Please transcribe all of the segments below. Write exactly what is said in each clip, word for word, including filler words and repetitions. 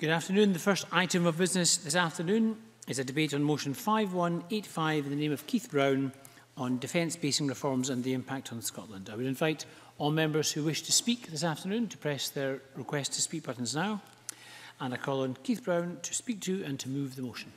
Good afternoon. The first item of business this afternoon is a debate on motion five one eight five in the name of Keith Brown on defence basing reforms and the impact on Scotland. I would invite all members who wish to speak this afternoon to press their request to speak buttons now. And I call on Keith Brown to speak to and to move the motion.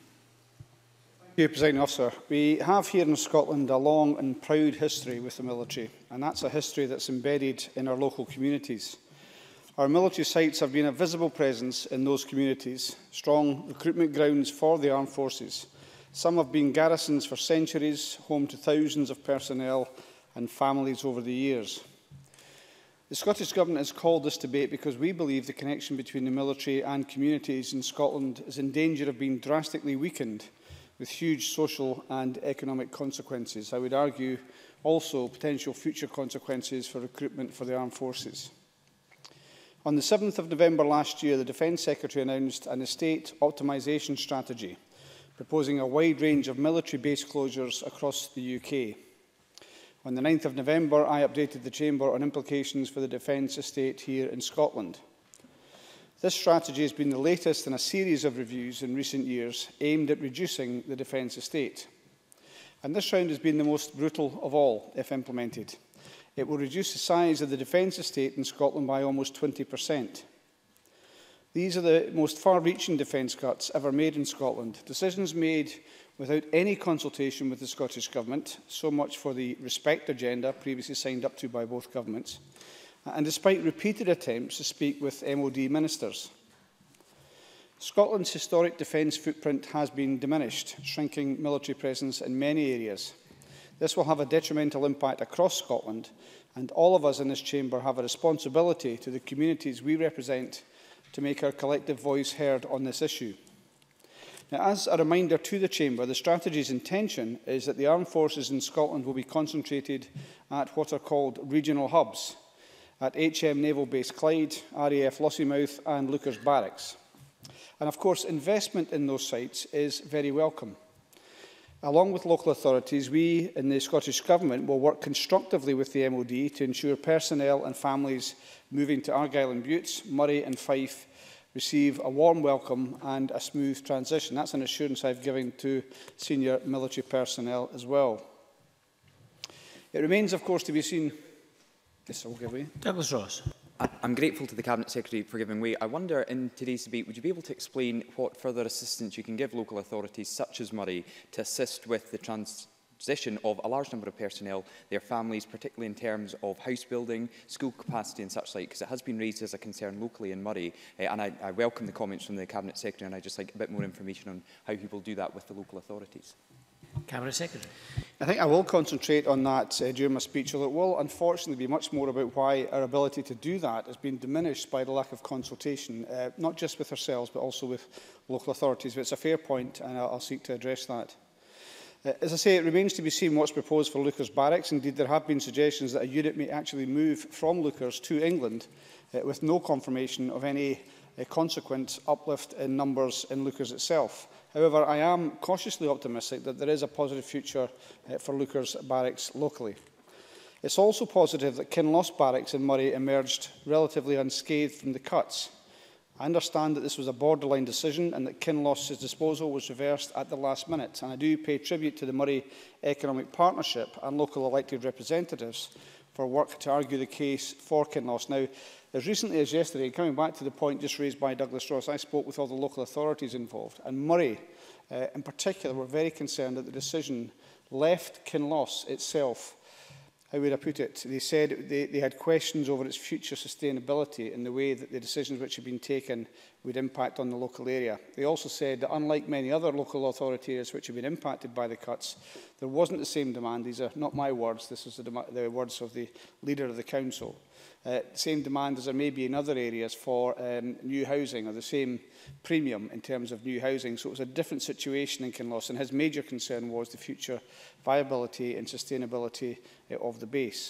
Thank you, Presiding Officer. We have here in Scotland a long and proud history with the military, and that's a history that's embedded in our local communities. Our military sites have been a visible presence in those communities, strong recruitment grounds for the armed forces. Some have been garrisons for centuries, home to thousands of personnel and families over the years. The Scottish Government has called this debate because we believe the connection between the military and communities in Scotland is in danger of being drastically weakened, with huge social and economic consequences. I would argue also potential future consequences for recruitment for the armed forces. On the seventh of November last year, the Defence Secretary announced an Estate Optimisation Strategy, proposing a wide range of military base closures across the U K. On the ninth of November, I updated the Chamber on implications for the defence estate here in Scotland. This strategy has been the latest in a series of reviews in recent years aimed at reducing the defence estate. And this round has been the most brutal of all, if implemented. It will reduce the size of the defence estate in Scotland by almost twenty percent. These are the most far-reaching defence cuts ever made in Scotland, decisions made without any consultation with the Scottish Government, so much for the Respect agenda previously signed up to by both governments, and despite repeated attempts to speak with M O D ministers. Scotland's historic defence footprint has been diminished, shrinking military presence in many areas. This will have a detrimental impact across Scotland, and all of us in this chamber have a responsibility to the communities we represent to make our collective voice heard on this issue. Now, as a reminder to the chamber, the strategy's intention is that the armed forces in Scotland will be concentrated at what are called regional hubs, at H M Naval Base Clyde, R A F Lossiemouth and Lookers Barracks. And of course, investment in those sites is very welcome. Along with local authorities, we in the Scottish Government will work constructively with the M O D to ensure personnel and families moving to Argyll and Butes, Moray and Fife receive a warm welcome and a smooth transition. That's an assurance I've given to senior military personnel as well. It remains, of course, to be seen... Yes, I will give way. Douglas Ross. I'm grateful to the Cabinet Secretary for giving way. I wonder, in today's debate, would you be able to explain what further assistance you can give local authorities, such as Moray, to assist with the transition of a large number of personnel, their families, particularly in terms of house building, school capacity and such like, because it has been raised as a concern locally in Moray, uh, and I, I welcome the comments from the Cabinet Secretary, and I'd just like a bit more information on how he will do that with the local authorities. Cabinet Secretary. I think I will concentrate on that uh, during my speech, although it will unfortunately be much more about why our ability to do that has been diminished by the lack of consultation, uh, not just with ourselves but also with local authorities. But it's a fair point and I'll, I'll seek to address that. Uh, as I say, it remains to be seen what's proposed for Lookers Barracks. Indeed, there have been suggestions that a unit may actually move from Lookers to England uh, with no confirmation of any uh, consequent uplift in numbers in Lookers itself. However, I am cautiously optimistic that there is a positive future uh, for Lookers Barracks locally. It's also positive that Kinloss Barracks in Moray emerged relatively unscathed from the cuts. I understand that this was a borderline decision and that Kinloss's disposal was reversed at the last minute, and I do pay tribute to the Moray Economic Partnership and local elected representatives for work to argue the case for Kinloss. Now, as recently as yesterday, coming back to the point just raised by Douglas Ross, I spoke with all the local authorities involved, and Moray uh, in particular were very concerned that the decision left Kinloss itself. How would I put it? They said they, they had questions over its future sustainability and the way that the decisions which had been taken would impact on the local area. They also said that unlike many other local authority areas which have been impacted by the cuts, there wasn't the same demand. These are not my words, this is the, the words of the leader of the council. Uh, same demand as there may be in other areas for um, new housing, or the same premium in terms of new housing. So it was a different situation in Kinloss, and his major concern was the future viability and sustainability uh, of the base.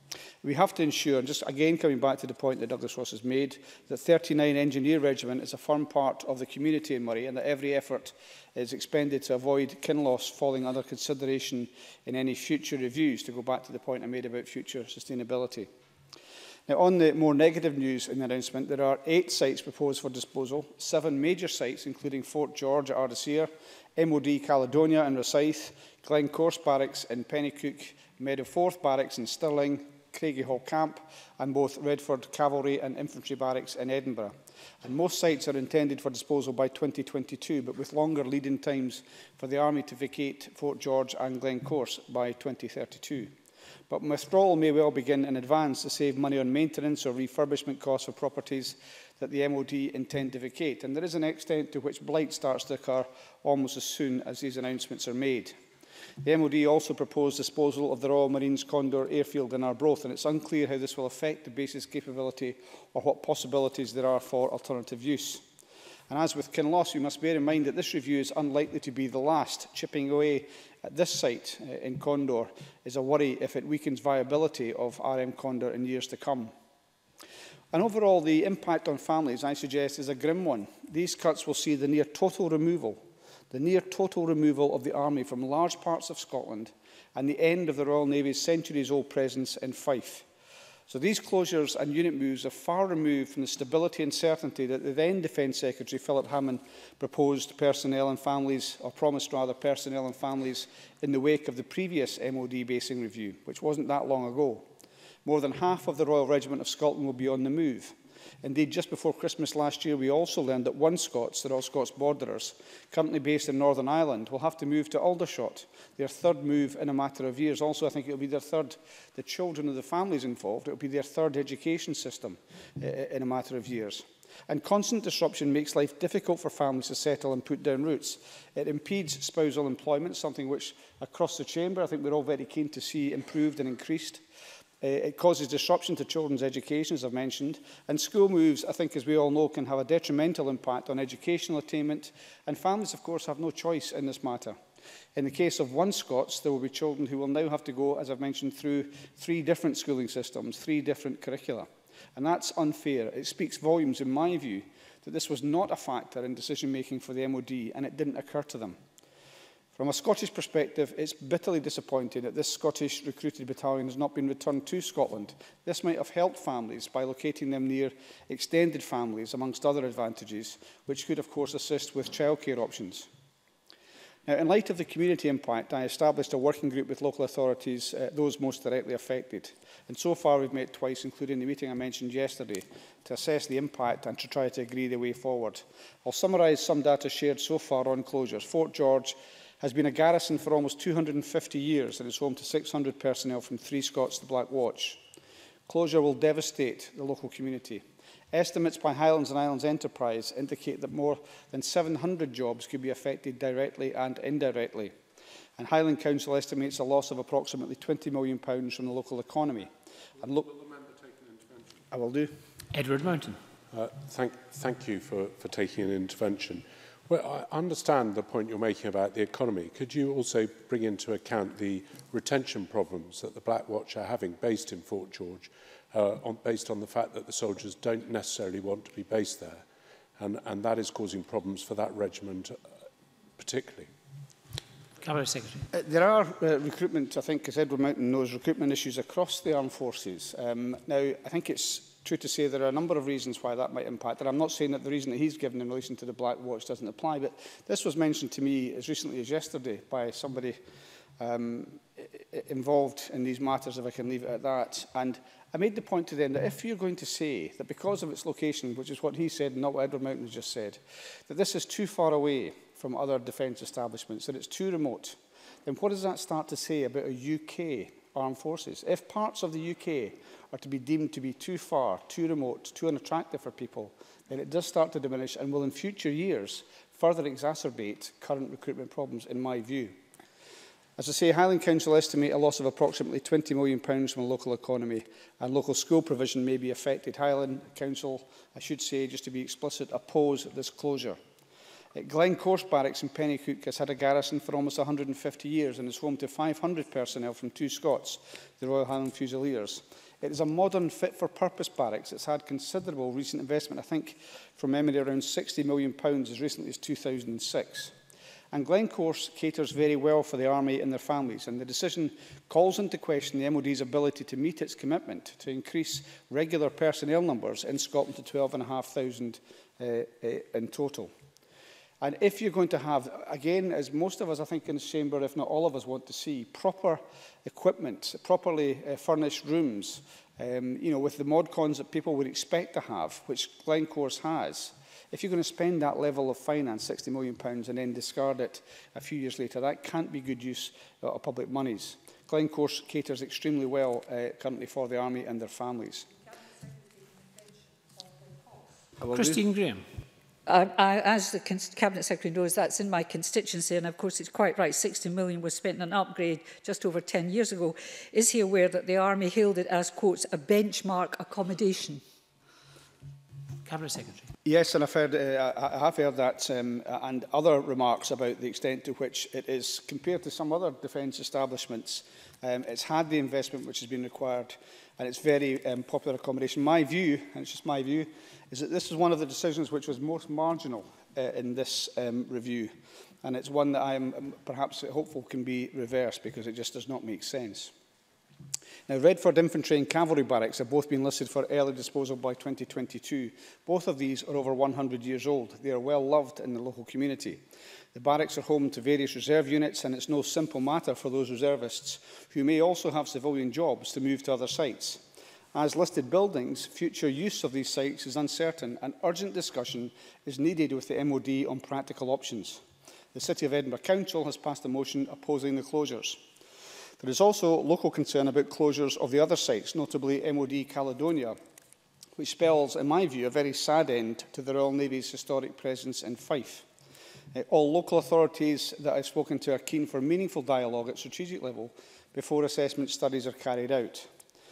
We have to ensure, and just again coming back to the point that Douglas Ross has made, that thirty-nine Engineer Regiment is a firm part of the community in Moray, and that every effort is expended to avoid Kinloss falling under consideration in any future reviews, to go back to the point I made about future sustainability. Now, on the more negative news in the announcement, there are eight sites proposed for disposal, seven major sites, including Fort George at Ardeshir, M O D Caledonia in Rosyth, Glencorse Barracks in Pennycook, Meadowforth Barracks in Stirling, Craigiehall Camp, and both Redford Cavalry and Infantry Barracks in Edinburgh. And most sites are intended for disposal by twenty twenty-two, but with longer lead-in times for the Army to vacate Fort George and Glencorse by twenty thirty-two. But withdrawal may well begin in advance to save money on maintenance or refurbishment costs for properties that the M O D intend to vacate. And there is an extent to which blight starts to occur almost as soon as these announcements are made. The M O D also proposed disposal of the Royal Marines Condor Airfield in Arbroath, and it's unclear how this will affect the base's capability or what possibilities there are for alternative use. And as with Kinloss, we must bear in mind that this review is unlikely to be the last. Chipping away at this site uh, in Condor is a worry if it weakens viability of R M Condor in years to come. And overall, the impact on families, I suggest, is a grim one. These cuts will see the near total removal, the near total removal of the Army from large parts of Scotland and the end of the Royal Navy's centuries-old presence in Fife. So these closures and unit moves are far removed from the stability and certainty that the then Defence Secretary, Philip Hammond, proposed personnel and families, or promised rather, personnel and families in the wake of the previous M O D basing review, which wasn't that long ago. More than half of the Royal Regiment of Scotland will be on the move. Indeed, just before Christmas last year, we also learned that one Scots, the Royal Scots Borderers, currently based in Northern Ireland, will have to move to Aldershot, their third move in a matter of years. Also, I think it will be their third, the children of the families involved, it will be their third education system in a matter of years. And constant disruption makes life difficult for families to settle and put down roots. It impedes spousal employment, something which across the Chamber I think we're all very keen to see improved and increased. Uh, it causes disruption to children's education, as I've mentioned, and school moves, I think, as we all know, can have a detrimental impact on educational attainment, and families, of course, have no choice in this matter. In the case of one Scots, there will be children who will now have to go, as I've mentioned, through three different schooling systems, three different curricula. And that's unfair. It speaks volumes, in my view, that this was not a factor in decision-making for the M O D, and it didn't occur to them. From a Scottish perspective, it's bitterly disappointing that this Scottish recruited battalion has not been returned to Scotland. This might have helped families by locating them near extended families, amongst other advantages, which could, of course, assist with childcare options. Now, in light of the community impact, I established a working group with local authorities, uh, those most directly affected. And so far, we've met twice, including the meeting I mentioned yesterday, to assess the impact and to try to agree the way forward. I'll summarise some data shared so far on closures. Fort George has been a garrison for almost two hundred and fifty years and is home to six hundred personnel from Three Scots to Black Watch. Closure will devastate the local community. Estimates by Highlands and Islands Enterprise indicate that more than seven hundred jobs could be affected directly and indirectly. And Highland Council estimates a loss of approximately twenty million pounds from the local economy. And look, will the member take an intervention? I will do. Edward Mountain. Uh, thank, thank you for, for taking an intervention. Well, I understand the point you're making about the economy. Could you also bring into account the retention problems that the Black Watch are having based in Fort George, uh, on, based on the fact that the soldiers don't necessarily want to be based there, and, and that is causing problems for that regiment uh, particularly? Cabinet Secretary. Uh, there are uh, recruitment, I think, as Edward Mountain knows, recruitment issues across the armed forces. Um, now, I think it's true to say there are a number of reasons why that might impact. And I'm not saying that the reason that he's given in relation to the Black Watch doesn't apply, but this was mentioned to me as recently as yesterday by somebody um, involved in these matters, if I can leave it at that. And I made the point to them that if you're going to say that because of its location, which is what he said and not what Edward Mountain has just said, that this is too far away from other defence establishments, that it's too remote, then what does that start to say about a U K armed forces? If parts of the U K are to be deemed to be too far, too remote, too unattractive for people, then it does start to diminish and will in future years further exacerbate current recruitment problems, in my view. As I say, Highland Council estimate a loss of approximately twenty million pounds from the local economy, and local school provision may be affected. Highland Council, I should say, just to be explicit, oppose this closure. Glencorse Barracks in Pennycook has had a garrison for almost one hundred and fifty years and is home to five hundred personnel from two Scots, the Royal Highland Fusiliers. It is a modern, fit-for-purpose barracks. It's had considerable recent investment, I think, from memory, around sixty million pounds as recently as two thousand and six. And Glencore caters very well for the Army and their families, and the decision calls into question the M O D's ability to meet its commitment to increase regular personnel numbers in Scotland to twelve and a half thousand uh, uh, in total. And if you're going to have, again, as most of us, I think, in this chamber, if not all of us, want to see, proper equipment, properly uh, furnished rooms, um, you know, with the mod cons that people would expect to have, which Glencore has, if you're going to spend that level of finance, sixty million pounds, and then discard it a few years later, that can't be good use of public monies. Glencore caters extremely well uh, currently for the Army and their families. Christine Graham. Uh, I, as the Cabinet Secretary knows, that's in my constituency, and of course it's quite right, sixty million was spent on an upgrade just over ten years ago. Is he aware that the Army hailed it as, quotes, a benchmark accommodation? Cabinet Secretary. Yes, and I've heard, uh, I have heard that um, and other remarks about the extent to which it is, compared to some other defence establishments, um, it's had the investment which has been required, and it's very um, popular accommodation. My view, and it's just my view, is that this is one of the decisions which was most marginal uh, in this um, review, and it's one that I am um, perhaps hopeful can be reversed, because it just does not make sense. Now, Redford Infantry and Cavalry Barracks have both been listed for early disposal by twenty twenty-two. Both of these are over one hundred years old. They are well loved in the local community. The barracks are home to various reserve units, and it's no simple matter for those reservists, who may also have civilian jobs, to move to other sites. As listed buildings, future use of these sites is uncertain, and urgent discussion is needed with the M O D on practical options. The City of Edinburgh Council has passed a motion opposing the closures. There is also local concern about closures of the other sites, notably M O D Caledonia, which spells, in my view, a very sad end to the Royal Navy's historic presence in Fife. Uh, all local authorities that I've spoken to are keen for meaningful dialogue at strategic level before assessment studies are carried out.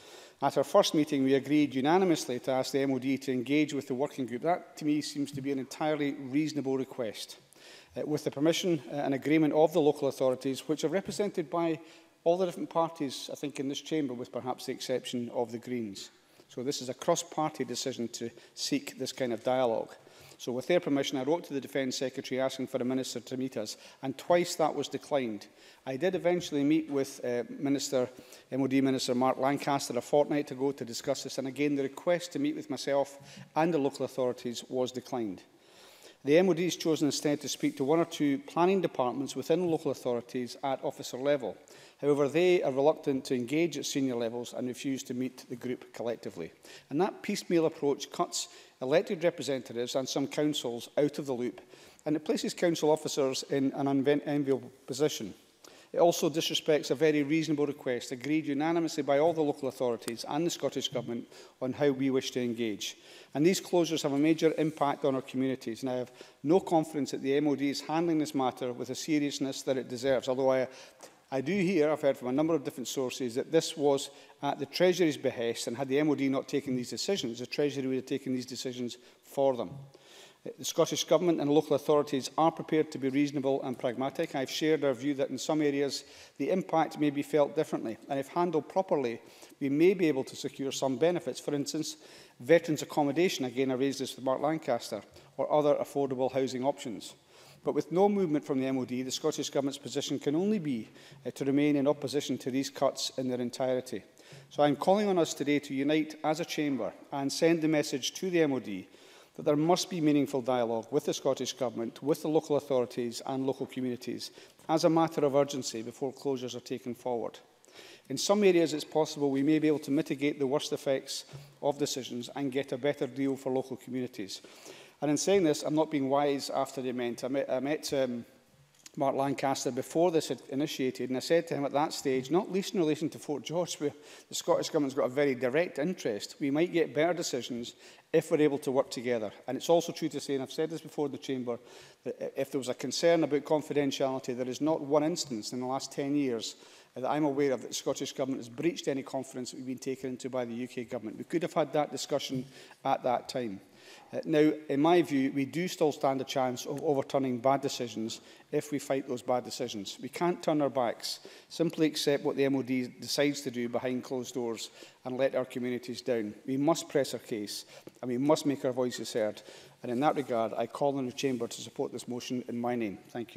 At our first meeting, we agreed unanimously to ask the M O D to engage with the working group. That, to me, seems to be an entirely reasonable request, uh, with the permission uh, and agreement of the local authorities, which are represented by all the different parties, I think, in this chamber, with perhaps the exception of the Greens. So this is a cross-party decision to seek this kind of dialogue. So with their permission, I wrote to the Defence Secretary asking for a Minister to meet us, and twice that was declined. I did eventually meet with uh, Minister, M O D Minister Mark Lancaster a fortnight ago to discuss this, and again the request to meet with myself and the local authorities was declined. The M O D has chosen instead to speak to one or two planning departments within local authorities at officer level. However, they are reluctant to engage at senior levels and refuse to meet the group collectively. And that piecemeal approach cuts elected representatives and some councils out of the loop, and it places council officers in an unenviable position. It also disrespects a very reasonable request agreed unanimously by all the local authorities and the Scottish Government on how we wish to engage. And these closures have a major impact on our communities, and I have no confidence that the M O D is handling this matter with the seriousness that it deserves, although I I do hear, I've heard from a number of different sources, that this was at the Treasury's behest, and had the M O D not taken these decisions, the Treasury would have taken these decisions for them. The Scottish Government and local authorities are prepared to be reasonable and pragmatic. I've shared our view that in some areas the impact may be felt differently, and if handled properly, we may be able to secure some benefits. For instance, veterans' accommodation, again I raised this with Mark Lancaster, or other affordable housing options. But with no movement from the M O D, the Scottish Government's position can only be uh, to remain in opposition to these cuts in their entirety. So I'm calling on us today to unite as a chamber and send the message to the M O D that there must be meaningful dialogue with the Scottish Government, with the local authorities and local communities as a matter of urgency before closures are taken forward. In some areas, it's possible we may be able to mitigate the worst effects of decisions and get a better deal for local communities. And in saying this, I'm not being wise after the event. I met, I met um, Mark Lancaster before this had initiated, and I said to him at that stage, not least in relation to Fort George, where the Scottish Government's got a very direct interest, we might get better decisions if we're able to work together. And it's also true to say, and I've said this before in the Chamber, that if there was a concern about confidentiality, there is not one instance in the last ten years that I'm aware of that the Scottish Government has breached any confidence that we've been taken into by the U K Government. We could have had that discussion at that time. Uh, now, in my view, we do still stand a chance of overturning bad decisions if we fight those bad decisions. We can't turn our backs, simply accept what the M O D decides to do behind closed doors and let our communities down. We must press our case, and we must make our voices heard. And in that regard, I call on the Chamber to support this motion in my name. Thank you.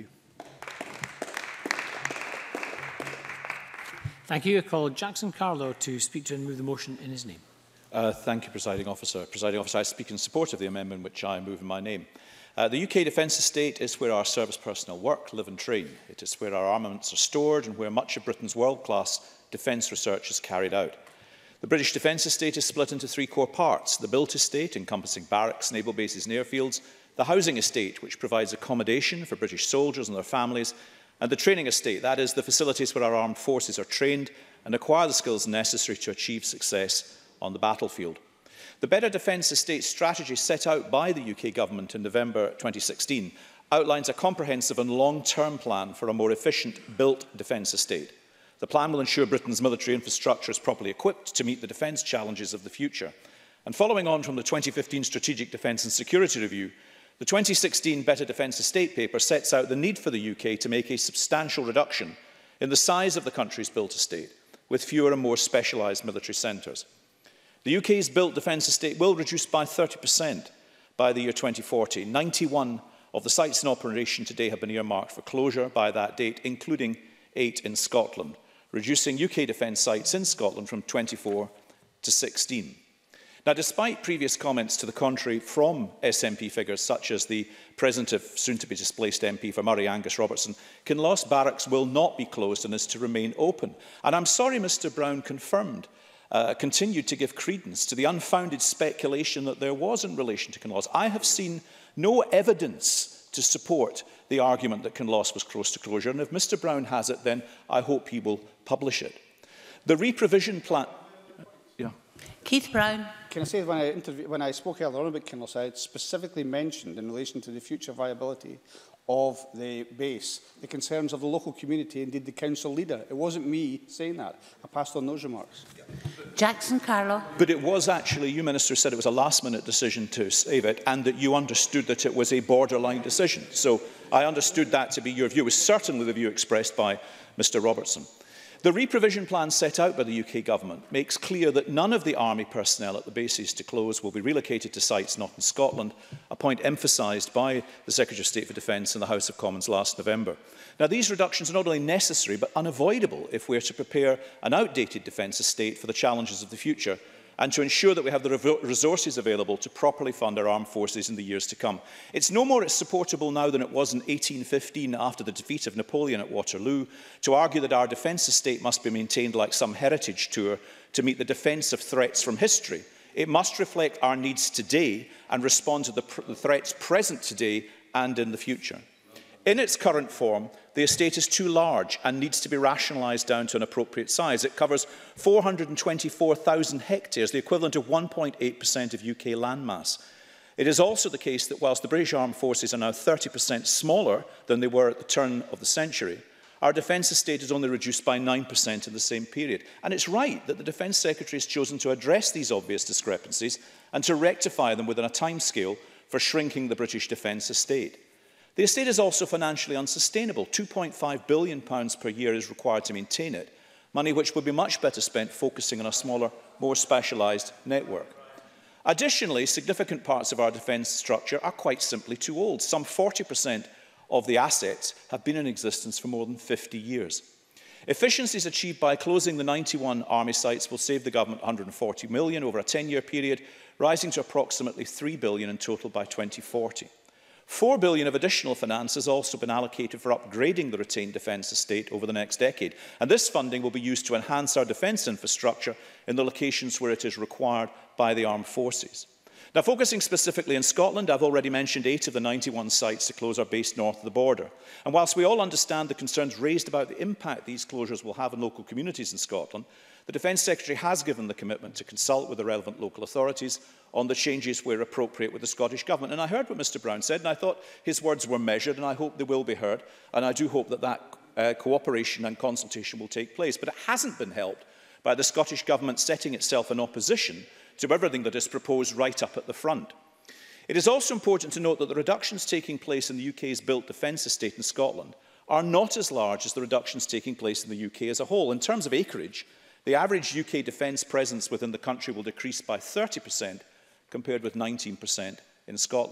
Thank you. I call Jackson Carlow to speak to and move the motion in his name. Uh, thank you, Presiding Officer. Presiding Officer, I speak in support of the amendment which I move in my name. Uh, the U K Defence Estate is where our service personnel work, live and train. It is where our armaments are stored and where much of Britain's world-class defence research is carried out. The British Defence Estate is split into three core parts: the built estate, encompassing barracks, naval bases and airfields; the housing estate, which provides accommodation for British soldiers and their families; and the training estate, that is, the facilities where our armed forces are trained and acquire the skills necessary to achieve success on the battlefield. The Better Defence Estate strategy set out by the U K Government in November twenty sixteen outlines a comprehensive and long-term plan for a more efficient built defence estate. The plan will ensure Britain's military infrastructure is properly equipped to meet the defence challenges of the future. And following on from the twenty fifteen Strategic Defence and Security Review, the twenty sixteen Better Defence Estate paper sets out the need for the U K to make a substantial reduction in the size of the country's built estate, with fewer and more specialised military centres. The U K's built defence estate will reduce by thirty percent by the year twenty forty. ninety-one of the sites in operation today have been earmarked for closure by that date, including eight in Scotland, reducing U K defence sites in Scotland from twenty-four to sixteen. Now, despite previous comments to the contrary from S N P figures such as the present of soon-to-be-displaced M P for Murray, Angus Robertson, Kinloss Barracks will not be closed and is to remain open. And I'm sorry Mr Brown confirmed Uh, continued to give credence to the unfounded speculation that there was in relation to Kinloss. I have seen no evidence to support the argument that Kinloss was close to closure, and if Mr Brown has it, then I hope he will publish it. The reprovision plan... Yeah. Keith Brown. Can I say, when I, when I spoke earlier on about Kinloss, I had specifically mentioned in relation to the future viability of the base, the concerns of the local community, indeed the council leader. It wasn't me saying that. I passed on those remarks. Jackson Carlow. But it was actually, you, Minister, said it was a last-minute decision to save it, and that you understood that it was a borderline decision. So I understood that to be your view. It was certainly the view expressed by Mr Robertson. The reprovision plan set out by the U K Government makes clear that none of the Army personnel at the bases to close will be relocated to sites not in Scotland, a point emphasised by the Secretary of State for Defence in the House of Commons last November. Now, these reductions are not only necessary but unavoidable if we are to prepare an outdated defence estate for the challenges of the future, and to ensure that we have the resources available to properly fund our armed forces in the years to come. It's no more supportable now than it was in eighteen fifteen after the defeat of Napoleon at Waterloo to argue that our defence estate must be maintained like some heritage tour to meet the defence of threats from history. It must reflect our needs today and respond to the, pr the threats present today and in the future. In its current form, the estate is too large and needs to be rationalised down to an appropriate size. It covers four hundred and twenty-four thousand hectares, the equivalent of one point eight percent of U K landmass. It is also the case that whilst the British Armed Forces are now thirty percent smaller than they were at the turn of the century, our defence estate is only reduced by nine percent in the same period. And it's right that the Defence Secretary has chosen to address these obvious discrepancies and to rectify them within a timescale for shrinking the British defence estate. The estate is also financially unsustainable. two point five billion pounds per year is required to maintain it, money which would be much better spent focusing on a smaller, more specialised network. Additionally, significant parts of our defence structure are quite simply too old. Some forty percent of the assets have been in existence for more than fifty years. Efficiencies achieved by closing the ninety-one Army sites will save the Government one hundred and forty million pounds over a ten-year period, rising to approximately three billion pounds in total by twenty forty. four billion pounds of additional finance has also been allocated for upgrading the retained defence estate over the next decade, and this funding will be used to enhance our defence infrastructure in the locations where it is required by the armed forces. Now, focusing specifically in Scotland, I've already mentioned eight of the ninety-one sites to close are based north of the border. And whilst we all understand the concerns raised about the impact these closures will have on local communities in Scotland, the Defence Secretary has given the commitment to consult with the relevant local authorities on the changes where appropriate with the Scottish Government. And I heard what Mr Brown said, and I thought his words were measured, and I hope they will be heard, and I do hope that that uh, cooperation and consultation will take place. But it hasn't been helped by the Scottish Government setting itself in opposition to everything that is proposed right up at the front. It is also important to note that the reductions taking place in the U K's built defence estate in Scotland are not as large as the reductions taking place in the U K as a whole. In terms of acreage, the average U K defence presence within the country will decrease by thirty percent compared with nineteen percent in Scotland.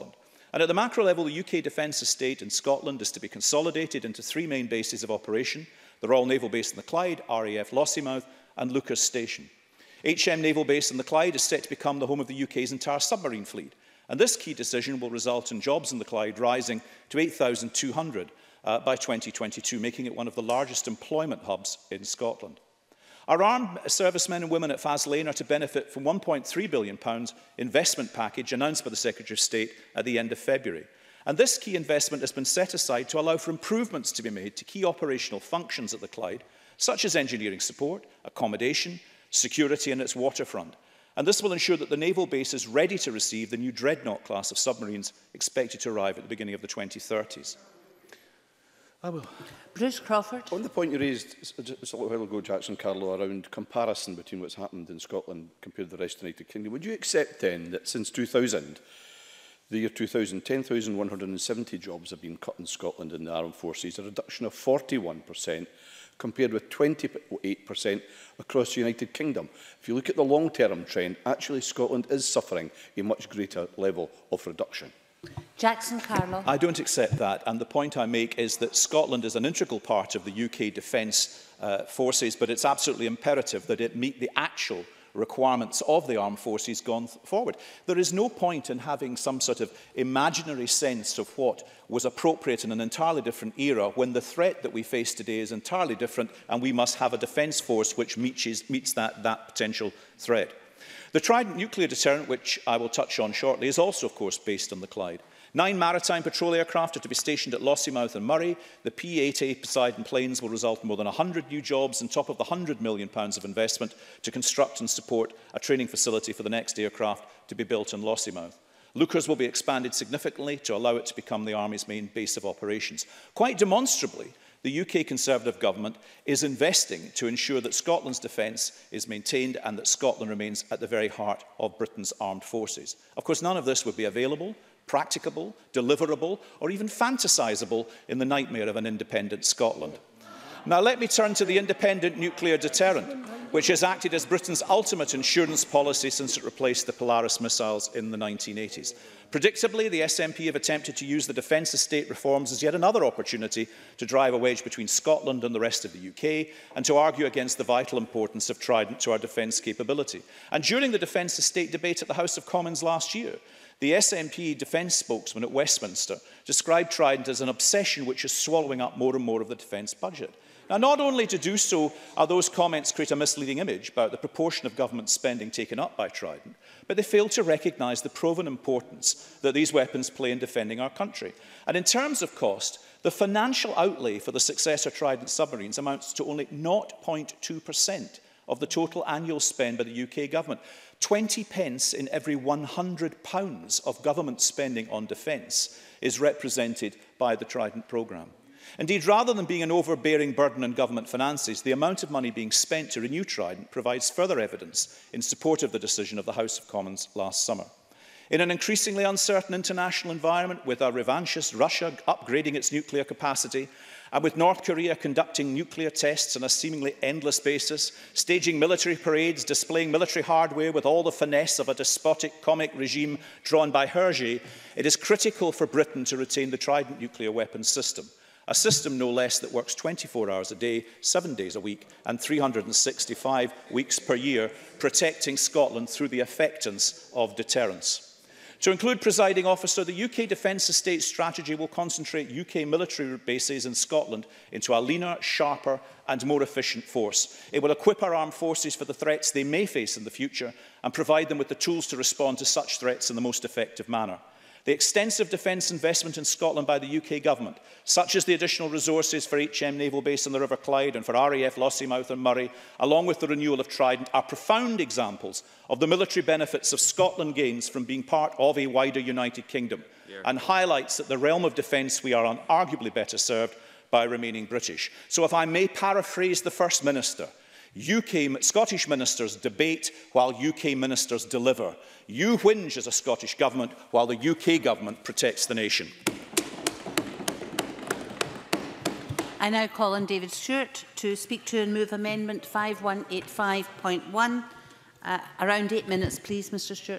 And at the macro level, the U K defence estate in Scotland is to be consolidated into three main bases of operation: the Royal Naval Base in the Clyde, R A F Lossiemouth and Lucas Station. H M Naval Base in the Clyde is set to become the home of the U K's entire submarine fleet, and this key decision will result in jobs in the Clyde rising to eight thousand two hundred uh, by twenty twenty-two, making it one of the largest employment hubs in Scotland. Our armed servicemen and women at Faslane are to benefit from one point three billion pounds investment package announced by the Secretary of State at the end of February. And this key investment has been set aside to allow for improvements to be made to key operational functions at the Clyde, such as engineering support, accommodation, security and its waterfront. And this will ensure that the naval base is ready to receive the new Dreadnought class of submarines expected to arrive at the beginning of the twenty thirties. I will. Bruce Crawford. On the point you raised just a little while ago, Jackson Carlo, around comparison between what's happened in Scotland compared to the rest of the United Kingdom, would you accept then that since two thousand, the year two thousand, ten thousand one hundred seventy jobs have been cut in Scotland in the armed forces, a reduction of forty-one percent, compared with twenty-eight percent across the United Kingdom? If you look at the long-term trend, actually Scotland is suffering a much greater level of reduction. Jackson Carlo. I don't accept that, and the point I make is that Scotland is an integral part of the U K defence uh, forces, but it's absolutely imperative that it meet the actual requirements of the armed forces gone forward. There is no point in having some sort of imaginary sense of what was appropriate in an entirely different era when the threat that we face today is entirely different, and we must have a defence force which meets, meets that, that potential threat. The Trident nuclear deterrent, which I will touch on shortly, is also, of course, based on the Clyde. Nine maritime patrol aircraft are to be stationed at Lossiemouth and Murray. The P eight A Poseidon planes will result in more than one hundred new jobs on top of the one hundred million pounds of investment to construct and support a training facility for the next aircraft to be built in Lossiemouth. Lucas will be expanded significantly to allow it to become the Army's main base of operations. Quite demonstrably, the U K Conservative Government is investing to ensure that Scotland's defence is maintained and that Scotland remains at the very heart of Britain's armed forces. Of course, none of this would be available, practicable, deliverable, or even fantasisable in the nightmare of an independent Scotland. Now let me turn to the independent nuclear deterrent, which has acted as Britain's ultimate insurance policy since it replaced the Polaris missiles in the nineteen eighties. Predictably, the S N P have attempted to use the defence estate reforms as yet another opportunity to drive a wedge between Scotland and the rest of the U K and to argue against the vital importance of Trident to our defence capability. And during the defence estate debate at the House of Commons last year, the S N P defence spokesman at Westminster described Trident as an obsession which is swallowing up more and more of the defence budget. Now, not only to do so are those comments create a misleading image about the proportion of government spending taken up by Trident, but they fail to recognise the proven importance that these weapons play in defending our country. And in terms of cost, the financial outlay for the successor Trident submarines amounts to only zero point two percent of the total annual spend by the U K government. twenty pence in every one hundred pounds of government spending on defence is represented by the Trident programme. Indeed, rather than being an overbearing burden on government finances, the amount of money being spent to renew Trident provides further evidence in support of the decision of the House of Commons last summer. In an increasingly uncertain international environment, with a revanchist Russia upgrading its nuclear capacity, and with North Korea conducting nuclear tests on a seemingly endless basis, staging military parades, displaying military hardware with all the finesse of a despotic comic regime drawn by Hergé, it is critical for Britain to retain the Trident nuclear weapons system. A system, no less, that works twenty-four hours a day, seven days a week, and three hundred sixty-five weeks per year, protecting Scotland through the effectiveness of deterrence. To include, Presiding Officer, the U K Defence Estate Strategy will concentrate U K military bases in Scotland into a leaner, sharper and more efficient force. It will equip our armed forces for the threats they may face in the future and provide them with the tools to respond to such threats in the most effective manner. The extensive defence investment in Scotland by the U K Government, such as the additional resources for H M Naval Base on the River Clyde and for R A F Lossiemouth and Murray, along with the renewal of Trident, are profound examples of the military benefits of Scotland gains from being part of a wider United Kingdom, yeah. and highlights that the realm of defence we are arguably better served by remaining British. So if I may paraphrase the First Minister, U K Scottish ministers debate while U K ministers deliver. You whinge as a Scottish Government while the U K Government protects the nation. I now call on David Stewart to speak to and move Amendment five one eight five point one. Uh, around eight minutes, please, Mr Stewart.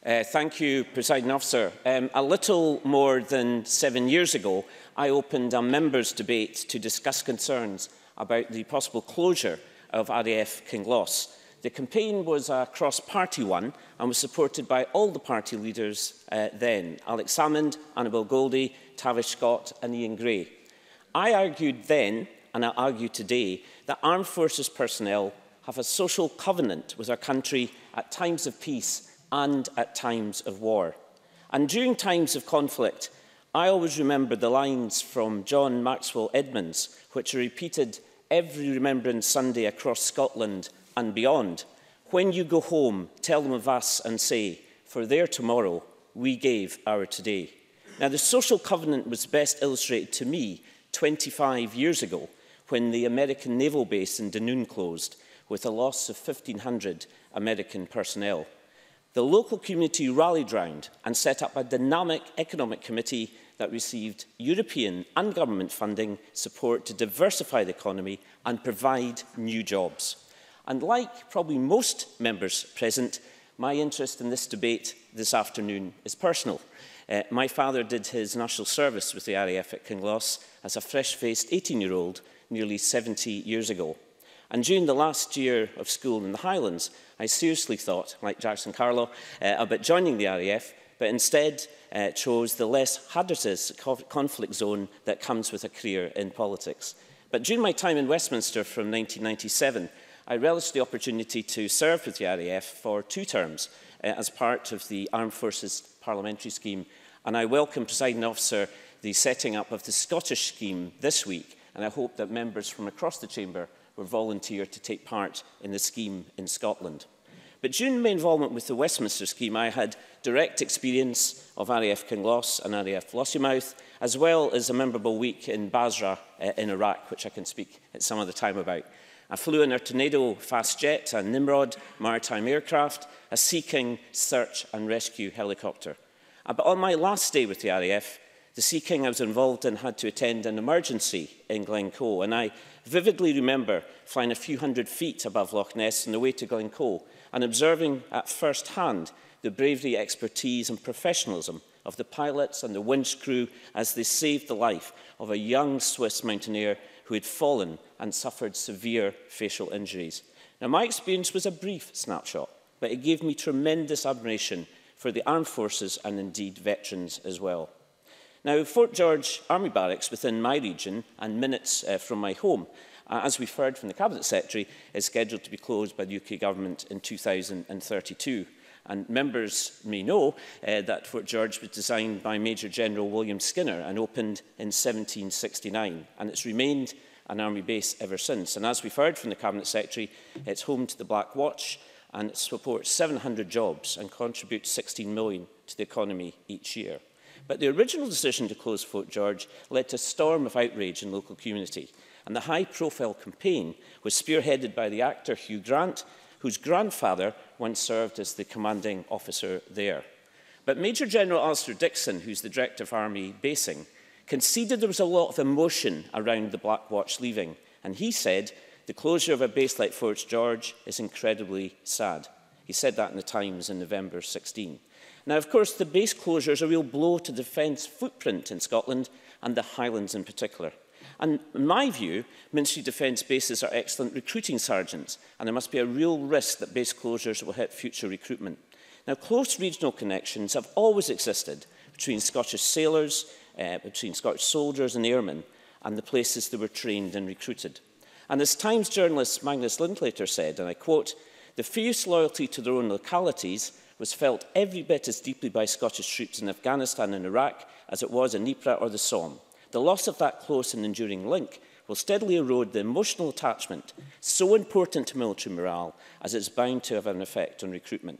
Uh, thank you, Presiding Officer. Um, a little more than seven years ago, I opened a members' debate to discuss concerns about the possible closure of R A F Kinloss. The campaign was a cross-party one and was supported by all the party leaders uh, then, Alex Salmond, Annabel Goldie, Tavish Scott and Ian Gray. I argued then, and I argue today, that armed forces personnel have a social covenant with our country at times of peace and at times of war. And during times of conflict, I always remember the lines from John Maxwell Edmonds, which are repeated every Remembrance Sunday across Scotland and beyond. When you go home, tell them of us and say, for their tomorrow, we gave our today. Now, the social covenant was best illustrated to me twenty-five years ago, when the American naval base in Dunoon closed, with a loss of fifteen hundred American personnel. The local community rallied round and set up a dynamic economic committee that received European and government funding support to diversify the economy and provide new jobs. And like probably most members present, my interest in this debate this afternoon is personal. Uh, my father did his national service with the R A F at Kinloss as a fresh-faced eighteen-year-old nearly seventy years ago. And during the last year of school in the Highlands, I seriously thought, like Jackson Carlo, uh, about joining the R A F, but instead uh, chose the less hazardous conflict zone that comes with a career in politics. But during my time in Westminster from nineteen ninety-seven, I relished the opportunity to serve with the R A F for two terms uh, as part of the Armed Forces Parliamentary Scheme, and I welcome, Presiding Officer, the setting up of the Scottish scheme this week, and I hope that members from across the Chamber will volunteer to take part in the scheme in Scotland. But during my involvement with the Westminster scheme, I had direct experience of R A F Kinloss and R A F Lossiemouth, as well as a memorable week in Basra uh, in Iraq, which I can speak at some other time about. I flew in a Tornado fast jet, a Nimrod maritime aircraft, a Sea King search and rescue helicopter. Uh, but on my last day with the R A F, the Sea King I was involved in had to attend an emergency in Glencoe, and I vividly remember flying a few hundred feet above Loch Ness on the way to Glencoe and observing at first hand the bravery, expertise and professionalism of the pilots and the winch crew as they saved the life of a young Swiss mountaineer who had fallen and suffered severe facial injuries. Now, my experience was a brief snapshot, but it gave me tremendous admiration for the armed forces and indeed veterans as well. Now, Fort George Army Barracks within my region and minutes uh, from my home, uh, as we've heard from the Cabinet Secretary, is scheduled to be closed by the U K Government in two thousand thirty-two. And members may know uh, that Fort George was designed by Major General William Skinner and opened in seventeen sixty-nine, and it's remained an army base ever since. And as we've heard from the Cabinet Secretary, it's home to the Black Watch, and it supports seven hundred jobs and contributes sixteen million to the economy each year. But the original decision to close Fort George led to a storm of outrage in the local community, and the high-profile campaign was spearheaded by the actor Hugh Grant, whose grandfather once served as the commanding officer there. But Major General Alistair Dixon, who's the Director of Army Basing, conceded there was a lot of emotion around the Black Watch leaving, and he said, the closure of a base like Fort George is incredibly sad. He said that in the Times in November sixteen. Now, of course, the base closure is a real blow to the defence footprint in Scotland and the Highlands in particular. And in my view, Ministry of Defence bases are excellent recruiting sergeants, and there must be a real risk that base closures will hit future recruitment. Now, close regional connections have always existed between Scottish sailors, uh, between Scottish soldiers and airmen, and the places they were trained and recruited. And as Times journalist Magnus Linklater said, and I quote, "The fierce loyalty to their own localities was felt every bit as deeply by Scottish troops in Afghanistan and Iraq as it was in Ypres or the Somme. The loss of that close and enduring link will steadily erode the emotional attachment so important to military morale as it's bound to have an effect on recruitment."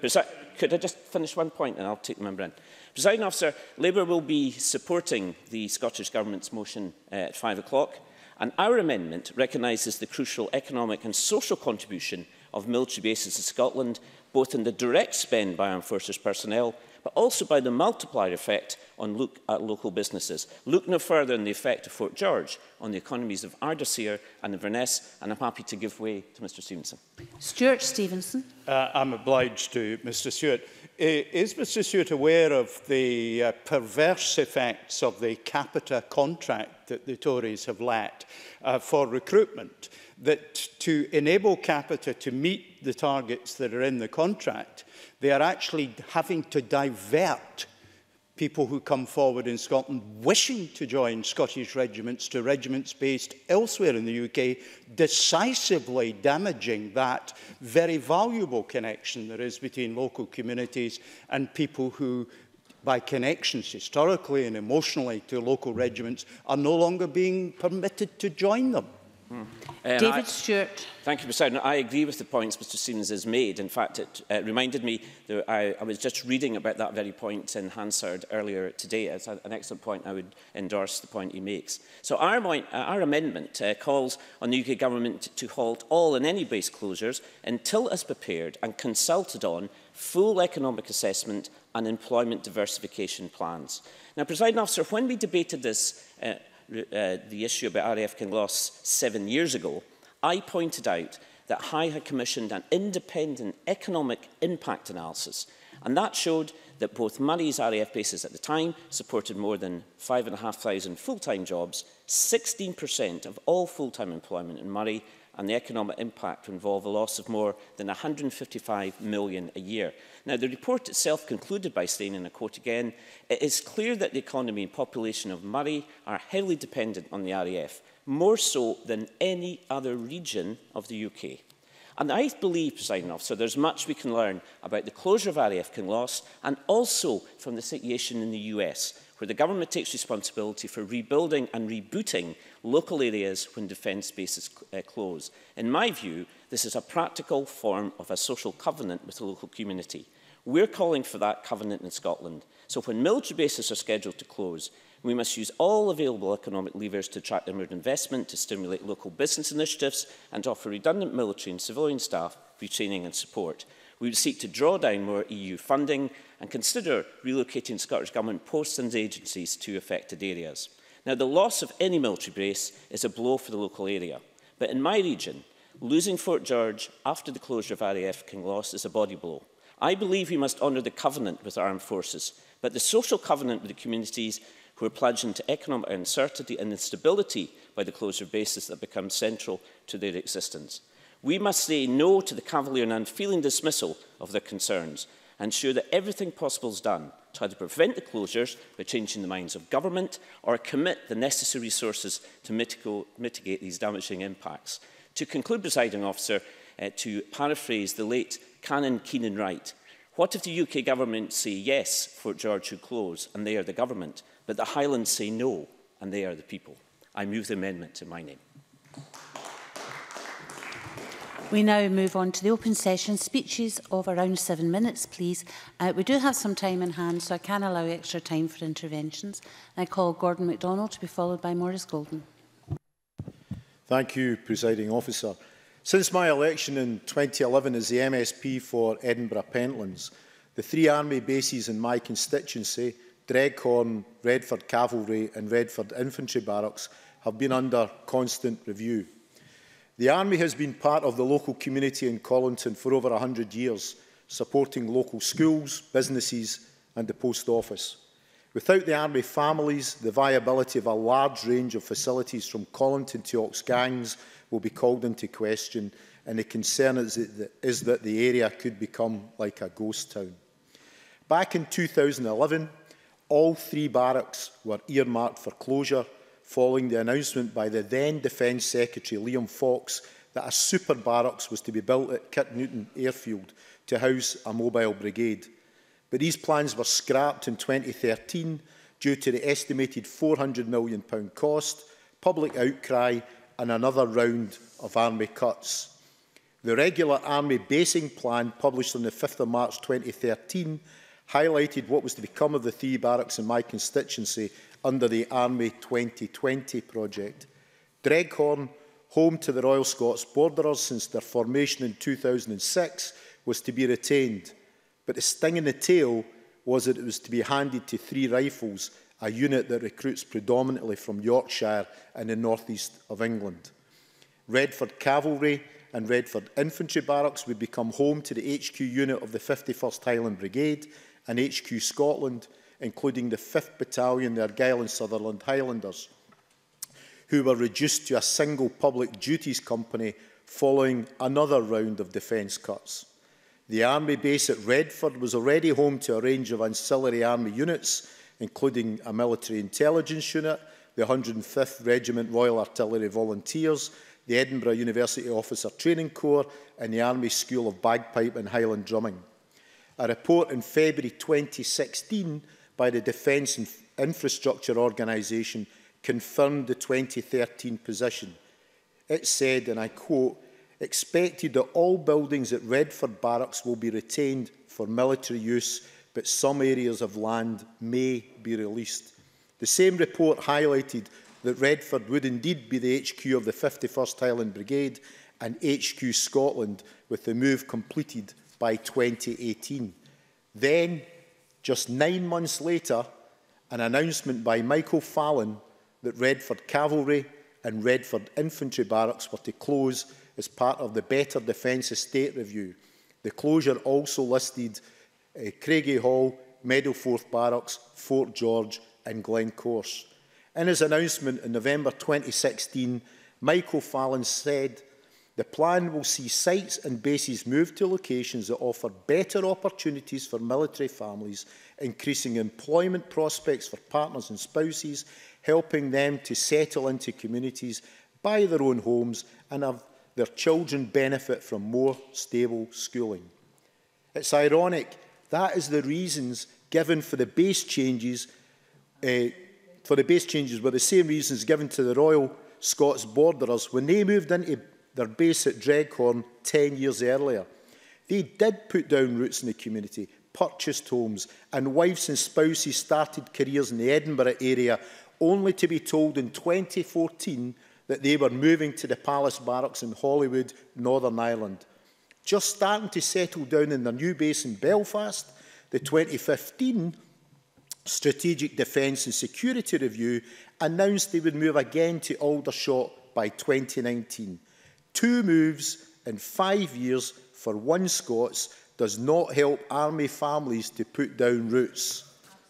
Could I just finish one point and I'll take the member in? Presiding Officer, Labour will be supporting the Scottish Government's motion uh, at five o'clock, and our amendment recognises the crucial economic and social contribution of military bases in Scotland, both in the direct spend by armed forces personnel, but also by the multiplier effect on look at local businesses. Look no further than the effect of Fort George on the economies of Ardashir and Inverness, and I'm happy to give way to Mr Stevenson. Stuart Stevenson. Uh, I'm obliged to Mr Stewart. is Mister Stewart aware of the uh, perverse effects of the capita contract that the Tories have let uh, for recruitment? That to enable capita to meet the targets that are in the contract, they are actually having to divert people who come forward in Scotland wishing to join Scottish regiments to regiments based elsewhere in the U K, decisively damaging that very valuable connection there is between local communities and people who, by connections historically and emotionally to local regiments, are no longer being permitted to join them. Hmm. David I, Stewart. Thank you, President. I agree with the points Mr Stevens has made. In fact, it uh, reminded me that I, I was just reading about that very point in Hansard earlier today. It's a, an excellent point. I would endorse the point he makes. So our, uh, our amendment uh, calls on the U K Government to halt all and any base closures until it has prepared and consulted on full economic assessment and employment diversification plans. Now, Presiding Officer, when we debated this uh, Uh, the issue about R A F Kinloss seven years ago, I pointed out that I had commissioned an independent economic impact analysis, and that showed that both Murray's R A F bases at the time supported more than five and a half thousand full-time jobs, sixteen percent of all full-time employment in Murray, and the economic impact would involve a loss of more than one hundred and fifty-five million a year. Now, the report itself concluded by saying, and I quote again, "It is clear that the economy and population of Murray are heavily dependent on the R A F, more so than any other region of the U K." And I believe, Presiding Officer, there's much we can learn about the closure of R A F Kinloss and also from the situation in the U S, where the government takes responsibility for rebuilding and rebooting local areas when defence bases uh, close. In my view, this is a practical form of a social covenant with the local community. We're calling for that covenant in Scotland. So when military bases are scheduled to close, we must use all available economic levers to attract inward investment, to stimulate local business initiatives, and to offer redundant military and civilian staff retraining and support. We would seek to draw down more E U funding and consider relocating Scottish Government posts and agencies to affected areas. Now, the loss of any military base is a blow for the local area, but in my region, losing Fort George after the closure of R A F Kinloss is a body blow. I believe we must honour the covenant with armed forces, but the social covenant with the communities who are plunged into economic uncertainty and instability by the closure of bases that become central to their existence. We must say no to the cavalier and unfeeling dismissal of their concerns and ensure that everything possible is done to either prevent the closures by changing the minds of government or commit the necessary resources to mitigate these damaging impacts. To conclude, Presiding Officer, uh, to paraphrase the late Canon Keenan Wright, what if the U K Government say yes, Fort George should close, and they are the government, but the Highlands say no, and they are the people? I move the amendment in my name. We now move on to the open session. Speeches of around seven minutes, please. Uh, we do have some time in hand, so I can allow extra time for interventions. I call Gordon MacDonald to be followed by Maurice Golden. Thank you, Presiding Officer. Since my election in twenty eleven as the M S P for Edinburgh Pentlands, the three army bases in my constituency, Dreghorn, Redford Cavalry and Redford Infantry Barracks, have been under constant review. The Army has been part of the local community in Colinton for over one hundred years, supporting local schools, businesses and the post office. Without the Army families, the viability of a large range of facilities from Colinton to Oxgangs will be called into question, and the concern is that, is that the area could become like a ghost town. Back in two thousand eleven, all three barracks were earmarked for closure, following the announcement by the then Defence Secretary Liam Fox that a super barracks was to be built at Kirknewton Airfield to house a mobile brigade. But these plans were scrapped in twenty thirteen due to the estimated four hundred million pounds cost, public outcry and another round of Army cuts. The regular Army basing plan, published on the fifth of March twenty thirteen, highlighted what was to become of the three barracks in my constituency under the Army twenty twenty project. Dreghorn, home to the Royal Scots Borderers since their formation in two thousand six, was to be retained. But the sting in the tail was that it was to be handed to Three Rifles, a unit that recruits predominantly from Yorkshire and the north east of England. Redford Cavalry, and Redford Infantry Barracks would become home to the H Q unit of the fifty-first Highland Brigade and H Q Scotland, including the fifth Battalion, the Argyll and Sutherland Highlanders, who were reduced to a single public duties company following another round of defence cuts. The Army base at Redford was already home to a range of ancillary Army units, including a military intelligence unit, the one hundred and fifth Regiment Royal Artillery Volunteers, the Edinburgh University Officer Training Corps and the Army School of Bagpipe and Highland Drumming. A report in February twenty sixteen by the Defence Infrastructure Organisation confirmed the twenty thirteen position. It said, and I quote, "Expected that all buildings at Redford Barracks will be retained for military use, but some areas of land may be released." The same report highlighted that Redford would indeed be the H Q of the fifty-first Highland Brigade and H Q Scotland, with the move completed by twenty eighteen. Then, just nine months later, an announcement by Michael Fallon that Redford Cavalry and Redford Infantry Barracks were to close as part of the Better Defence Estate Review. The closure also listed uh, Craigie Hall, Meadowforth Barracks, Fort George and Glencorse. In his announcement in November twenty sixteen, Michael Fallon said, "The plan will see sites and bases moved to locations that offer better opportunities for military families, increasing employment prospects for partners and spouses, helping them to settle into communities, buy their own homes and have their children benefit from more stable schooling." It's ironic that is the reasons given for the base changes, uh, for the base changes were the same reasons given to the Royal Scots Borderers when they moved into their base at Dreghorn ten years earlier. They did put down roots in the community, purchased homes, and wives and spouses started careers in the Edinburgh area, only to be told in twenty fourteen that they were moving to the Palace Barracks in Holywood, Northern Ireland. Just starting to settle down in their new base in Belfast, the twenty fifteen Strategic Defence and Security Review announced they would move again to Aldershot by twenty nineteen. Two moves in five years for one Scots does not help Army families to put down roots.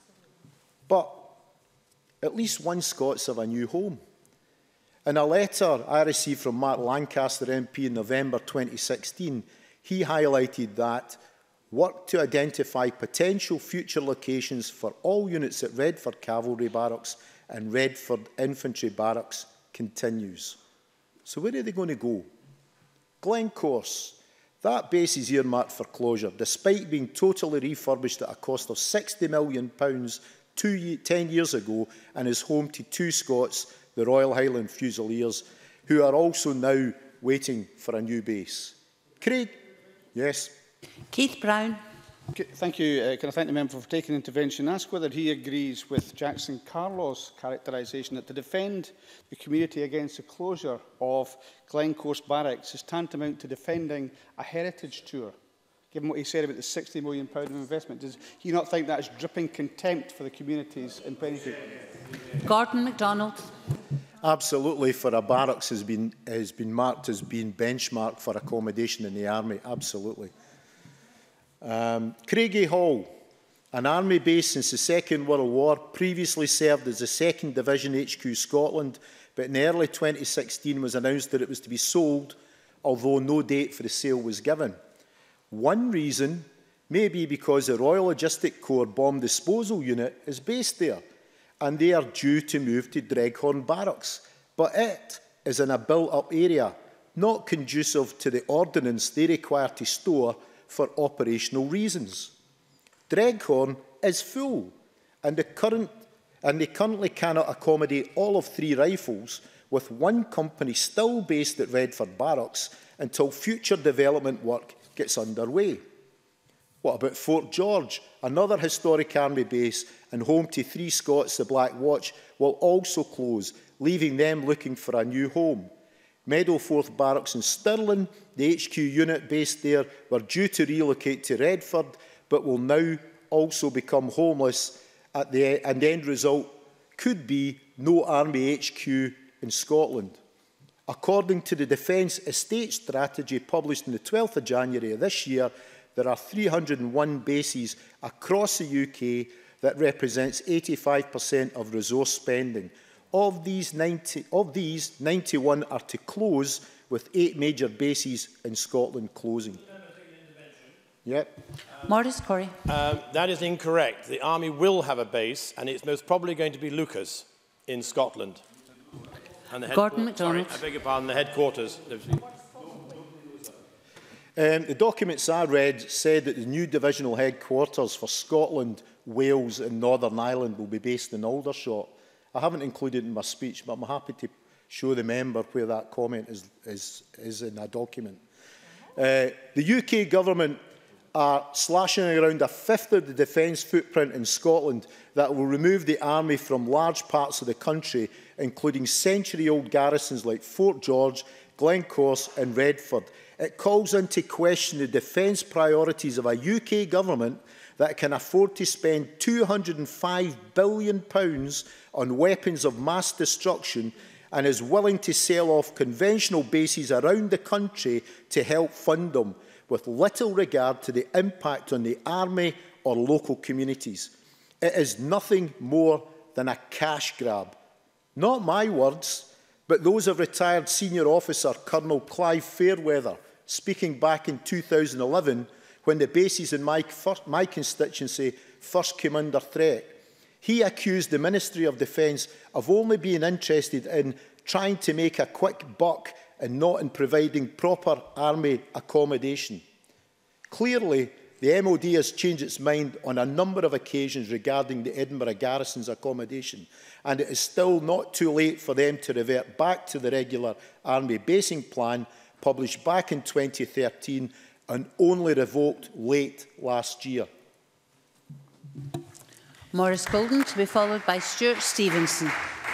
But at least one Scots have a new home. In a letter I received from Mark Lancaster M P in November twenty sixteen, he highlighted that work to identify potential future locations for all units at Redford Cavalry Barracks and Redford Infantry Barracks continues. So where are they going to go? Glencorse. That base is earmarked for closure, despite being totally refurbished at a cost of sixty million pounds two, ten years ago, and is home to two Scots, the Royal Highland Fusiliers, who are also now waiting for a new base. Craig? Yes. Keith Brown. Thank you. Uh, can I thank the member for taking intervention and ask whether he agrees with Jackson Carlaw's characterisation that to defend the community against the closure of Glencorse Barracks is tantamount to defending a heritage tour, given what he said about the sixty million pounds of investment? Does he not think that is dripping contempt for the communities in Penicuik? Gordon MacDonald. Absolutely, for a barracks has been, has been marked as being benchmarked for accommodation in the Army, absolutely. Um, Craigie Hall, an Army base since the Second World War, previously served as the second Division H Q Scotland, but in early twenty sixteen was announced that it was to be sold, although no date for the sale was given. One reason may be because the Royal Logistic Corps Bomb Disposal Unit is based there, and they are due to move to Dreghorn Barracks, but it is in a built-up area, not conducive to the ordnance they require to store for operational reasons. Dreghorn is full, and, the current, and they currently cannot accommodate all of three rifles, with one company still based at Redford Barracks until future development work gets underway. What about Fort George, another historic Army base and home to three Scots, the Black Watch, will also close, leaving them looking for a new home. Meadowforth Barracks in Stirling, the H Q unit based there, were due to relocate to Redford, but will now also become homeless, at the, and the end result could be no Army H Q in Scotland. According to the Defence Estate Strategy published on the twelfth of January of this year, there are three hundred and one bases across the U K that represents eighty-five percent of resource spending. Of these, ninety, of these, ninety-one are to close, with eight major bases in Scotland closing. Yep. Maurice Corrie. Um, that is incorrect. The Army will have a base, and it's most probably going to be Lucas in Scotland. And the Gordon MacDonald. Sorry, I beg your pardon, the headquarters. Um, the documents I read said that the new divisional headquarters for Scotland, Wales and Northern Ireland will be based in Aldershot. I haven't included it in my speech, but I'm happy to show the member where that comment is, is, is in that document. Uh, the U K government are slashing around a fifth of the defence footprint in Scotland that will remove the army from large parts of the country, including century-old garrisons like Fort George, Glencorse and Redford. It calls into question the defence priorities of a U K government that can afford to spend two hundred and five billion pounds on weapons of mass destruction and is willing to sell off conventional bases around the country to help fund them, with little regard to the impact on the army or local communities. It is nothing more than a cash grab. Not my words, but those of retired senior officer Colonel Clive Fairweather, speaking back in two thousand eleven, when the bases in my, my constituency first came under threat. He accused the Ministry of Defence of only being interested in trying to make a quick buck and not in providing proper army accommodation. Clearly, the M O D has changed its mind on a number of occasions regarding the Edinburgh Garrison's accommodation, and it is still not too late for them to revert back to the regular army basing plan published back in twenty thirteen and only revoked late last year. Maurice Golden, to be followed by Stuart Stevenson.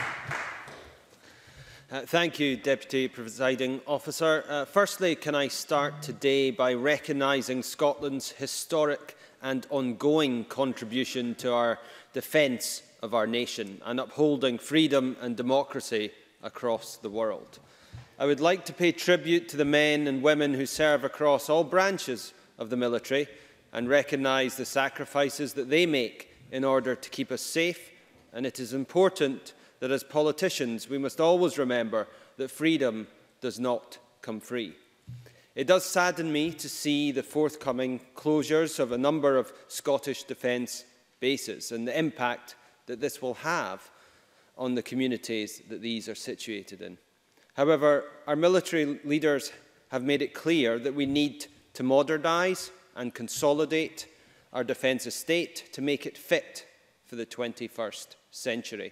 Uh, thank you, Deputy Presiding Officer. Uh, firstly, can I start today by recognising Scotland's historic and ongoing contribution to our defence of our nation and upholding freedom and democracy across the world. I would like to pay tribute to the men and women who serve across all branches of the military and recognise the sacrifices that they make in order to keep us safe, and it is important that as politicians we must always remember that freedom does not come free. It does sadden me to see the forthcoming closures of a number of Scottish defence bases and the impact that this will have on the communities that these are situated in. However, our military leaders have made it clear that we need to modernise and consolidate our defence estate to make it fit for the twenty-first century.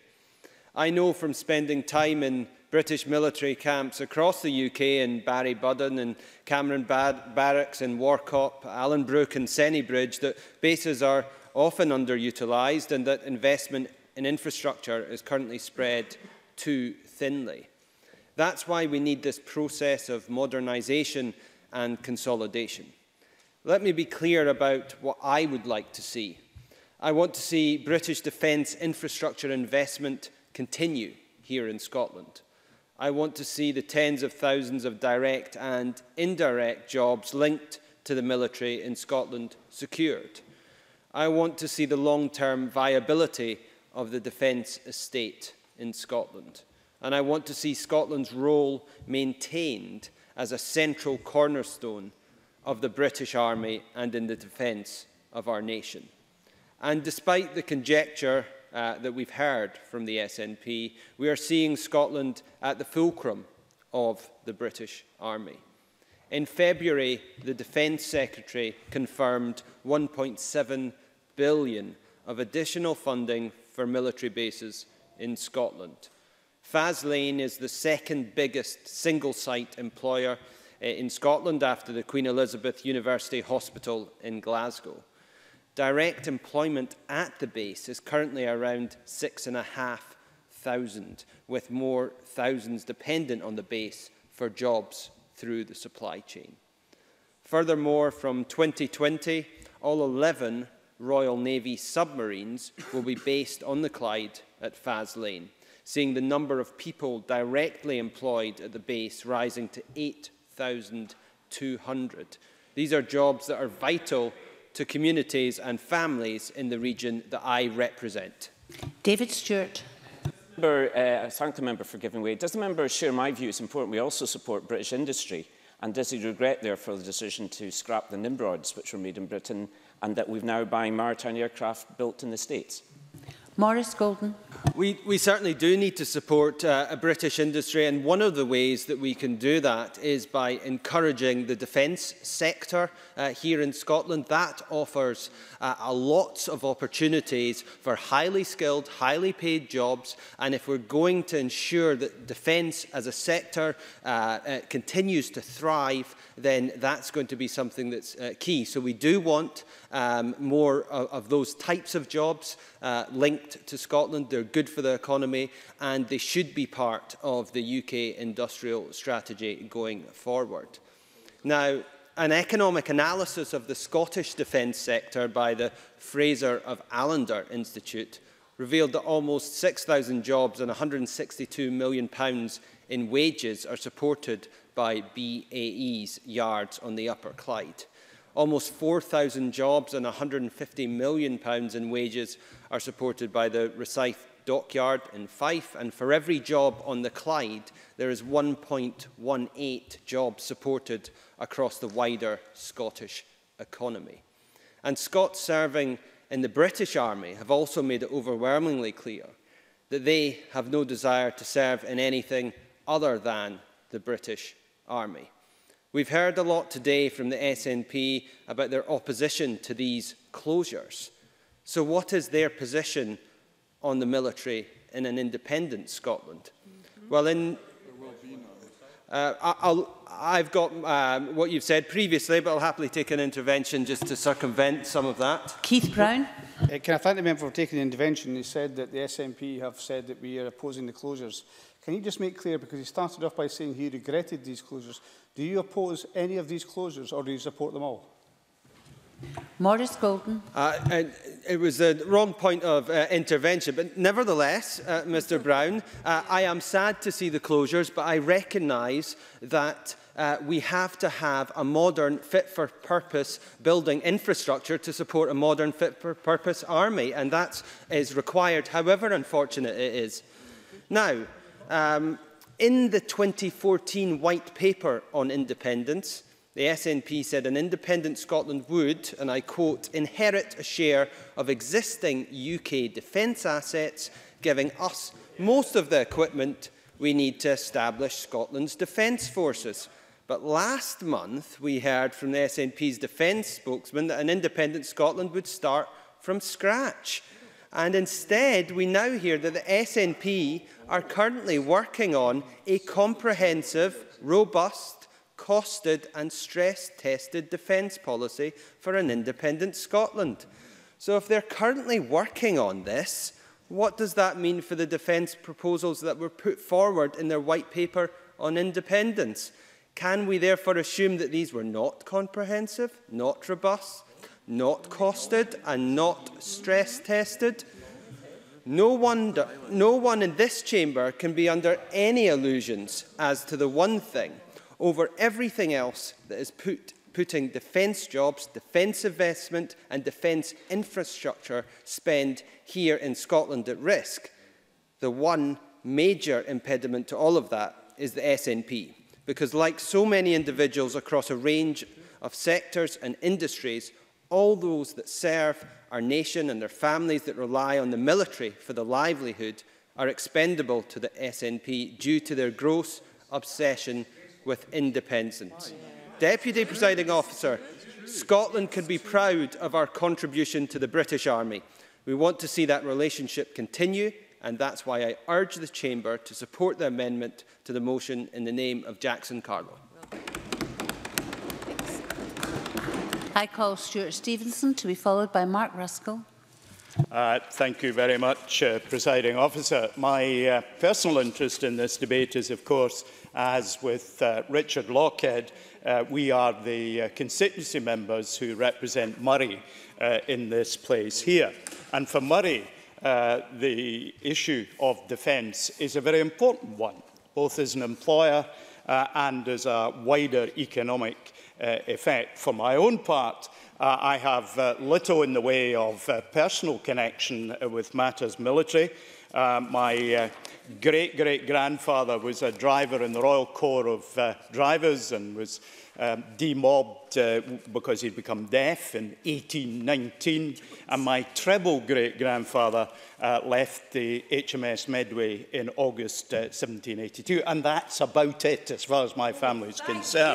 I know from spending time in British military camps across the U K, in Barry-Budden and Cameron Bar Barracks in Warcop, Allenbrook and Sennybridge, that bases are often underutilised and that investment in infrastructure is currently spread too thinly. That's why we need this process of modernisation and consolidation. Let me be clear about what I would like to see. I want to see British defence infrastructure investment continue here in Scotland. I want to see the tens of thousands of direct and indirect jobs linked to the military in Scotland secured. I want to see the long-term viability of the defence estate in Scotland. And I want to see Scotland's role maintained as a central cornerstone of the British Army and in the defence of our nation. And despite the conjecture uh, that we've heard from the S N P, we are seeing Scotland at the fulcrum of the British Army. In February, the Defence Secretary confirmed one point seven billion pounds of additional funding for military bases in Scotland. Faslane is the second biggest single-site employer in Scotland after the Queen Elizabeth University Hospital in Glasgow. Direct employment at the base is currently around six and a half thousand, with more thousands dependent on the base for jobs through the supply chain. Furthermore, from twenty twenty, all eleven Royal Navy submarines will be based on the Clyde at Faslane, seeing the number of people directly employed at the base rising to eight thousand two hundred. These are jobs that are vital to communities and families in the region that I represent. David Stewart. Member, uh, I thank the member for giving way. Does the member share my view it's important we also support British industry? And does he regret, therefore, the decision to scrap the Nimrods, which were made in Britain, and that we've now buying maritime aircraft built in the States? Maurice Golden. We, we certainly do need to support uh, a British industry, and one of the ways that we can do that is by encouraging the defence sector uh, here in Scotland. That offers uh, a lots of opportunities for highly skilled, highly paid jobs, and if we're going to ensure that defence as a sector uh, uh, continues to thrive, then that's going to be something that's uh, key. So we do want um, more of, of those types of jobs uh, linked to Scotland. They're good for the economy, and they should be part of the U K industrial strategy going forward. Now, an economic analysis of the Scottish defence sector by the Fraser of Allender Institute revealed that almost six thousand jobs and one hundred and sixty-two million pounds in wages are supported by B A E's yards on the Upper Clyde. Almost four thousand jobs and one hundred and fifty million pounds in wages are supported by the Rosyth Dockyard in Fife, and for every job on the Clyde, there is one point one eight jobs supported across the wider Scottish economy. And Scots serving in the British Army have also made it overwhelmingly clear that they have no desire to serve in anything other than the British Army. We've heard a lot today from the S N P about their opposition to these closures. So what is their position on the military in an independent Scotland? Mm-hmm. Well, in, uh, I'll, I've got um, what you've said previously, but I'll happily take an intervention just to circumvent some of that. Keith Brown. Uh, can I thank the member for taking the intervention? He said that the S N P have said that we are opposing the closures. Can you just make clear, because he started off by saying he regretted these closures, do you oppose any of these closures or do you support them all? Maurice Golden. Uh, and it was the wrong point of uh, intervention, but nevertheless, uh, Mr Brown, uh, I am sad to see the closures, but I recognise that uh, we have to have a modern, fit-for-purpose building infrastructure to support a modern, fit-for-purpose army, and that is required, however unfortunate it is. Now, um, in the twenty fourteen White Paper on Independence, the S N P said an independent Scotland would, and I quote, inherit a share of existing U K defence assets, giving us most of the equipment we need to establish Scotland's defence forces. But last month, we heard from the S N P's defence spokesman that an independent Scotland would start from scratch. And instead, we now hear that the S N P are currently working on a comprehensive, robust, costed and stress-tested defence policy for an independent Scotland. So if they're currently working on this, what does that mean for the defence proposals that were put forward in their White Paper on Independence? Can we therefore assume that these were not comprehensive, not robust, not costed and not stress-tested? No wonder, no one in this chamber can be under any illusions as to the one thing over everything else that is put, putting defence jobs, defence investment and defence infrastructure spend here in Scotland at risk. The one major impediment to all of that is the S N P, because like so many individuals across a range of sectors and industries, all those that serve our nation and their families that rely on the military for the livelihood are expendable to the S N P due to their gross obsession with independence. Deputy Presiding Officer, Scotland can be proud of our contribution to the British Army. We want to see that relationship continue, and that's why I urge the Chamber to support the amendment to the motion in the name of Jackson Carlow. I call Stuart Stevenson to be followed by Mark Ruskell. Uh, thank you very much, uh, Presiding Officer. My uh, personal interest in this debate is, of course, as with uh, Richard Lockhead, uh, we are the uh, constituency members who represent Murray uh, in this place here. And for Murray, uh, the issue of defence is a very important one, both as an employer uh, and as a wider economic uh, effect. For my own part, uh, I have uh, little in the way of uh, personal connection uh, with matters military. Uh, my uh, great-great-grandfather was a driver in the Royal Corps of uh, Drivers and was um, demobbed uh, because he'd become deaf in eighteen nineteen. And my treble great-grandfather uh, left the H M S Medway in August uh, seventeen eighty-two. And that's about it as far as my family is concerned.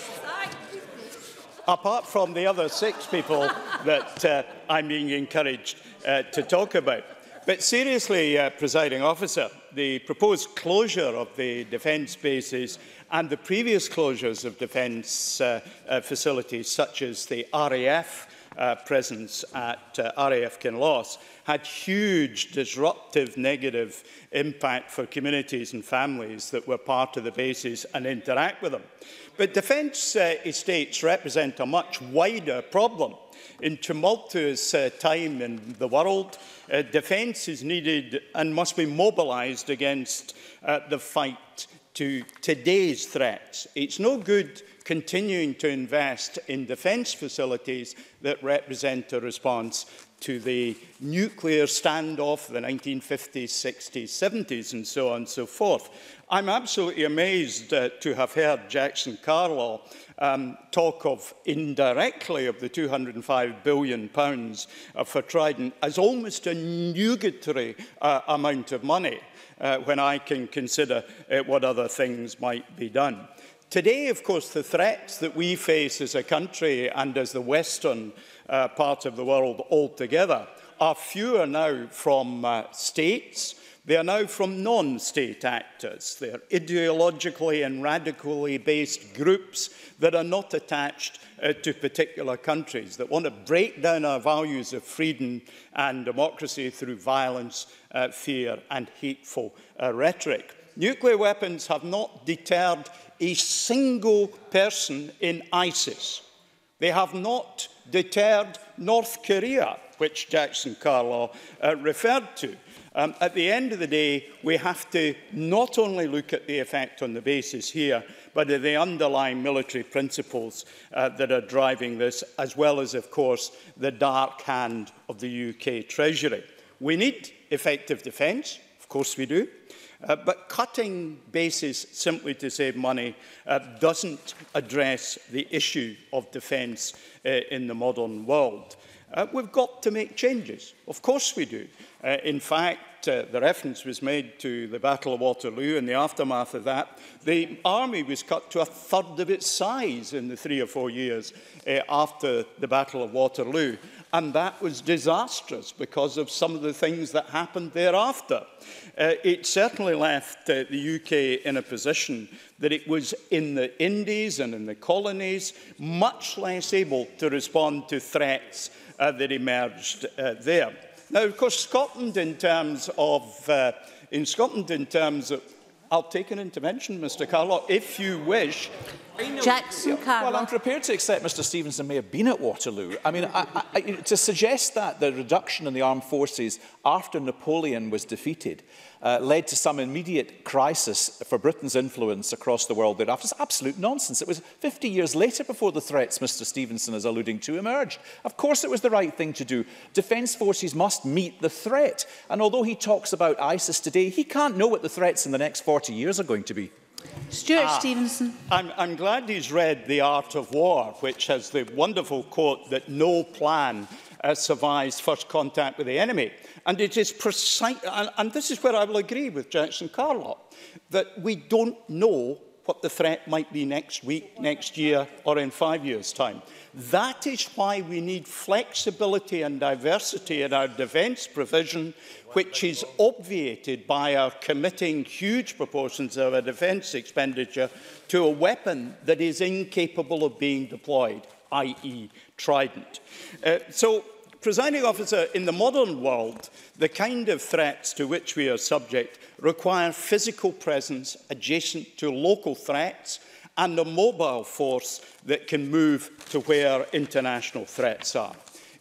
Apart from the other six people that uh, I'm being encouraged uh, to talk about. But seriously, uh, Presiding Officer, the proposed closure of the defence bases and the previous closures of defence uh, uh, facilities, such as the R A F uh, presence at uh, R A F Kinloss, had huge disruptive negative impact for communities and families that were part of the bases and interact with them. But defence uh, estates represent a much wider problem. In tumultuous uh, time in the world, uh, defence is needed and must be mobilised against uh, the fight to today's threats. It's no good continuing to invest in defence facilities that represent a response to the nuclear standoff, the nineteen fifties, sixties, seventies, and so on and so forth. I'm absolutely amazed uh, to have heard Jackson Carlaw um, talk of indirectly of the two hundred and five billion pounds uh, for Trident as almost a nugatory uh, amount of money uh, when I can consider uh, what other things might be done. Today, of course, the threats that we face as a country and as the Western uh, part of the world altogether are fewer now from uh, states. They are now from non-state actors. They are ideologically and radically based groups that are not attached uh, to particular countries, that want to break down our values of freedom and democracy through violence, uh, fear and hateful uh, rhetoric. Nuclear weapons have not deterred a single person in ISIS. They have not deterred North Korea, which Jackson Carlaw uh, referred to. Um, at the end of the day, we have to not only look at the effect on the bases here, but at the underlying military principles uh, that are driving this, as well as, of course, the dark hand of the U K Treasury. We need effective defence, of course we do. Uh, but cutting bases simply to save money uh, doesn't address the issue of defence uh, in the modern world. Uh, we've got to make changes. Of course we do. Uh, in fact, uh, the reference was made to the Battle of Waterloo. In the aftermath of that, the army was cut to a third of its size in the three or four years uh, after the Battle of Waterloo. And that was disastrous because of some of the things that happened thereafter. Uh, it certainly left uh, the U K in a position that it was in the Indies and in the colonies much less able to respond to threats uh, that emerged uh, there. Now, of course, Scotland in terms of, uh, in Scotland in terms of, I'll take an intervention, Mr Carlaw, if you wish. Jackson Carlaw. Well, I'm prepared to accept Mr Stevenson may have been at Waterloo. I mean, I, I, to suggest that the reduction in the armed forces after Napoleon was defeated uh, led to some immediate crisis for Britain's influence across the world thereafter is absolute nonsense. It was fifty years later before the threats Mr Stevenson is alluding to emerged. Of course it was the right thing to do. Defence forces must meet the threat. And although he talks about ISIS today, he can't know what the threats in the next forty years are going to be. Stuart ah, Stevenson. I'm, I'm glad he's read The Art of War, which has the wonderful quote that no plan uh, survives first contact with the enemy. And it is precise, and, and this is where I will agree with Jackson Carlaw, that we don't know what the threat might be next week, next year, or in five years' time. That is why we need flexibility and diversity in our defence provision, which is obviated by our committing huge proportions of our defence expenditure to a weapon that is incapable of being deployed, that is Trident. Uh, so, Presiding Officer, in the modern world, the kind of threats to which we are subject require physical presence adjacent to local threats and a mobile force that can move to where international threats are.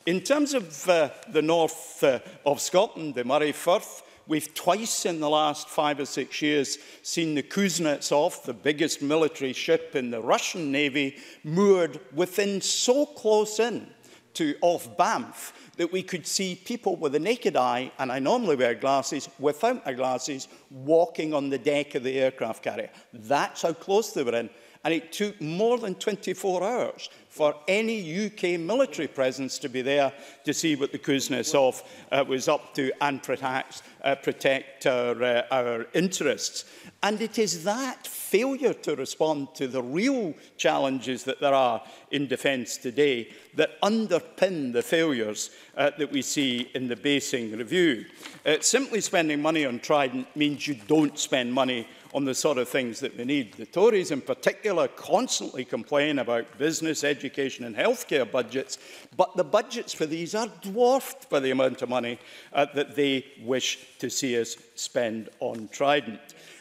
In terms of uh, the north uh, of Scotland, the Moray Firth, we've twice in the last five or six years seen the Kuznetsov, the biggest military ship in the Russian Navy, moored within so close in to off Banff that we could see people with a naked eye, and I normally wear glasses, without my glasses, walking on the deck of the aircraft carrier. That's how close they were in. And it took more than twenty-four hours for any U K military presence to be there to see what the Kuznetsov uh, was up to and protect, uh, protect our, uh, our interests. And it is that failure to respond to the real challenges that there are in defence today that underpin the failures uh, that we see in the basing review. Uh, simply spending money on Trident means you don't spend money on the sort of things that we need. The Tories in particular constantly complain about business, education and healthcare budgets, but the budgets for these are dwarfed by the amount of money uh, that they wish to see us spend on Trident.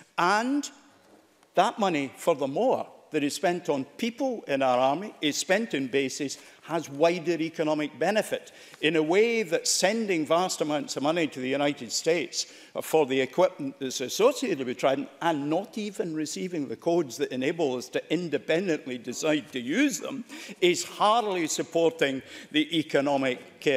And that money, furthermore, that is spent on people in our army, is spent in bases, has wider economic benefit in a way that sending vast amounts of money to the United States for the equipment that's associated with Trident and not even receiving the codes that enable us to independently decide to use them is hardly supporting the economic uh,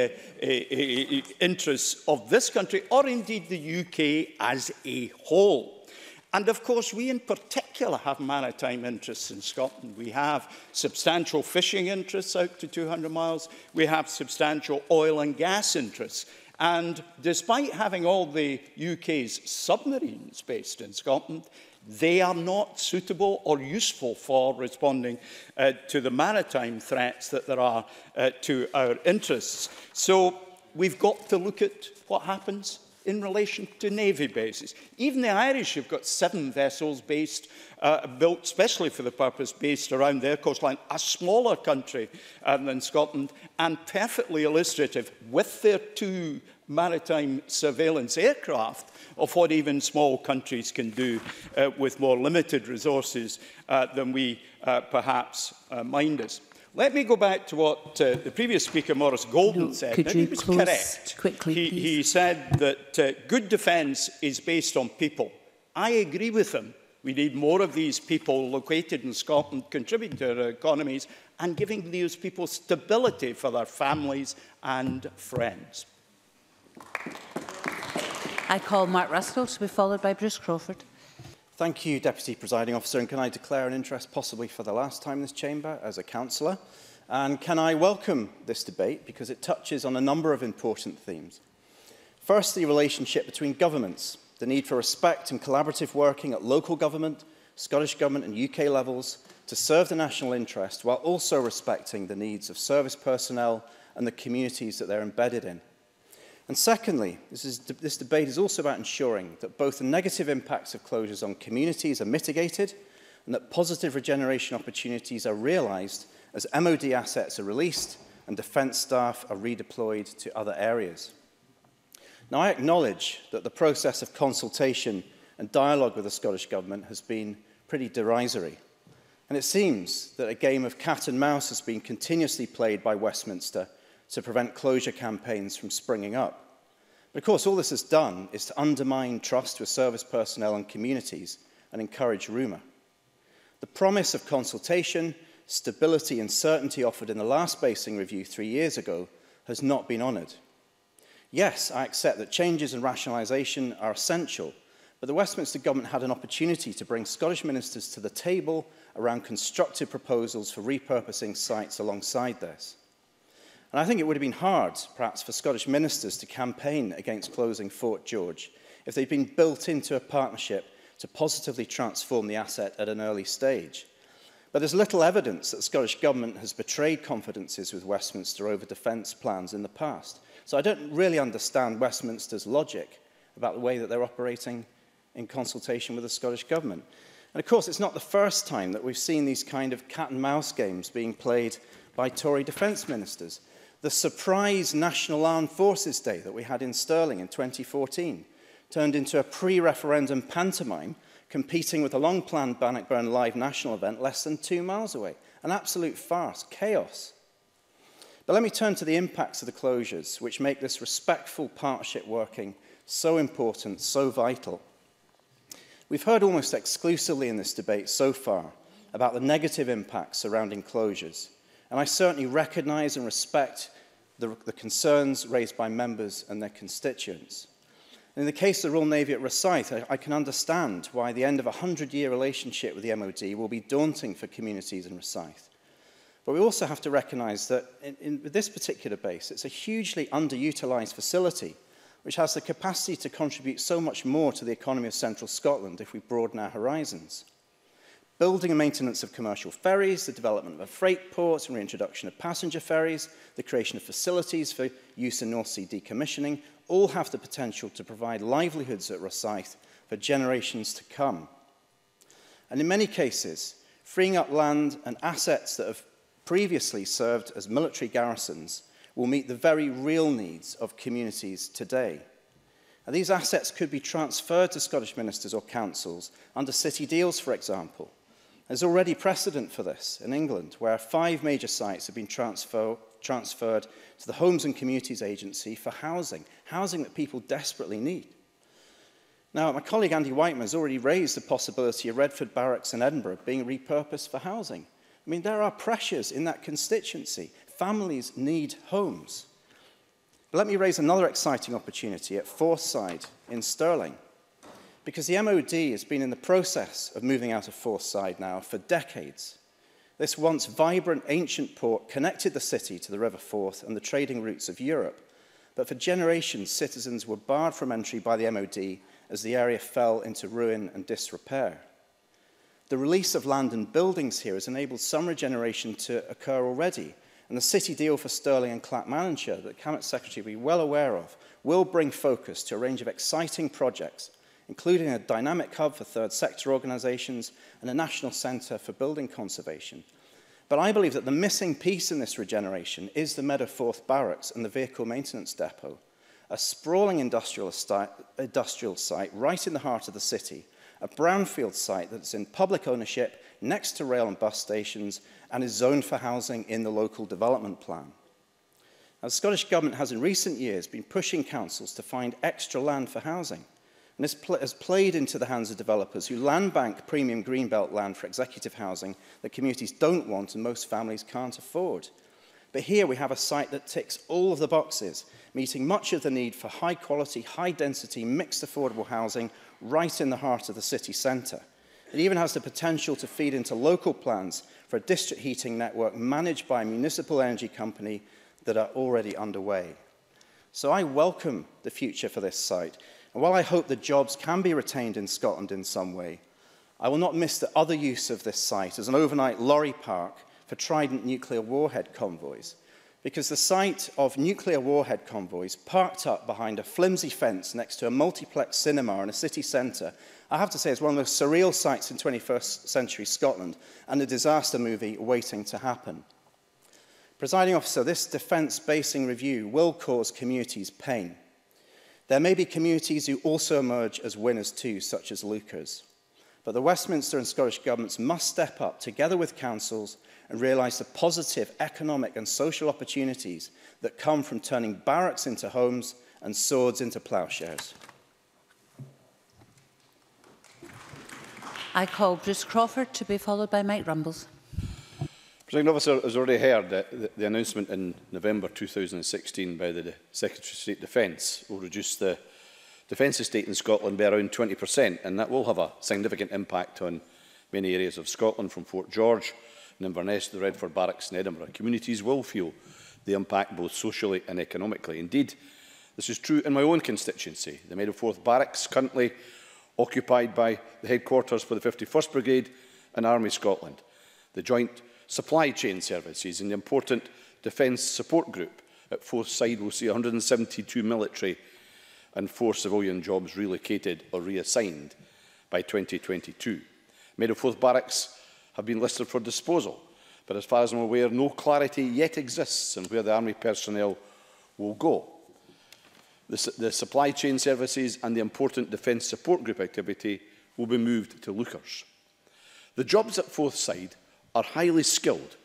uh, interests of this country or indeed the U K as a whole. And of course, we in particular have maritime interests in Scotland. We have substantial fishing interests out to two hundred miles. We have substantial oil and gas interests. And despite having all the U K's submarines based in Scotland, they are not suitable or useful for responding uh, to the maritime threats that there are uh, to our interests. So we've got to look at what happens in relation to navy bases. Even the Irish have got seven vessels based, uh, built specially for the purpose, based around their coastline, a smaller country uh, than Scotland, and perfectly illustrative with their two maritime surveillance aircraft of what even small countries can do uh, with more limited resources uh, than we uh, perhaps uh, mind us. Let me go back to what uh, the previous speaker, Maurice Golden, no, said. Could now, you he was close correct. Quickly, he, he said that uh, good defence is based on people. I agree with him. We need more of these people located in Scotland, contributing to our economies and giving these people stability for their families and friends. I call Mark Ruskell to be followed by Bruce Crawford. Thank you, Deputy Presiding Officer, and can I declare an interest possibly for the last time in this chamber as a councillor? And can I welcome this debate because it touches on a number of important themes. First, the relationship between governments, the need for respect and collaborative working at local government, Scottish Government and U K levels to serve the national interest while also respecting the needs of service personnel and the communities that they're embedded in. And secondly, this, is, this debate is also about ensuring that both the negative impacts of closures on communities are mitigated and that positive regeneration opportunities are realised as M O D assets are released and defence staff are redeployed to other areas. Now, I acknowledge that the process of consultation and dialogue with the Scottish Government has been pretty derisory. And it seems that a game of cat and mouse has been continuously played by Westminster to prevent closure campaigns from springing up. But of course, all this has done is to undermine trust with service personnel and communities and encourage rumour. The promise of consultation, stability and certainty offered in the last basing review three years ago has not been honoured. Yes, I accept that changes and rationalisation are essential, but the Westminster Government had an opportunity to bring Scottish ministers to the table around constructive proposals for repurposing sites alongside this. And I think it would have been hard, perhaps, for Scottish ministers to campaign against closing Fort George if they'd been built into a partnership to positively transform the asset at an early stage. But there's little evidence that the Scottish Government has betrayed confidences with Westminster over defence plans in the past. So I don't really understand Westminster's logic about the way that they're operating in consultation with the Scottish Government. And of course, it's not the first time that we've seen these kind of cat and mouse games being played by Tory defence ministers. The surprise National Armed Forces Day that we had in Stirling in twenty fourteen turned into a pre-referendum pantomime competing with a long-planned Bannockburn Live national event less than two miles away. An absolute farce, chaos. But let me turn to the impacts of the closures, which make this respectful partnership working so important, so vital. We've heard almost exclusively in this debate so far about the negative impacts surrounding closures, and I certainly recognise and respect the, the concerns raised by members and their constituents. In the case of the Royal Navy at Rosyth, I, I can understand why the end of a hundred-year relationship with the M O D will be daunting for communities in Rosyth. But we also have to recognise that in, in this particular base, it's a hugely underutilised facility, which has the capacity to contribute so much more to the economy of central Scotland if we broaden our horizons. Building and maintenance of commercial ferries, the development of a freight port and reintroduction of passenger ferries, the creation of facilities for use in North Sea decommissioning, all have the potential to provide livelihoods at Rosyth for generations to come. And in many cases, freeing up land and assets that have previously served as military garrisons will meet the very real needs of communities today. And these assets could be transferred to Scottish ministers or councils under city deals, for example. There's already precedent for this in England, where five major sites have been transfer, transferred to the Homes and Communities Agency for housing, housing that people desperately need. Now, my colleague Andy Whiteman has already raised the possibility of Redford Barracks in Edinburgh being repurposed for housing. I mean, there are pressures in that constituency. Families need homes. But let me raise another exciting opportunity at Forthside in Stirling, because the M O D has been in the process of moving out of Forthside now for decades. This once vibrant ancient port connected the city to the River Forth and the trading routes of Europe, but for generations citizens were barred from entry by the M O D as the area fell into ruin and disrepair. The release of land and buildings here has enabled some regeneration to occur already, and the city deal for Stirling and Clackmannanshire that the Cabinet Secretary will be well aware of will bring focus to a range of exciting projects, including a dynamic hub for third sector organisations and a national centre for building conservation. But I believe that the missing piece in this regeneration is the Meadowforth Barracks and the Vehicle Maintenance Depot, a sprawling industrial, industrial site right in the heart of the city, a brownfield site that's in public ownership next to rail and bus stations and is zoned for housing in the local development plan. Now, the Scottish Government has in recent years been pushing councils to find extra land for housing, and this pl has played into the hands of developers who land bank premium greenbelt land for executive housing that communities don't want and most families can't afford. But here we have a site that ticks all of the boxes, meeting much of the need for high quality, high density, mixed affordable housing right in the heart of the city centre. It even has the potential to feed into local plans for a district heating network managed by a municipal energy company that are already underway. So I welcome the future for this site. And while I hope the jobs can be retained in Scotland in some way, I will not miss the other use of this site as an overnight lorry park for Trident nuclear warhead convoys, because the sight of nuclear warhead convoys parked up behind a flimsy fence next to a multiplex cinema in a city centre, I have to say is one of the most surreal sights in twenty-first century Scotland and a disaster movie waiting to happen. Presiding Officer, this defence basing review will cause communities pain. There may be communities who also emerge as winners too, such as Lucas. But the Westminster and Scottish governments must step up together with councils and realise the positive economic and social opportunities that come from turning barracks into homes and swords into ploughshares. I call Bruce Crawford to be followed by Mike Rumbles. Presiding Officer has already heard that the, the announcement in November two thousand sixteen by the Secretary of State Defence will reduce the defence estate in Scotland by around twenty percent, and that will have a significant impact on many areas of Scotland, from Fort George and Inverness to the Redford Barracks in Edinburgh. Communities will feel the impact both socially and economically. Indeed, this is true in my own constituency. The Meadowforth Barracks, currently occupied by the headquarters for the fifty-first Brigade and Army Scotland, the Joint Supply Chain Services and the important Defence Support Group at Forthside will see one hundred and seventy-two military and four civilian jobs relocated or reassigned by twenty twenty-two. Meadowforth Barracks have been listed for disposal, but as far as I'm aware, no clarity yet exists on where the Army personnel will go. The, the supply chain services and the important Defence Support Group activity will be moved to Lucas. The jobs at Forthside are highly skilled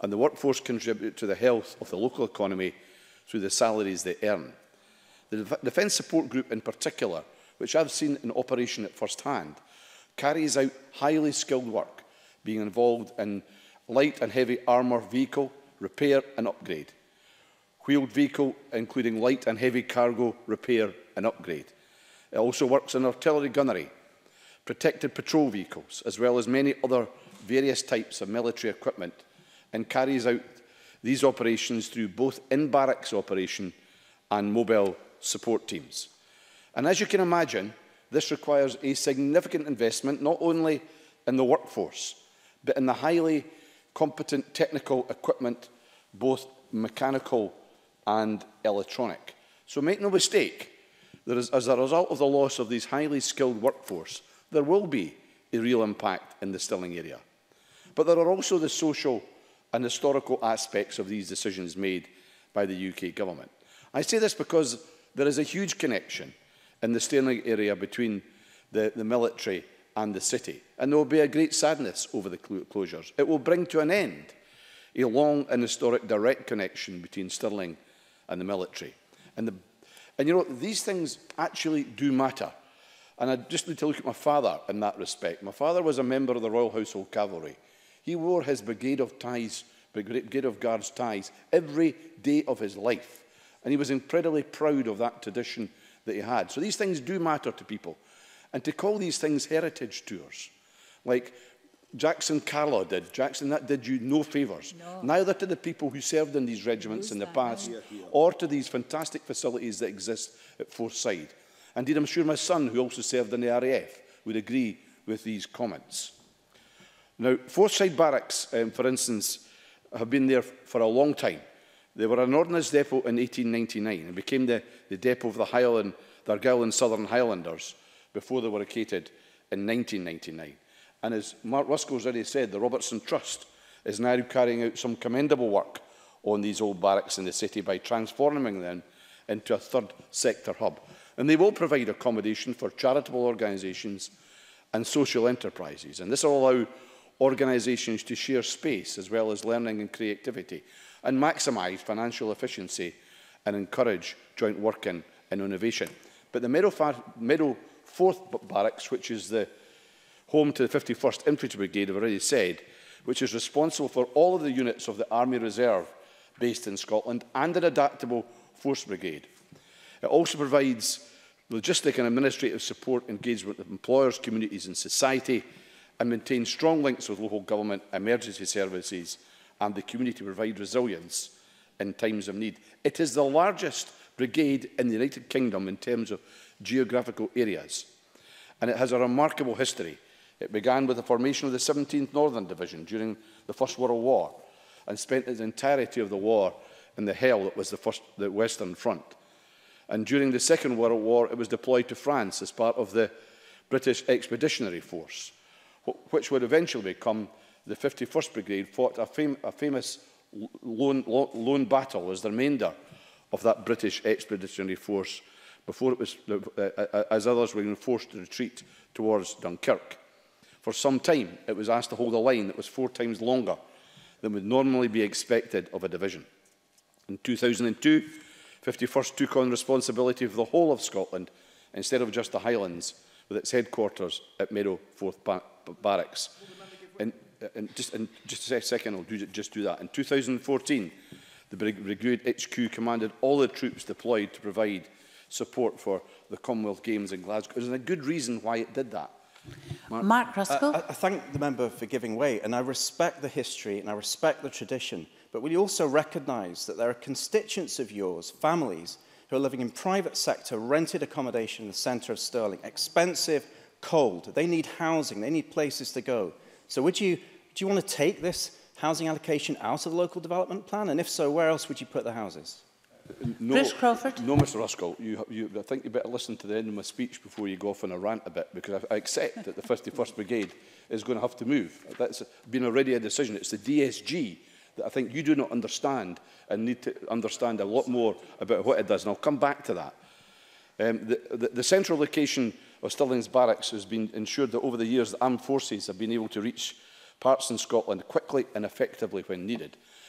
and the workforce contribute to the health of the local economy through the salaries they earn. The Defence Support Group in particular, which I've seen in operation at first hand, carries out highly skilled work, being involved in light and heavy armour vehicle repair and upgrade, wheeled vehicle including light and heavy cargo repair and upgrade. It also works in artillery gunnery, protected patrol vehicles, as well as many other various types of military equipment, and carries out these operations through both in-barracks operation and mobile support teams. And as you can imagine, this requires a significant investment not only in the workforce, but in the highly competent technical equipment, both mechanical and electronic. So make no mistake, there is, as a result of the loss of these highly skilled workforce, there will be a real impact in the Stirling area. But there are also the social and historical aspects of these decisions made by the U K government. I say this because there is a huge connection in the Stirling area between the, the military and the city, and there will be a great sadness over the closures. It will bring to an end a long and historic direct connection between Stirling and the military. And, the, and you know, these things actually do matter. And I just need to look at my father in that respect. My father was a member of the Royal Household Cavalry. He wore his Brigade of Ties, Brigade of Guards ties every day of his life. And he was incredibly proud of that tradition that he had. So these things do matter to people. And to call these things heritage tours, like Jackson Carlaw did, Jackson, that did you no favours. No. Neither to the people who served in these regiments Who's in the that? past, yeah, yeah. or to these fantastic facilities that exist at Forsyth. Indeed, I'm sure my son, who also served in the R A F, would agree with these comments. Now, Forsyth Barracks, um, for instance, have been there for a long time. They were an ordnance depot in eighteen ninety-nine and became the, the depot of the Highland, the Argyll and Southern Highlanders before they were vacated in nineteen ninety-nine. And as Mark Ruskell's already said, the Robertson Trust is now carrying out some commendable work on these old barracks in the city by transforming them into a third sector hub. And they will provide accommodation for charitable organisations and social enterprises. And this will allow organisations to share space as well as learning and creativity, and maximise financial efficiency and encourage joint working and innovation. But the Meadow Fourth Barracks, which is the home to the fifty-first Infantry Brigade, I've already said, which is responsible for all of the units of the Army Reserve based in Scotland and an adaptable Force Brigade. It also provides logistic and administrative support engagement with employers, communities and society, and maintains strong links with local government, emergency services and the community to provide resilience in times of need. It is the largest brigade in the United Kingdom in terms of geographical areas, and it has a remarkable history. It began with the formation of the seventeenth Northern Division during the First World War and spent the entirety of the war in the hell that was the, first, the Western Front. And during the Second World War, it was deployed to France as part of the British Expeditionary Force, which would eventually become the fifty-first Brigade, fought a, fam a famous lone, lone battle as the remainder of that British Expeditionary Force before it was, uh, as others were forced to retreat towards Dunkirk. For some time, it was asked to hold a line that was four times longer than would normally be expected of a division. In two thousand two, fifty-first took on responsibility for the whole of Scotland instead of just the Highlands, with its headquarters at Meadow Fourth ba Barracks. And, and, just, and just a second, I'll do, just do that. In two thousand fourteen, the Brigade H Q commanded all the troops deployed to provide support for the Commonwealth Games in Glasgow. There's a good reason why it did that. Mark, Mark Ruskell. I, I thank the member for giving way, and I respect the history and I respect the tradition. But will you also recognise that there are constituents of yours, families, who are living in private sector, rented accommodation in the centre of Stirling, expensive, cold. They need housing, they need places to go. So would you, do you want to take this housing allocation out of the local development plan? And if so, where else would you put the houses? No, Bruce Crawford. No, Mr Ruskell, you, you, I think you better listen to the end of my speech before you go off on a rant a bit, because I, I accept that the fifty-first Brigade is going to have to move. That's been already a decision. It's the D S G that I think you do not understand and need to understand a lot more about what it does. And I'll come back to that. Um, the, the, the central location of Stirling's barracks has been ensured that over the years the armed forces have been able to reach parts in Scotland quickly and effectively when needed.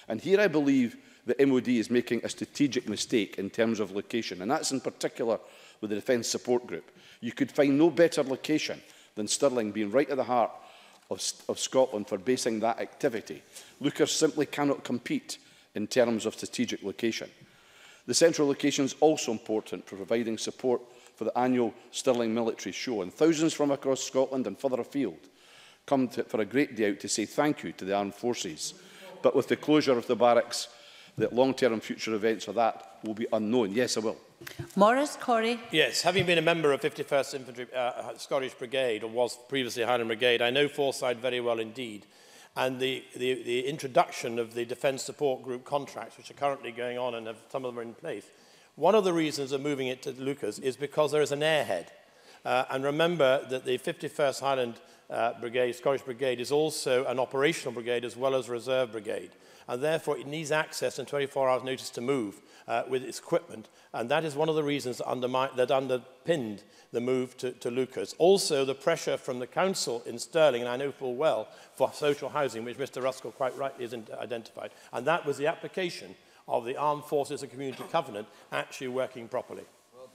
And here I believe the M O D is making a strategic mistake in terms of location, and that's in particular with the Defence Support Group. You could find no better location than Stirling, being right at the heart of, of Scotland for basing that activity. Lookers simply cannot compete in terms of strategic location. The central location is also important for providing support for the annual Stirling Military Show, and thousands from across Scotland and further afield come to, for a great day out to say thank you to the armed forces. But with the closure of the barracks, the long-term future events for that will be unknown. Yes, I will. Maurice Corrie. Yes, having been a member of fifty-first Infantry uh, Scottish Brigade, or was previously Highland Brigade, I know Forsyth very well indeed. And the, the, the introduction of the Defence Support Group contracts, which are currently going on and have, some of them are in place, one of the reasons of moving it to Lucas is because there is an airhead. Uh, and remember that the fifty-first Highland uh, Brigade, Scottish Brigade, is also an operational brigade as well as a reserve brigade. And therefore it needs access and twenty-four hours notice to move uh, with its equipment. And that is one of the reasons that, that underpinned the move to, to Lucas. Also, the pressure from the council in Stirling, and I know full well, for social housing, which Mr Ruskell quite rightly has identified. And that was the application of the Armed Forces and Community Covenant actually working properly.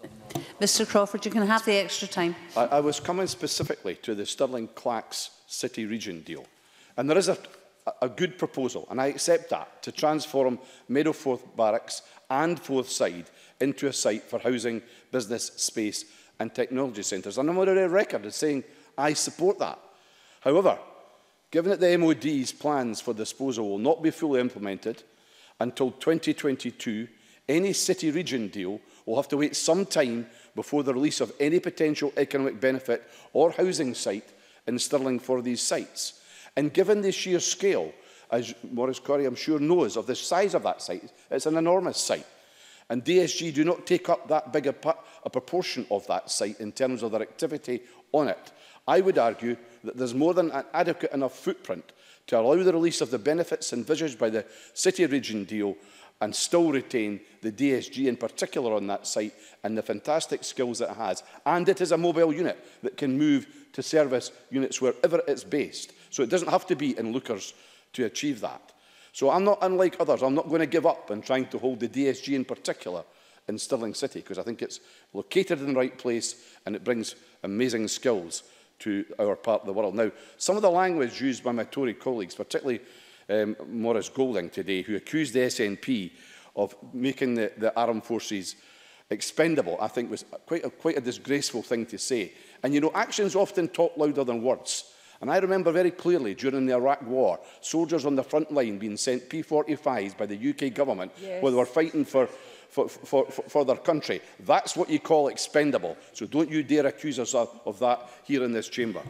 Mr Crawford, you can have the extra time. I, I was coming specifically to the Stirling-Clacks City Region deal. And there is a, a good proposal, and I accept that, to transform Meadowforth Barracks and Forthside into a site for housing, business, space and technology centres. And I'm already on record as saying I support that. However, given that the M O D's plans for disposal will not be fully implemented until twenty twenty-two, any city region deal will have to wait some time before the release of any potential economic benefit or housing site in Stirling for these sites. And given the sheer scale, as Maurice Corrie I'm sure knows, of the size of that site, it's an enormous site. And D S G do not take up that big a, a proportion of that site in terms of their activity on it. I would argue that there's more than an adequate enough footprint to allow the release of the benefits envisaged by the city region deal and still retain the D S G in particular on that site and the fantastic skills that it has. And it is a mobile unit that can move to service units wherever it's based. So it doesn't have to be in Lookers to achieve that. So I'm not, unlike others, I'm not going to give up on trying to hold the D S G in particular in Stirling City, because I think it's located in the right place and it brings amazing skills to our part of the world. Now, some of the language used by my Tory colleagues, particularly um, Maurice Golding today, who accused the S N P of making the, the armed forces expendable, I think was quite a, quite a disgraceful thing to say. And, you know, actions often talk louder than words. And I remember very clearly during the Iraq War, soldiers on the front line being sent P forty-fives by the U K government, yes, where they were fighting for, for, for, for, for their country. That's what you call expendable. So don't you dare accuse us of, of that here in this chamber.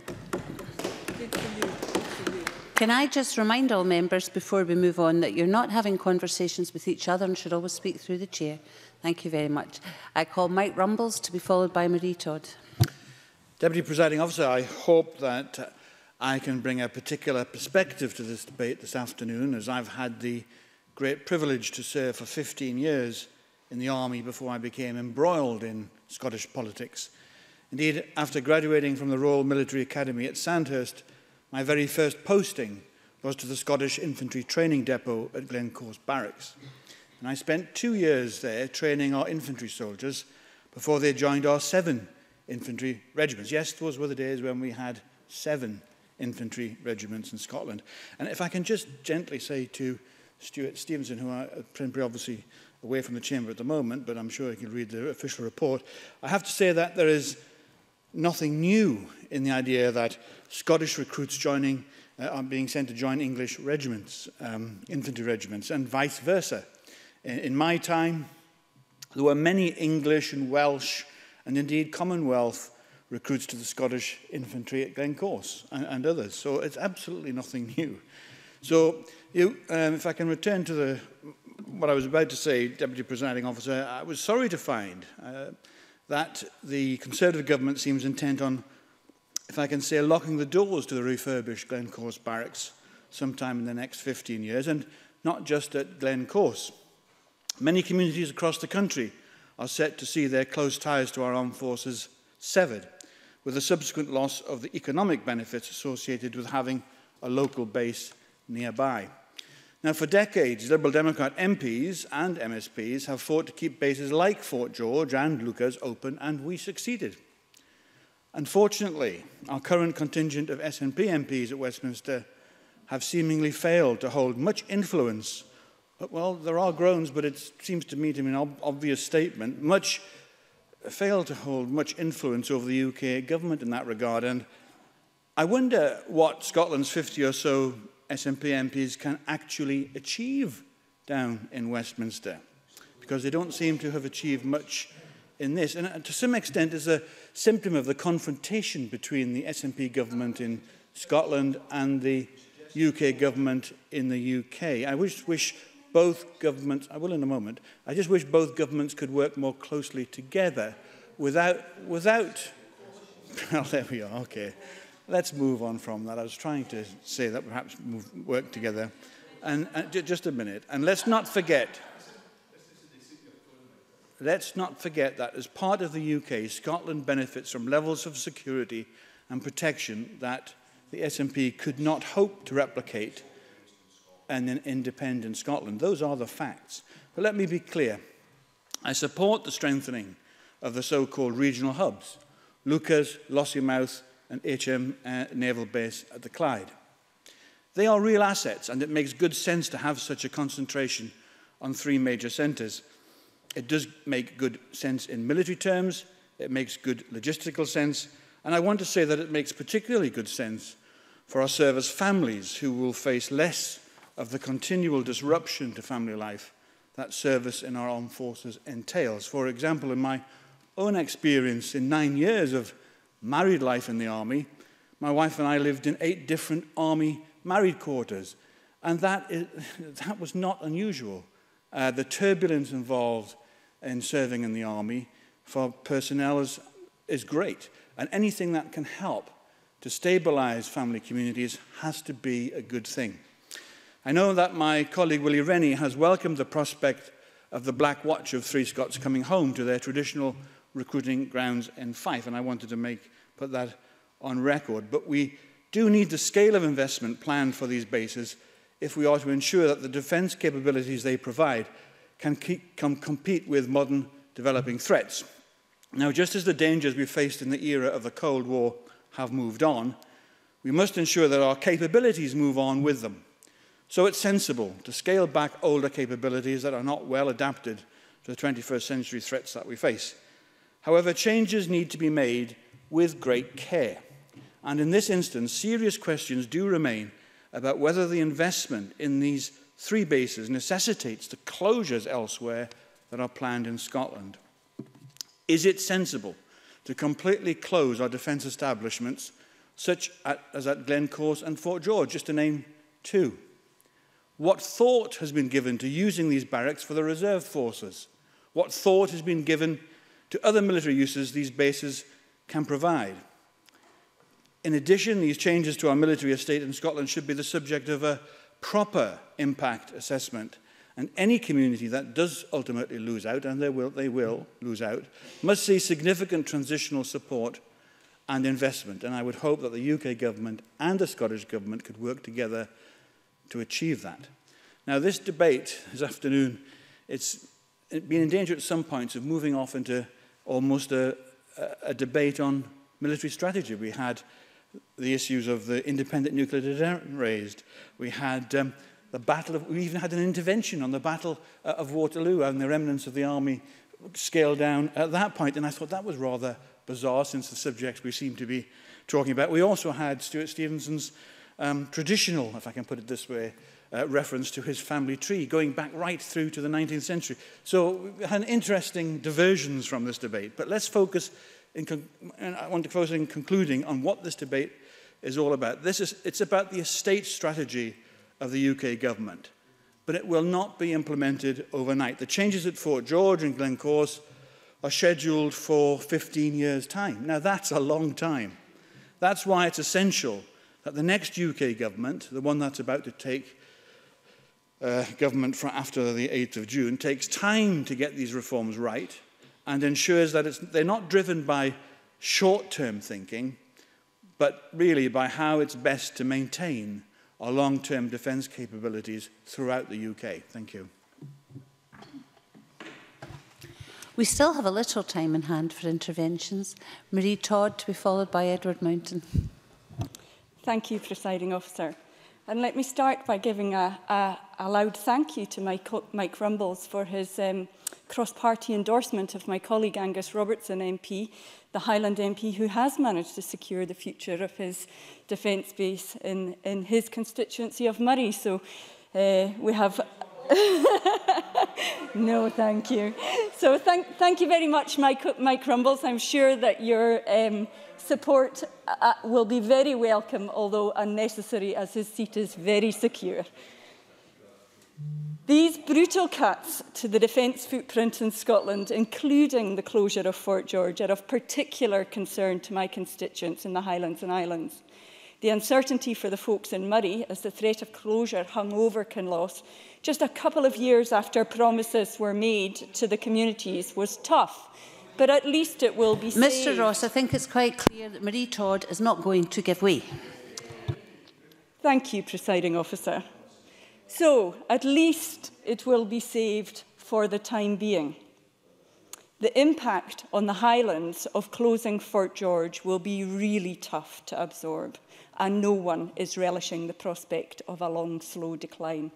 Can I just remind all members before we move on that you're not having conversations with each other and should always speak through the chair. Thank you very much. I call Mike Rumbles to be followed by Marie Todd. Deputy Presiding Officer, I hope that uh, I can bring a particular perspective to this debate this afternoon, as I've had the great privilege to serve for fifteen years in the Army before I became embroiled in Scottish politics. Indeed, after graduating from the Royal Military Academy at Sandhurst, my very first posting was to the Scottish Infantry Training Depot at Glencorse Barracks. And I spent two years there training our infantry soldiers before they joined our seven infantry regiments. Yes, those were the days when we had seven infantry regiments in Scotland. And if I can just gently say to Stuart Stevenson, who are obviously away from the chamber at the moment, but I'm sure he can read the official report, I have to say that there is nothing new in the idea that Scottish recruits joining uh, are being sent to join English regiments, um, infantry regiments, and vice versa. In, in my time, there were many English and Welsh and indeed Commonwealth recruits to the Scottish infantry at Glencorse and, and others. So it's absolutely nothing new. So you, um, if I can return to the, what I was about to say, Deputy Presiding Officer, I was sorry to find uh, that the Conservative government seems intent on, if I can say, locking the doors to the refurbished Glencorse barracks sometime in the next fifteen years, and not just at Glencorse. Many communities across the country are set to see their close ties to our armed forces severed, with the subsequent loss of the economic benefits associated with having a local base nearby. Now, for decades, Liberal Democrat M Ps and M S Ps have fought to keep bases like Fort George and Lucas open, and we succeeded. Unfortunately, our current contingent of S N P M Ps at Westminster have seemingly failed to hold much influence. Well, there are groans, but it seems to me to be an ob obvious statement. Much failed to hold much influence over the U K government in that regard. And I wonder what Scotland's fifty or so S N P M Ps can actually achieve down in Westminster, because they don't seem to have achieved much in this. And to some extent is a symptom of the confrontation between the S N P government in Scotland and the U K government in the U K. I wish, wish both governments, I will in a moment, I just wish both governments could work more closely together without, without, well, there we are, okay. Let's move on from that. I was trying to say that perhaps move, work together. And, and just a minute, and let's not forget, let's not forget that as part of the U K, Scotland benefits from levels of security and protection that the S N P could not hope to replicate in an independent Scotland. Those are the facts. But let me be clear. I support the strengthening of the so-called regional hubs, Lucas, Lossiemouth, and H M uh, Naval Base at the Clyde. They are real assets, and it makes good sense to have such a concentration on three major centres. It does make good sense in military terms, it makes good logistical sense, and I want to say that it makes particularly good sense for our service families who will face less of the continual disruption to family life that service in our armed forces entails. For example, in my own experience in nine years of married life in the army, my wife and I lived in eight different army married quarters, and that, is, that was not unusual. Uh, the turbulence involved in serving in the army for personnel is, is great, and anything that can help to stabilise family communities has to be a good thing. I know that my colleague Willie Rennie has welcomed the prospect of the Black Watch of Three Scots coming home to their traditional recruiting grounds in Fife, and I wanted to make, put that on record. But we do need the scale of investment planned for these bases if we are to ensure that the defence capabilities they provide can keep, come compete with modern developing threats. Now, just as the dangers we faced in the era of the Cold War have moved on, we must ensure that our capabilities move on with them. So it's sensible to scale back older capabilities that are not well adapted to the twenty-first century threats that we face. However, changes need to be made with great care. And in this instance, serious questions do remain about whether the investment in these three bases necessitates the closures elsewhere that are planned in Scotland. Is it sensible to completely close our defence establishments, such as at Glencorse and Fort George, just to name two? What thought has been given to using these barracks for the reserve forces? What thought has been given to other military uses these bases can provide? In addition, these changes to our military estate in Scotland should be the subject of a proper impact assessment, and any community that does ultimately lose out, and they will, they will lose out, must see significant transitional support and investment. And I would hope that the U K government and the Scottish government could work together to achieve that. Now, this debate this afternoon, it's been in danger at some points of moving off into almost a, a, a debate on military strategy. We had the issues of the independent nuclear deterrent raised. We had um, the battle of, we even had an intervention on the battle uh, of Waterloo and the remnants of the army scaled down at that point. And I thought that was rather bizarre, since the subjects we seem to be talking about. We also had Stuart Stevenson's um, traditional, if I can put it this way, uh, reference to his family tree, going back right through to the nineteenth century. So we had interesting diversions from this debate. But let's focus, in con and I want to focus in concluding on what this debate is all about. This is, it's about the estate strategy of the U K government, but it will not be implemented overnight. The changes at Fort George and Glencorse are scheduled for fifteen years' time. Now, that's a long time. That's why it's essential that the next U K government, the one that's about to take uh, government for after the eighth of June, takes time to get these reforms right and ensures that it's, they're not driven by short-term thinking, but really by how it's best to maintain our long-term defence capabilities throughout the U K. Thank you. We still have a little time in hand for interventions. Marie Todd to be followed by Edward Mountain. Thank you, Presiding Officer. And let me start by giving a, a, a loud thank you to Mike, Mike Rumbles for his um, cross-party endorsement of my colleague Angus Robertson M P, the Highland M P who has managed to secure the future of his defence base in, in his constituency of Murray. So uh, we have... No, thank you. So thank, thank you very much, Mike, Mike Rumbles. I'm sure that your um, support uh, will be very welcome, although unnecessary, as his seat is very secure. These brutal cuts to the defence footprint in Scotland, including the closure of Fort George, are of particular concern to my constituents in the Highlands and Islands. The uncertainty for the folks in Murray as the threat of closure hung over Kinloss just a couple of years after promises were made to the communities was tough, but at least it will be saved. Mr Ross, I think it's quite clear that Marie Todd is not going to give way. Thank you, Presiding Officer. So, at least it will be saved for the time being. The impact on the Highlands of closing Fort George will be really tough to absorb, and no one is relishing the prospect of a long, slow decline.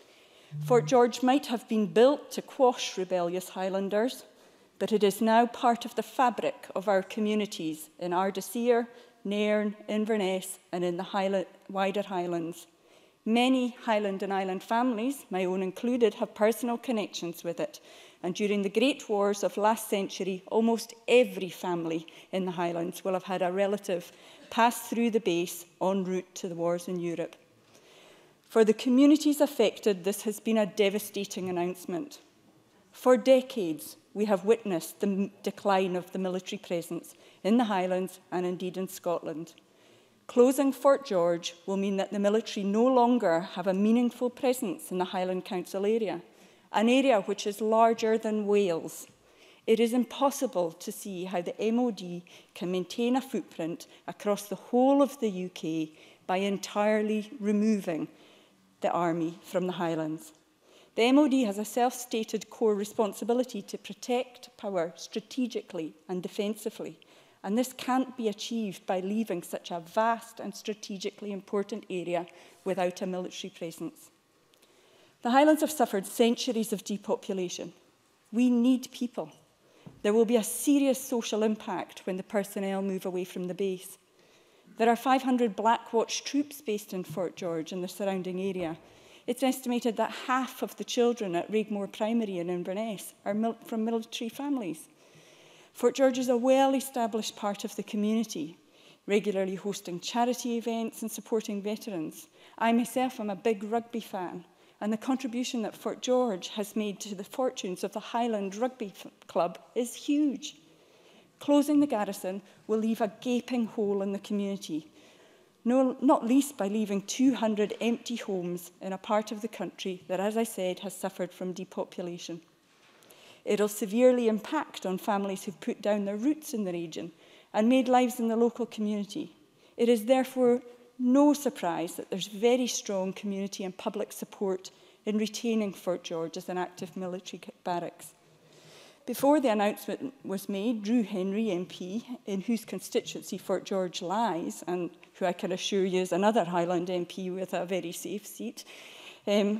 Fort George might have been built to quash rebellious Highlanders, but it is now part of the fabric of our communities in Ardashir, Nairn, Inverness and in the Highland, wider Highlands. Many Highland and Island families, my own included, have personal connections with it, and during the Great Wars of last century, almost every family in the Highlands will have had a relative pass through the base en route to the wars in Europe. For the communities affected, this has been a devastating announcement. For decades, we have witnessed the decline of the military presence in the Highlands and indeed in Scotland. Closing Fort George will mean that the military no longer have a meaningful presence in the Highland Council area, an area which is larger than Wales. It is impossible to see how the M O D can maintain a footprint across the whole of the U K by entirely removing the Army from the Highlands. The M O D has a self-stated core responsibility to protect power strategically and defensively, and this can't be achieved by leaving such a vast and strategically important area without a military presence. The Highlands have suffered centuries of depopulation. We need people. There will be a serious social impact when the personnel move away from the base. There are five hundred Black Watch troops based in Fort George and the surrounding area. It's estimated that half of the children at Raigmore Primary in Inverness are mil from military families. Fort George is a well-established part of the community, regularly hosting charity events and supporting veterans. I myself am a big rugby fan, and the contribution that Fort George has made to the fortunes of the Highland Rugby Club is huge. Closing the garrison will leave a gaping hole in the community, no, not least by leaving two hundred empty homes in a part of the country that, as I said, has suffered from depopulation. It will severely impact on families who've put down their roots in the region and made lives in the local community. It is therefore no surprise that there's very strong community and public support in retaining Fort George as an active military barracks. Before the announcement was made, Drew Henry M P, in whose constituency Fort George lies, and who I can assure you is another Highland M P with a very safe seat, um,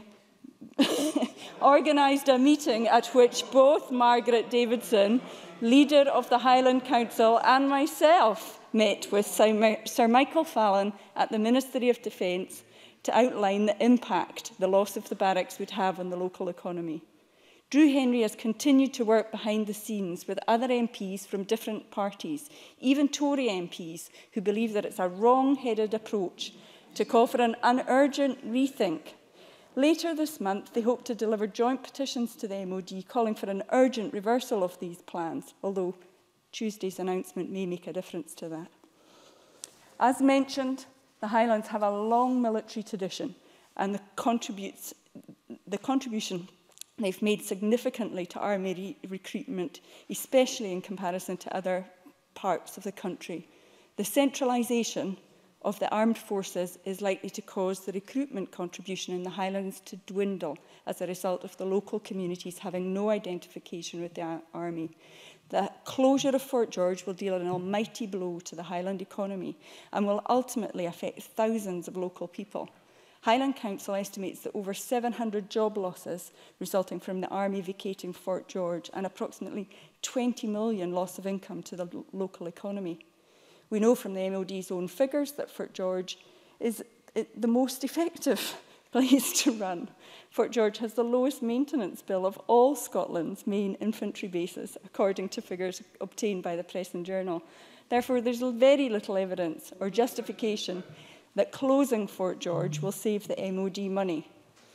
organised a meeting at which both Margaret Davidson, leader of the Highland Council, and myself met with Sir Michael Fallon at the Ministry of Defence to outline the impact the loss of the barracks would have on the local economy. Drew Henry has continued to work behind the scenes with other M Ps from different parties, even Tory M Ps, who believe that it's a wrong-headed approach to call for an, an urgent rethink. Later this month, they hope to deliver joint petitions to the M O D calling for an urgent reversal of these plans, although Tuesday's announcement may make a difference to that. As mentioned, the Highlands have a long military tradition, and the, contributes, the contribution they've made significantly to army re recruitment, especially in comparison to other parts of the country. The centralisation of the armed forces is likely to cause the recruitment contribution in the Highlands to dwindle as a result of the local communities having no identification with the army. The closure of Fort George will deal an almighty blow to the Highland economy and will ultimately affect thousands of local people. Highland Council estimates that over seven hundred job losses resulting from the army vacating Fort George and approximately twenty million loss of income to the lo local economy. We know from the M O D's own figures that Fort George is the most effective place to run. Fort George has the lowest maintenance bill of all Scotland's main infantry bases, according to figures obtained by the Press and Journal. Therefore, there's very little evidence or justification that closing Fort George will save the M O D money.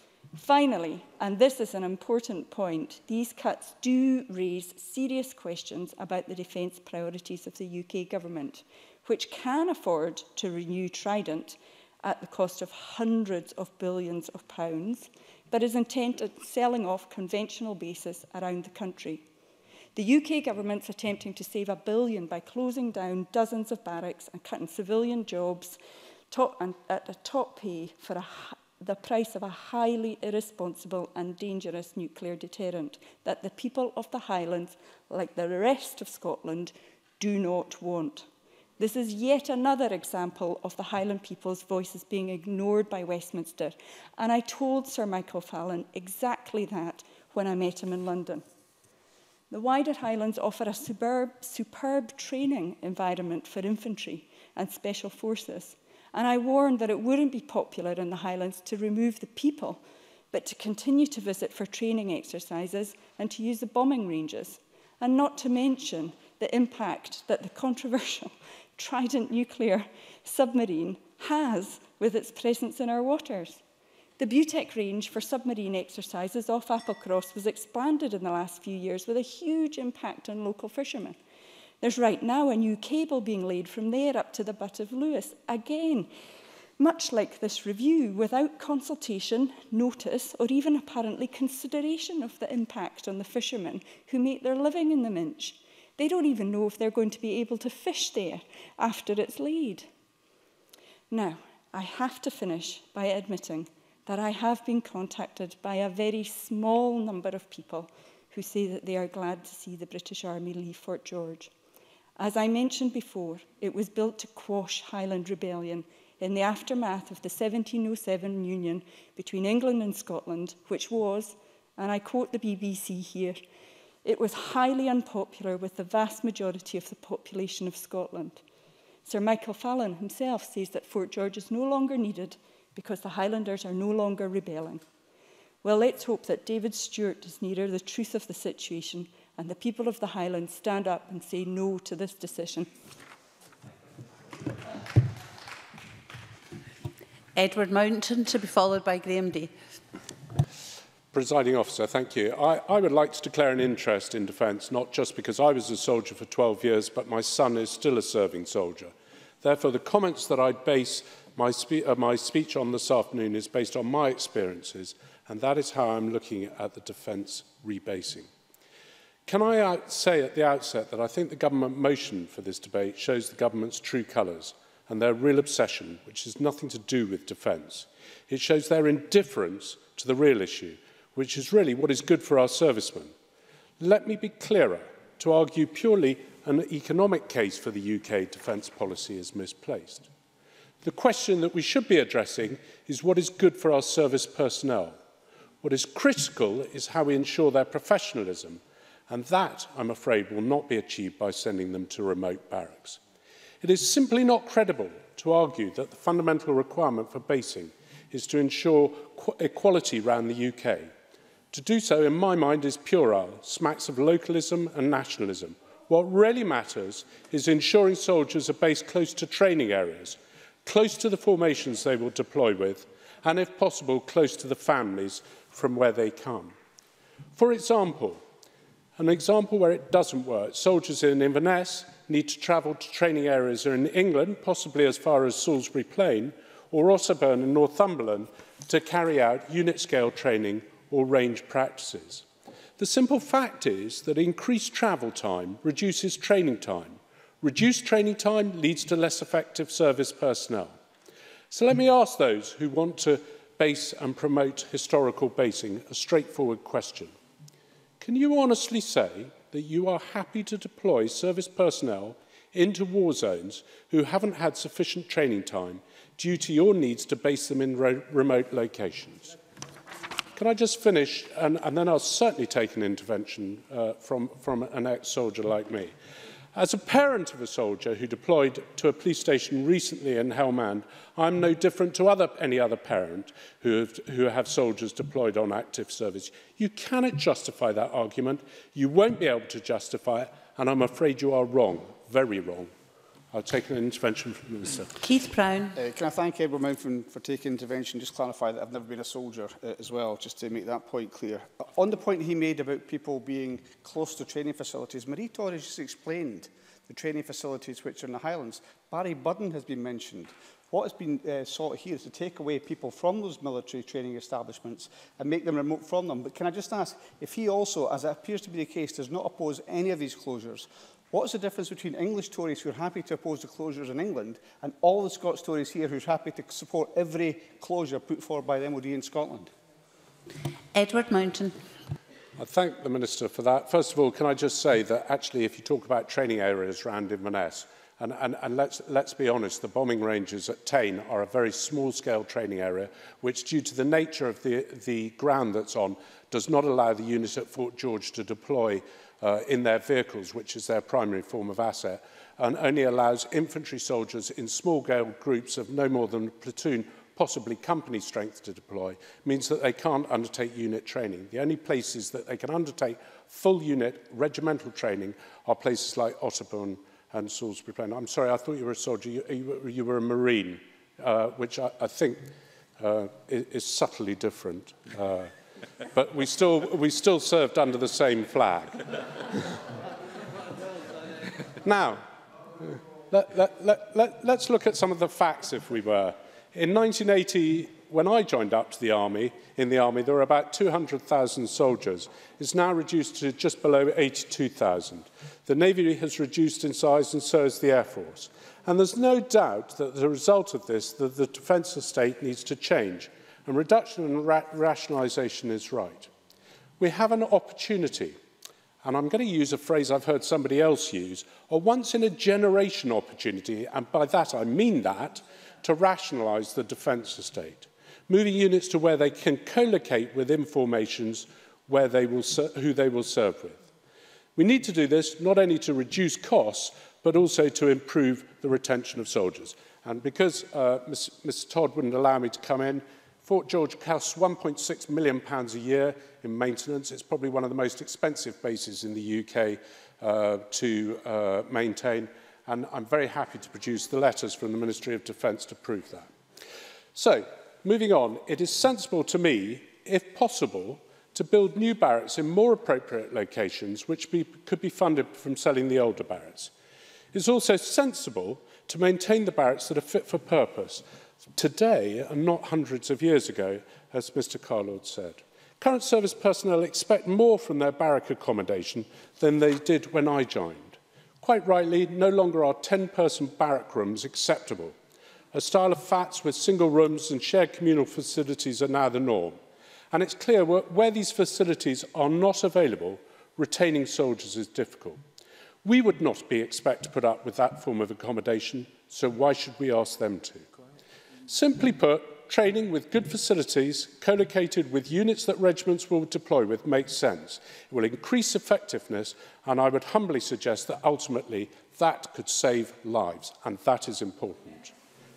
Finally, and this is an important point, these cuts do raise serious questions about the defence priorities of the U K government, which can afford to renew Trident at the cost of hundreds of billions of pounds, but is intent on selling off conventional bases around the country. The U K government's attempting to save a billion by closing down dozens of barracks and cutting civilian jobs top, and at a top pay for a, the price of a highly irresponsible and dangerous nuclear deterrent that the people of the Highlands, like the rest of Scotland, do not want. This is yet another example of the Highland people's voices being ignored by Westminster, and I told Sir Michael Fallon exactly that when I met him in London. The wider Highlands offer a superb, superb training environment for infantry and special forces, and I warned that it wouldn't be popular in the Highlands to remove the people, but to continue to visit for training exercises and to use the bombing ranges, and not to mention the impact that the controversial Trident nuclear submarine has with its presence in our waters. The Butec range for submarine exercises off Applecross was expanded in the last few years with a huge impact on local fishermen. There's right now a new cable being laid from there up to the Butt of Lewis, again, much like this review, without consultation, notice, or even apparently consideration of the impact on the fishermen who make their living in the Minch. They don't even know if they're going to be able to fish there after it's laid. Now, I have to finish by admitting that I have been contacted by a very small number of people who say that they are glad to see the British Army leave Fort George. As I mentioned before, it was built to quash Highland rebellion in the aftermath of the seventeen oh seven union between England and Scotland, which was, and I quote the B B C here, it was highly unpopular with the vast majority of the population of Scotland. Sir Michael Fallon himself says that Fort George is no longer needed because the Highlanders are no longer rebelling. Well, let's hope that David Stewart is nearer the truth of the situation and the people of the Highlands stand up and say no to this decision. Edward Mountain, to be followed by Graham Day. Presiding officer, thank you. I, I would like to declare an interest in defence, not just because I was a soldier for twelve years, but my son is still a serving soldier. Therefore, the comments that I base my, spe uh, my speech on this afternoon is based on my experiences, and that is how I'm looking at the defence rebasing. Can I out say at the outset that I think the government motion for this debate shows the government's true colours and their real obsession, which has nothing to do with defence. It shows their indifference to the real issue, which is really what is good for our servicemen. Let me be clearer. To argue purely an economic case for the U K defence policy is misplaced. The question that we should be addressing is what is good for our service personnel. What is critical is how we ensure their professionalism, and that, I'm afraid, will not be achieved by sending them to remote barracks. It is simply not credible to argue that the fundamental requirement for basing is to ensure equality around the U K. To do so, in my mind, is puerile, smacks of localism and nationalism. What really matters is ensuring soldiers are based close to training areas, close to the formations they will deploy with, and, if possible, close to the families from where they come. For example, an example where it doesn't work, soldiers in Inverness need to travel to training areas in England, possibly as far as Salisbury Plain, or Otterburn in Northumberland, to carry out unit-scale training or range practices. The simple fact is that increased travel time reduces training time. Reduced training time leads to less effective service personnel. So let me ask those who want to base and promote historical basing a straightforward question. Can you honestly say that you are happy to deploy service personnel into war zones who haven't had sufficient training time due to your needs to base them in ro- remote locations? Can I just finish, and, and then I'll certainly take an intervention uh, from, from an ex-soldier like me. As a parent of a soldier who deployed to a police station recently in Helmand, I'm no different to other, any other parent who have, who have soldiers deployed on active service. You cannot justify that argument. You won't be able to justify it, and I'm afraid you are wrong, very wrong. I'll take an intervention from the Minister. Keith Brown. Uh, can I thank Edward Mountford for taking intervention? Just clarify that I've never been a soldier uh, as well, just to make that point clear. Uh, on the point he made about people being close to training facilities, Marie Torres just explained the training facilities which are in the Highlands. Barry Budden has been mentioned. What has been uh, sought here is to take away people from those military training establishments and make them remote from them. But can I just ask, if he also, as it appears to be the case, does not oppose any of these closures, what is the difference between English Tories who are happy to oppose the closures in England and all the Scots Tories here who are happy to support every closure put forward by the M O D in Scotland? Edward Mountain. I thank the Minister for that. First of all, can I just say that actually if you talk about training areas around Inverness, and, and, and let's, let's be honest, the bombing ranges at Tain are a very small-scale training area, which due to the nature of the, the ground that's on, does not allow the unit at Fort George to deploy Uh, in their vehicles, which is their primary form of asset, and only allows infantry soldiers in small-scale groups of no more than a platoon, possibly company strength to deploy, means that they can't undertake unit training. The only places that they can undertake full unit regimental training are places like Otterbourne and Salisbury Plain. I'm sorry, I thought you were a soldier. You, you, you were a Marine, uh, which I, I think uh, is, is subtly different. Uh, But we still, we still served under the same flag. Now, let, let, let, let, let's look at some of the facts, if we were. In nineteen eighty, when I joined up to the Army, in the Army, there were about two hundred thousand soldiers. It's now reduced to just below eighty-two thousand. The Navy has reduced in size, and so has the Air Force. And there's no doubt that as a result of this, that the defence estate needs to change. And reduction and ra rationalisation is right. We have an opportunity, and I'm going to use a phrase I've heard somebody else use, a once-in-a-generation opportunity, and by that I mean that, to rationalise the defence estate, moving units to where they can co-locate with informations where they will who they will serve with. We need to do this not only to reduce costs, but also to improve the retention of soldiers. And because uh, Mister Todd wouldn't allow me to come in, Fort George costs one point six million pounds a year in maintenance. It's probably one of the most expensive bases in the U K uh, to uh, maintain, and I'm very happy to produce the letters from the Ministry of Defence to prove that. So, moving on, it is sensible to me, if possible, to build new barracks in more appropriate locations which be, could be funded from selling the older barracks. It's also sensible to maintain the barracks that are fit for purpose, today and not hundreds of years ago, as Mister Carlord said. Current service personnel expect more from their barrack accommodation than they did when I joined. Quite rightly, no longer are ten-person barrack rooms acceptable. A style of flats with single rooms and shared communal facilities are now the norm. And it's clear where, where these facilities are not available, retaining soldiers is difficult. We would not be expected to put up with that form of accommodation, so why should we ask them to? Simply put, training with good facilities, co-located with units that regiments will deploy with, makes sense. It will increase effectiveness, and I would humbly suggest that ultimately that could save lives, and that is important.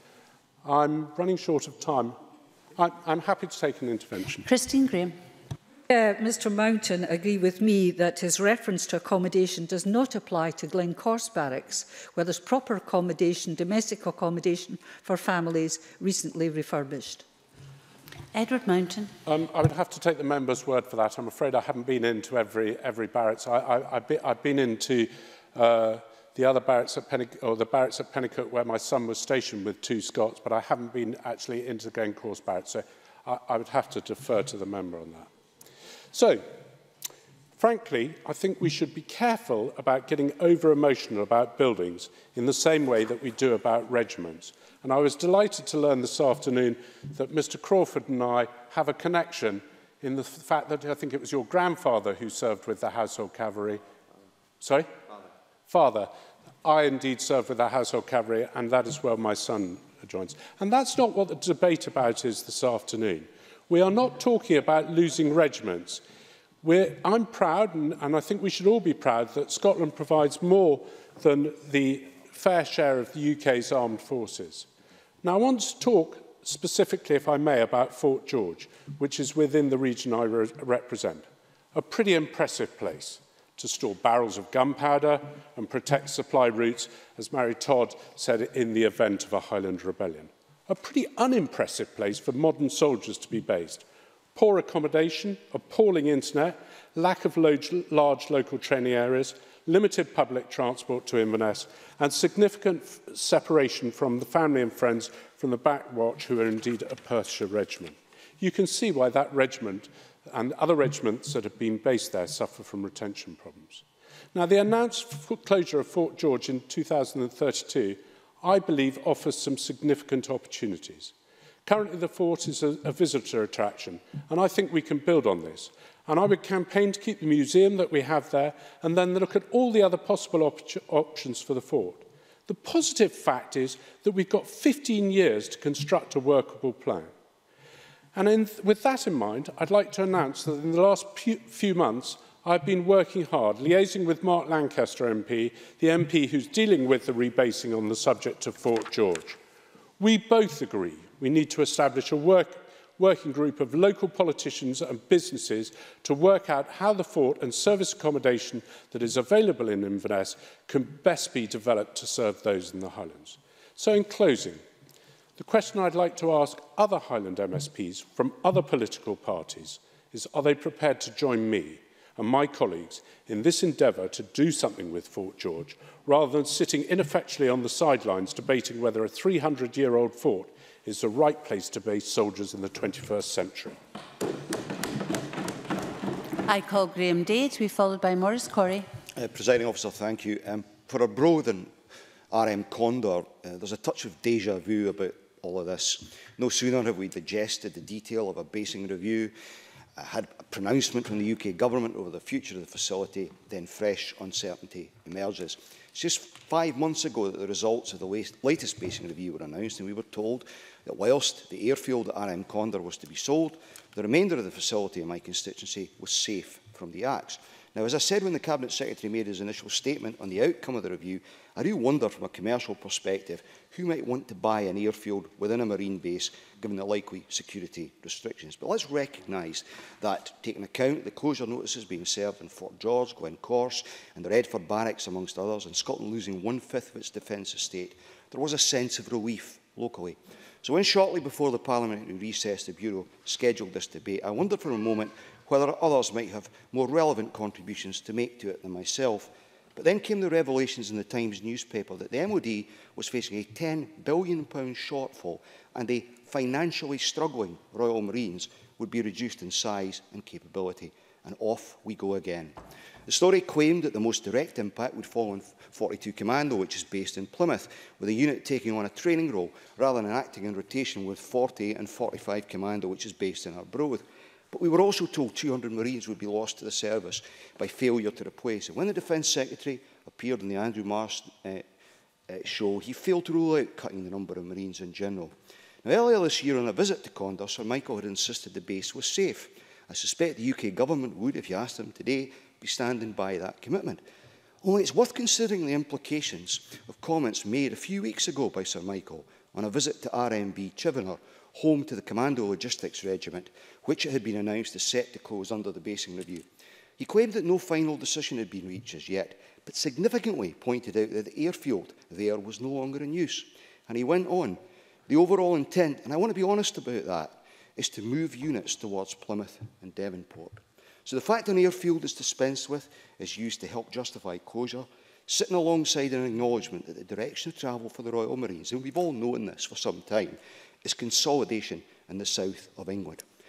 I'm running short of time. I'm, I'm happy to take an intervention. Christine Graham. Uh, Mr Mountain agree with me that his reference to accommodation does not apply to Glencorse Barracks, where there's proper accommodation, domestic accommodation for families recently refurbished. Edward Mountain. Um, I would have to take the member's word for that. I'm afraid I haven't been into every, every barracks. I, I, I've, been, I've been into uh, the other barracks at Pennic or the barracks at Pennicote where my son was stationed with two Scots, but I haven't been actually into the Glencorse Barracks. So I, I would have to defer to the member on that. So, Frankly, I think we should be careful about getting over-emotional about buildings in the same way that we do about regiments. And I was delighted to learn this afternoon that Mr Crawford and I have a connection in the fact that I think it was your grandfather who served with the Household Cavalry. Sorry? Father. Father. I indeed served with the Household Cavalry, and that is where my son joins. And that's not what the debate about is this afternoon. We are not talking about losing regiments. We're, I'm proud, and, and I think we should all be proud, that Scotland provides more than the fair share of the U K's armed forces. Now, I want to talk specifically, if I may, about Fort George, which is within the region I re represent. A pretty impressive place to store barrels of gunpowder and protect supply routes, as Mary Todd said, in the event of a Highland rebellion. A pretty unimpressive place for modern soldiers to be based. Poor accommodation, appalling internet, lack of large local training areas, limited public transport to Inverness, and significant separation from the family and friends from the Backwatch, who are indeed a Perthshire regiment. You can see why that regiment and other regiments that have been based there suffer from retention problems. Now, the announced closure of Fort George in two thousand thirty-two, I believe, offers some significant opportunities. Currently, the fort is a, a visitor attraction, and I think we can build on this. And I would campaign to keep the museum that we have there, and then look at all the other possible op options for the fort. The positive fact is that we've got fifteen years to construct a workable plan. And in, with that in mind, I'd like to announce that in the last few months, I've been working hard, liaising with Mark Lancaster M P, the M P who's dealing with the rebasing on the subject of Fort George. We both agree we need to establish a work, working group of local politicians and businesses to work out how the fort and service accommodation that is available in Inverness can best be developed to serve those in the Highlands. So in closing, the question I'd like to ask other Highland M S Ps from other political parties is, are they prepared to join me and my colleagues in this endeavour to do something with Fort George, rather than sitting ineffectually on the sidelines debating whether a three hundred year old fort is the right place to base soldiers in the twenty-first century? I call Graham Day to be followed by Maurice Corrie. Uh, Presiding Officer, thank you. Um, for our bro than R M Condor, uh, there's a touch of déjà vu about all of this. No sooner have we digested the detail of a basing review, uh, had a pronouncement from the U K government over the future of the facility, then fresh uncertainty emerges. It's just five months ago that the results of the latest basing review were announced, and we were told that whilst the airfield at R M Condor was to be sold, the remainder of the facility in my constituency was safe from the axe. Now, as I said when the Cabinet Secretary made his initial statement on the outcome of the review, I do wonder from a commercial perspective who might want to buy an airfield within a marine base given the likely security restrictions. But let's recognise that, taking account of the closure notices being served in Fort George, Glencorse and the Redford Barracks amongst others, and Scotland losing one-fifth of its defence estate, there was a sense of relief locally. So when shortly before the parliamentary recess the Bureau scheduled this debate, I wondered for a moment whether others might have more relevant contributions to make to it than myself. But then came the revelations in the Times newspaper that the M O D was facing a ten billion pound shortfall, and the financially struggling Royal Marines would be reduced in size and capability. And off we go again. The story claimed that the most direct impact would fall on forty-two Commando, which is based in Plymouth, with a unit taking on a training role rather than acting in rotation with forty and forty-five Commando, which is based in Arbroath. But we were also told two hundred Marines would be lost to the service by failure to replace. And when the Defence Secretary appeared on the Andrew Marsh uh, uh, show, he failed to rule out cutting the number of Marines in general. Now, earlier this year on a visit to Condor, Sir Michael had insisted the base was safe. I suspect the U K government would, if you asked him today, be standing by that commitment. Only it's worth considering the implications of comments made a few weeks ago by Sir Michael on a visit to R M B Chivener, home to the Commando Logistics Regiment, which it had been announced is set to close under the basing review. He claimed that no final decision had been reached as yet, but significantly pointed out that the airfield there was no longer in use. And he went on, the overall intent, and I want to be honest about that, is to move units towards Plymouth and Devonport. So the fact an airfield is dispensed with is used to help justify closure, sitting alongside an acknowledgement that the direction of travel for the Royal Marines, and we've all known this for some time, is consolidation in the south of England.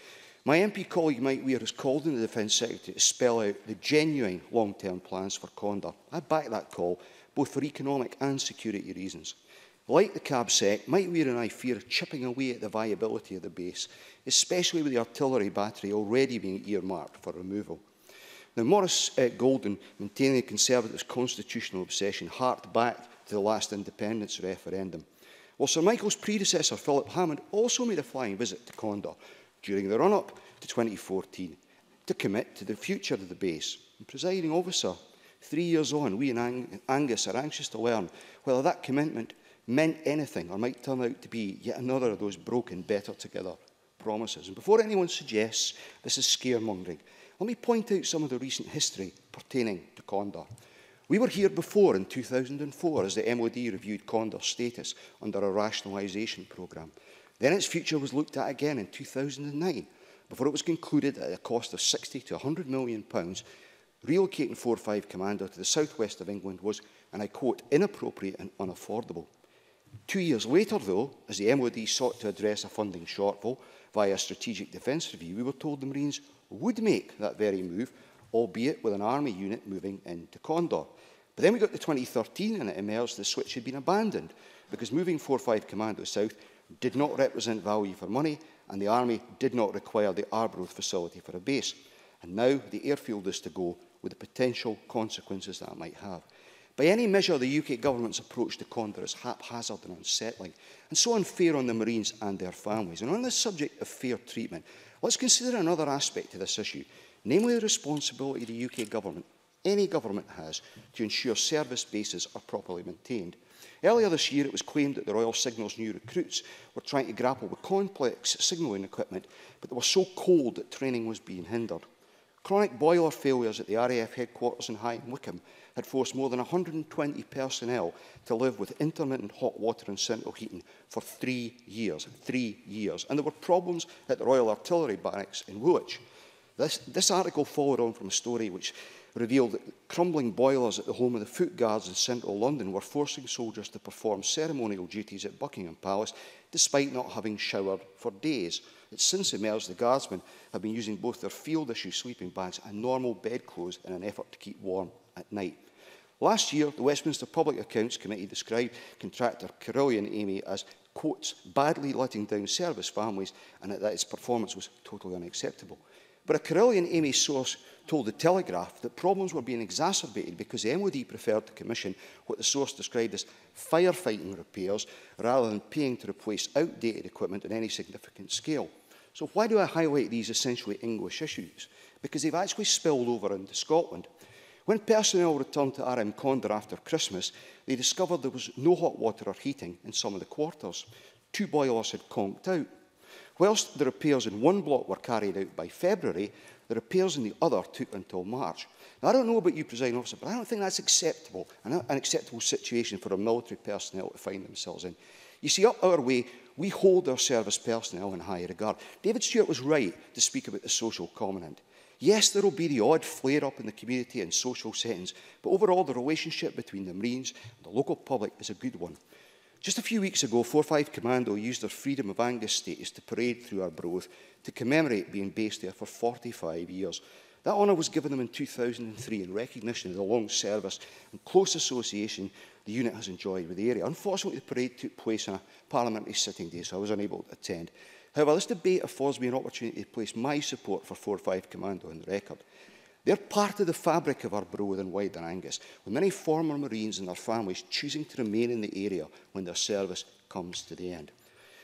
My M P colleague Mike Weir has called on the Defence Secretary to spell out the genuine long-term plans for Condor. I back that call, both for economic and security reasons. Like the CabSec, Mike Weir and I fear chipping away at the viability of the base, especially with the artillery battery already being earmarked for removal. Now, Maurice uh, Golden, maintaining the Conservatives' constitutional obsession, harked back to the last independence referendum. Well, Sir Michael's predecessor, Philip Hammond, also made a flying visit to Condor during the run-up to twenty fourteen to commit to the future of the base. And, presiding officer, three years on, we in Ang Angus are anxious to learn whether that commitment meant anything or might turn out to be yet another of those broken better together promises. And before anyone suggests this is scaremongering, let me point out some of the recent history pertaining to Condor. We were here before in two thousand four as the M O D reviewed Condor's status under a rationalisation programme. Then its future was looked at again in two thousand nine, before it was concluded at a cost of sixty to one hundred million pounds, relocating four five Commando to the southwest of England was, and I quote, inappropriate and unaffordable. Two years later, though, as the M O D sought to address a funding shortfall via a strategic defence review, we were told the Marines would make that very move, albeit with an army unit moving into Condor. But then we got to twenty thirteen and it emerged the switch had been abandoned because moving four five Commando south did not represent value for money and the army did not require the Arbroath facility for a base. And now the airfield is to go with the potential consequences that it might have. By any measure, the U K government's approach to Condor is haphazard and unsettling, and so unfair on the Marines and their families. And on this subject of fair treatment, let's consider another aspect of this issue, namely the responsibility the U K government, any government has, to ensure service bases are properly maintained. Earlier this year, it was claimed that the Royal Signal's new recruits were trying to grapple with complex signalling equipment, but they were so cold that training was being hindered. Chronic boiler failures at the R A F headquarters in High Wycombe had forced more than one hundred and twenty personnel to live with intermittent hot water and central heating for three years. Three years. And there were problems at the Royal Artillery Barracks in Woolwich. This, this article followed on from a story which revealed that crumbling boilers at the home of the Foot Guards in central London were forcing soldiers to perform ceremonial duties at Buckingham Palace despite not having showered for days. It's since emerged the Guardsmen have been using both their field-issue sleeping bags and normal bedclothes in an effort to keep warm at night. Last year, the Westminster Public Accounts Committee described contractor Carillion Amy as, quotes, badly letting down service families and that its performance was totally unacceptable. But a Carillion Amy source told the Telegraph that problems were being exacerbated because the M O D preferred to commission what the source described as firefighting repairs rather than paying to replace outdated equipment on any significant scale. So why do I highlight these essentially English issues? Because they've actually spilled over into Scotland. When personnel returned to R M Condor after Christmas, they discovered there was no hot water or heating in some of the quarters. Two boilers had conked out. Whilst the repairs in one block were carried out by February, the repairs in the other took until March. Now, I don't know about you, Presiding Officer, but I don't think that's acceptable, an acceptable situation for our military personnel to find themselves in. You see, up our way, we hold our service personnel in high regard. David Stewart was right to speak about the social covenant. Yes, there will be the odd flare-up in the community and social settings, but overall the relationship between the Marines and the local public is a good one. Just a few weeks ago, four five Commando used their Freedom of Angus status to parade through Arbroath to commemorate being based there for forty-five years. That honour was given them in two thousand three in recognition of the long service and close association the unit has enjoyed with the area. Unfortunately, the parade took place on a parliamentary sitting day, so I was unable to attend. However, this debate affords me an opportunity to place my support for four five Commando on the record. They're part of the fabric of Arbroath and wider Angus, with many former Marines and their families choosing to remain in the area when their service comes to the end.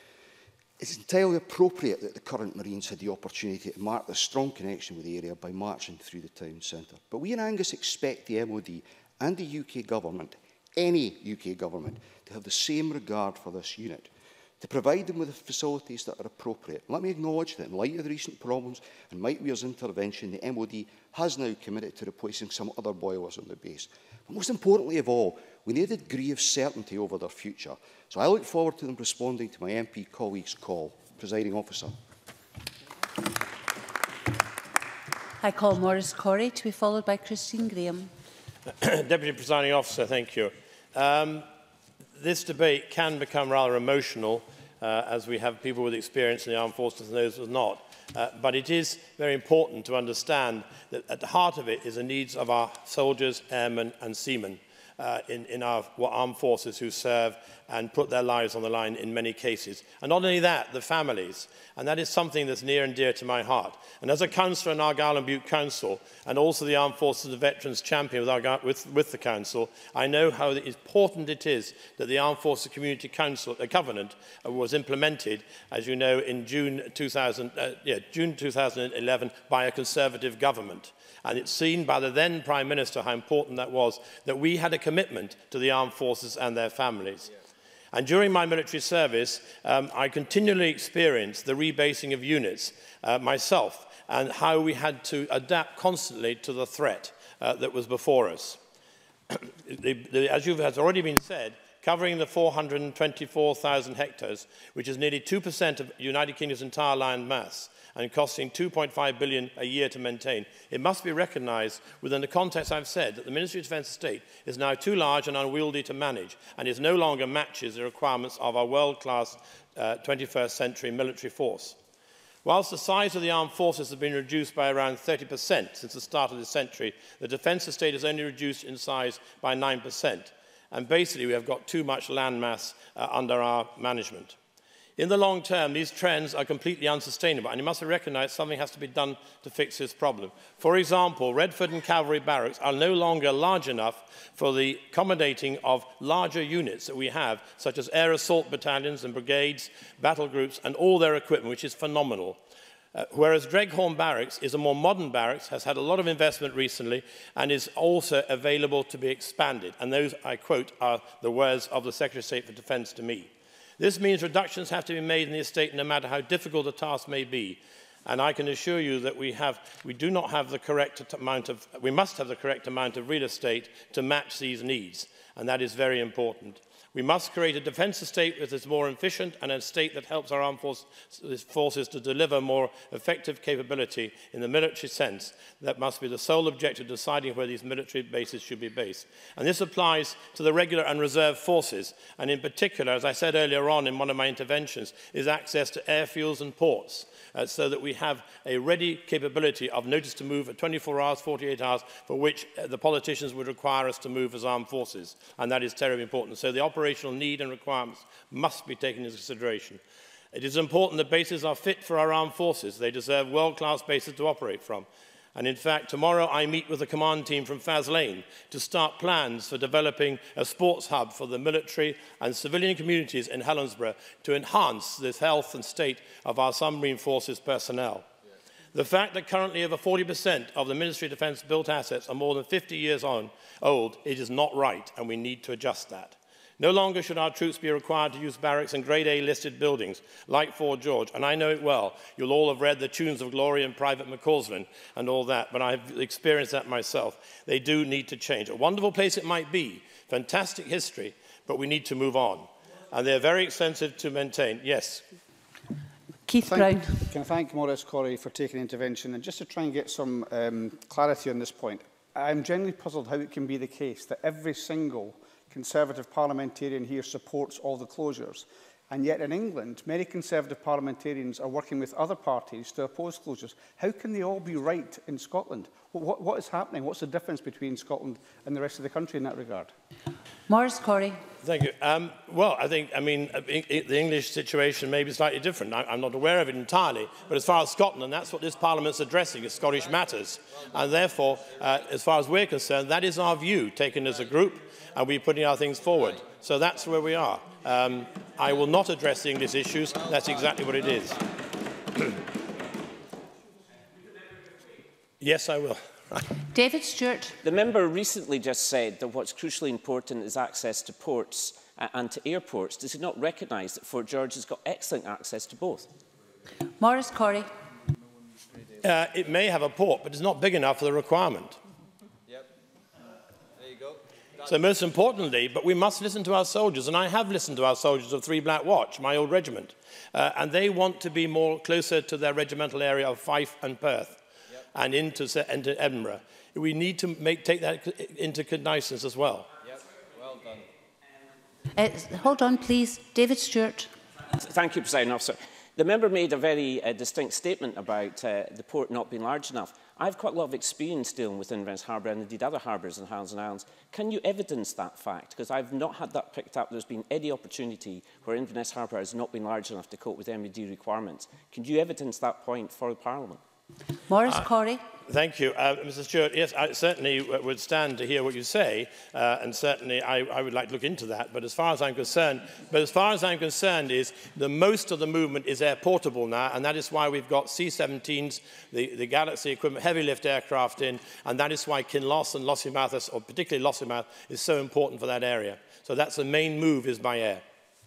It's entirely appropriate that the current Marines had the opportunity to mark their strong connection with the area by marching through the town centre. But we in Angus expect the M O D and the U K government, any U K government, to have the same regard for this unit, to provide them with the facilities that are appropriate. Let me acknowledge that in light of the recent problems and Mike Weir's intervention, the M O D has now committed to replacing some other boilers on the base. But most importantly of all, we need a degree of certainty over their future. So I look forward to them responding to my M P colleagues' call. Presiding Officer. I call Maurice Corrie to be followed by Christine Graham. Deputy Presiding Officer, thank you. Um, This debate can become rather emotional, uh, as we have people with experience in the armed forces and those with not. Uh, but it is very important to understand that at the heart of it is the needs of our soldiers, airmen and seamen uh, in, in our armed forces who serve and put their lives on the line in many cases. And not only that, the families. And that is something that's near and dear to my heart. And as a councillor in Argyll and Bute Council, and also the Armed Forces and Veterans Champion with, Argyll, with, with the Council, I know how important it is that the Armed Forces Community Council, uh, Covenant uh, was implemented, as you know, in June, two thousand, uh, yeah, June two thousand eleven by a Conservative government. And it's seen by the then Prime Minister how important that was, that we had a commitment to the armed forces and their families. Yeah. And during my military service, um, I continually experienced the rebasing of units uh, myself and how we had to adapt constantly to the threat uh, that was before us. the, the, as you've, has already been said, covering the four hundred twenty-four thousand hectares, which is nearly two percent of United Kingdom's entire land mass, and costing two point five billion pounds a year to maintain, it must be recognised within the context I've said that the Ministry of Defence Estate is now too large and unwieldy to manage and is no longer matches the requirements of our world-class uh, twenty-first century military force. Whilst the size of the armed forces has been reduced by around thirty percent since the start of this century, the defence estate has only reduced in size by nine percent. And basically, we have got too much land mass uh, under our management. In the long term, these trends are completely unsustainable, and you must recognise something has to be done to fix this problem. For example, Redford and Cavalry Barracks are no longer large enough for the accommodating of larger units that we have, such as air assault battalions and brigades, battle groups, and all their equipment, which is phenomenal. Uh, whereas Dreghorn Barracks is a more modern barracks, has had a lot of investment recently, and is also available to be expanded. And those, I quote, are the words of the Secretary of State for Defence to me. This means reductions have to be made in the estate no matter how difficult the task may be. And I can assure you that we, have, we do not have the correct amount of, we must have the correct amount of real estate to match these needs. And that is very important. We must create a defence estate that is more efficient and an estate that helps our armed forces to deliver more effective capability in the military sense. That must be the sole objective of deciding where these military bases should be based. And this applies to the regular and reserve forces. And in particular, as I said earlier on in one of my interventions, is access to airfields and ports. Uh, so that we have a ready capability of notice to move at twenty-four hours, forty-eight hours, for which uh, the politicians would require us to move as armed forces. And that is terribly important. So the operational need and requirements must be taken into consideration. It is important that bases are fit for our armed forces. They deserve world-class bases to operate from. And in fact, tomorrow I meet with the command team from Faslane to start plans for developing a sports hub for the military and civilian communities in Helensburgh to enhance the health and state of our submarine forces personnel. The fact that currently over forty percent of the Ministry of Defence built assets are more than fifty years on, old, it is not right, and we need to adjust that. No longer should our troops be required to use barracks in Grade A listed buildings, like Fort George, and I know it well. You'll all have read the Tunes of Glory and Private McCausland and all that, but I've experienced that myself. They do need to change. A wonderful place it might be, fantastic history, but we need to move on. And they're very expensive to maintain. Yes. Keith thank, Brown. Can I thank Maurice Corrie for taking the intervention? And just to try and get some um, clarity on this point, I'm genuinely puzzled how it can be the case that every single Conservative parliamentarian here supports all the closures. And yet in England, many Conservative parliamentarians are working with other parties to oppose closures. How can they all be right in Scotland? What, what is happening? What's the difference between Scotland and the rest of the country in that regard? Maurice Corrie. Thank you. Um, well, I think, I mean, the English situation may be slightly different. I, I'm not aware of it entirely. But as far as Scotland, that's what this Parliament's addressing, is Scottish matters. And therefore, uh, as far as we're concerned, that is our view, taken as a group, and we're putting our things forward. So that's where we are. Um, I will not address the English issues. That's exactly what it is. Yes, I will. David Stewart. The member recently just said that what's crucially important is access to ports and to airports. Does he not recognise that Fort George has got excellent access to both? Maurice Corrie. Uh, it may have a port, but it's not big enough for the requirement. Yep. There you go. So most importantly, but we must listen to our soldiers, and I have listened to our soldiers of Three Black Watch, my old regiment, uh, and they want to be more closer to their regimental area of Fife and Perth. Yep. And into, into Edinburgh. We need to make, take that into cognizance as well. Yep. Well done. Uh, hold on, please. David Stewart. Thank you, President Officer. The member made a very uh, distinct statement about uh, the port not being large enough. I have quite a lot of experience dealing with Inverness Harbour and indeed other harbours in Highlands and Islands. Can you evidence that fact? Because I've not had that picked up. There's been any opportunity where Inverness Harbour has not been large enough to cope with M E D requirements. Can you evidence that point for the Parliament? Maurice Uh, Corrie. Thank you. Uh, Mister Stewart, yes, I certainly would stand to hear what you say, uh, and certainly I, I would like to look into that. But as far as I'm concerned, but as far as I'm concerned is the most of the movement is air portable now, and that is why we've got C seventeens, the, the Galaxy equipment, heavy lift aircraft in, and that is why Kinloss and Lossiemouth, or particularly Lossiemouth, is so important for that area. So that's the main move, is by air.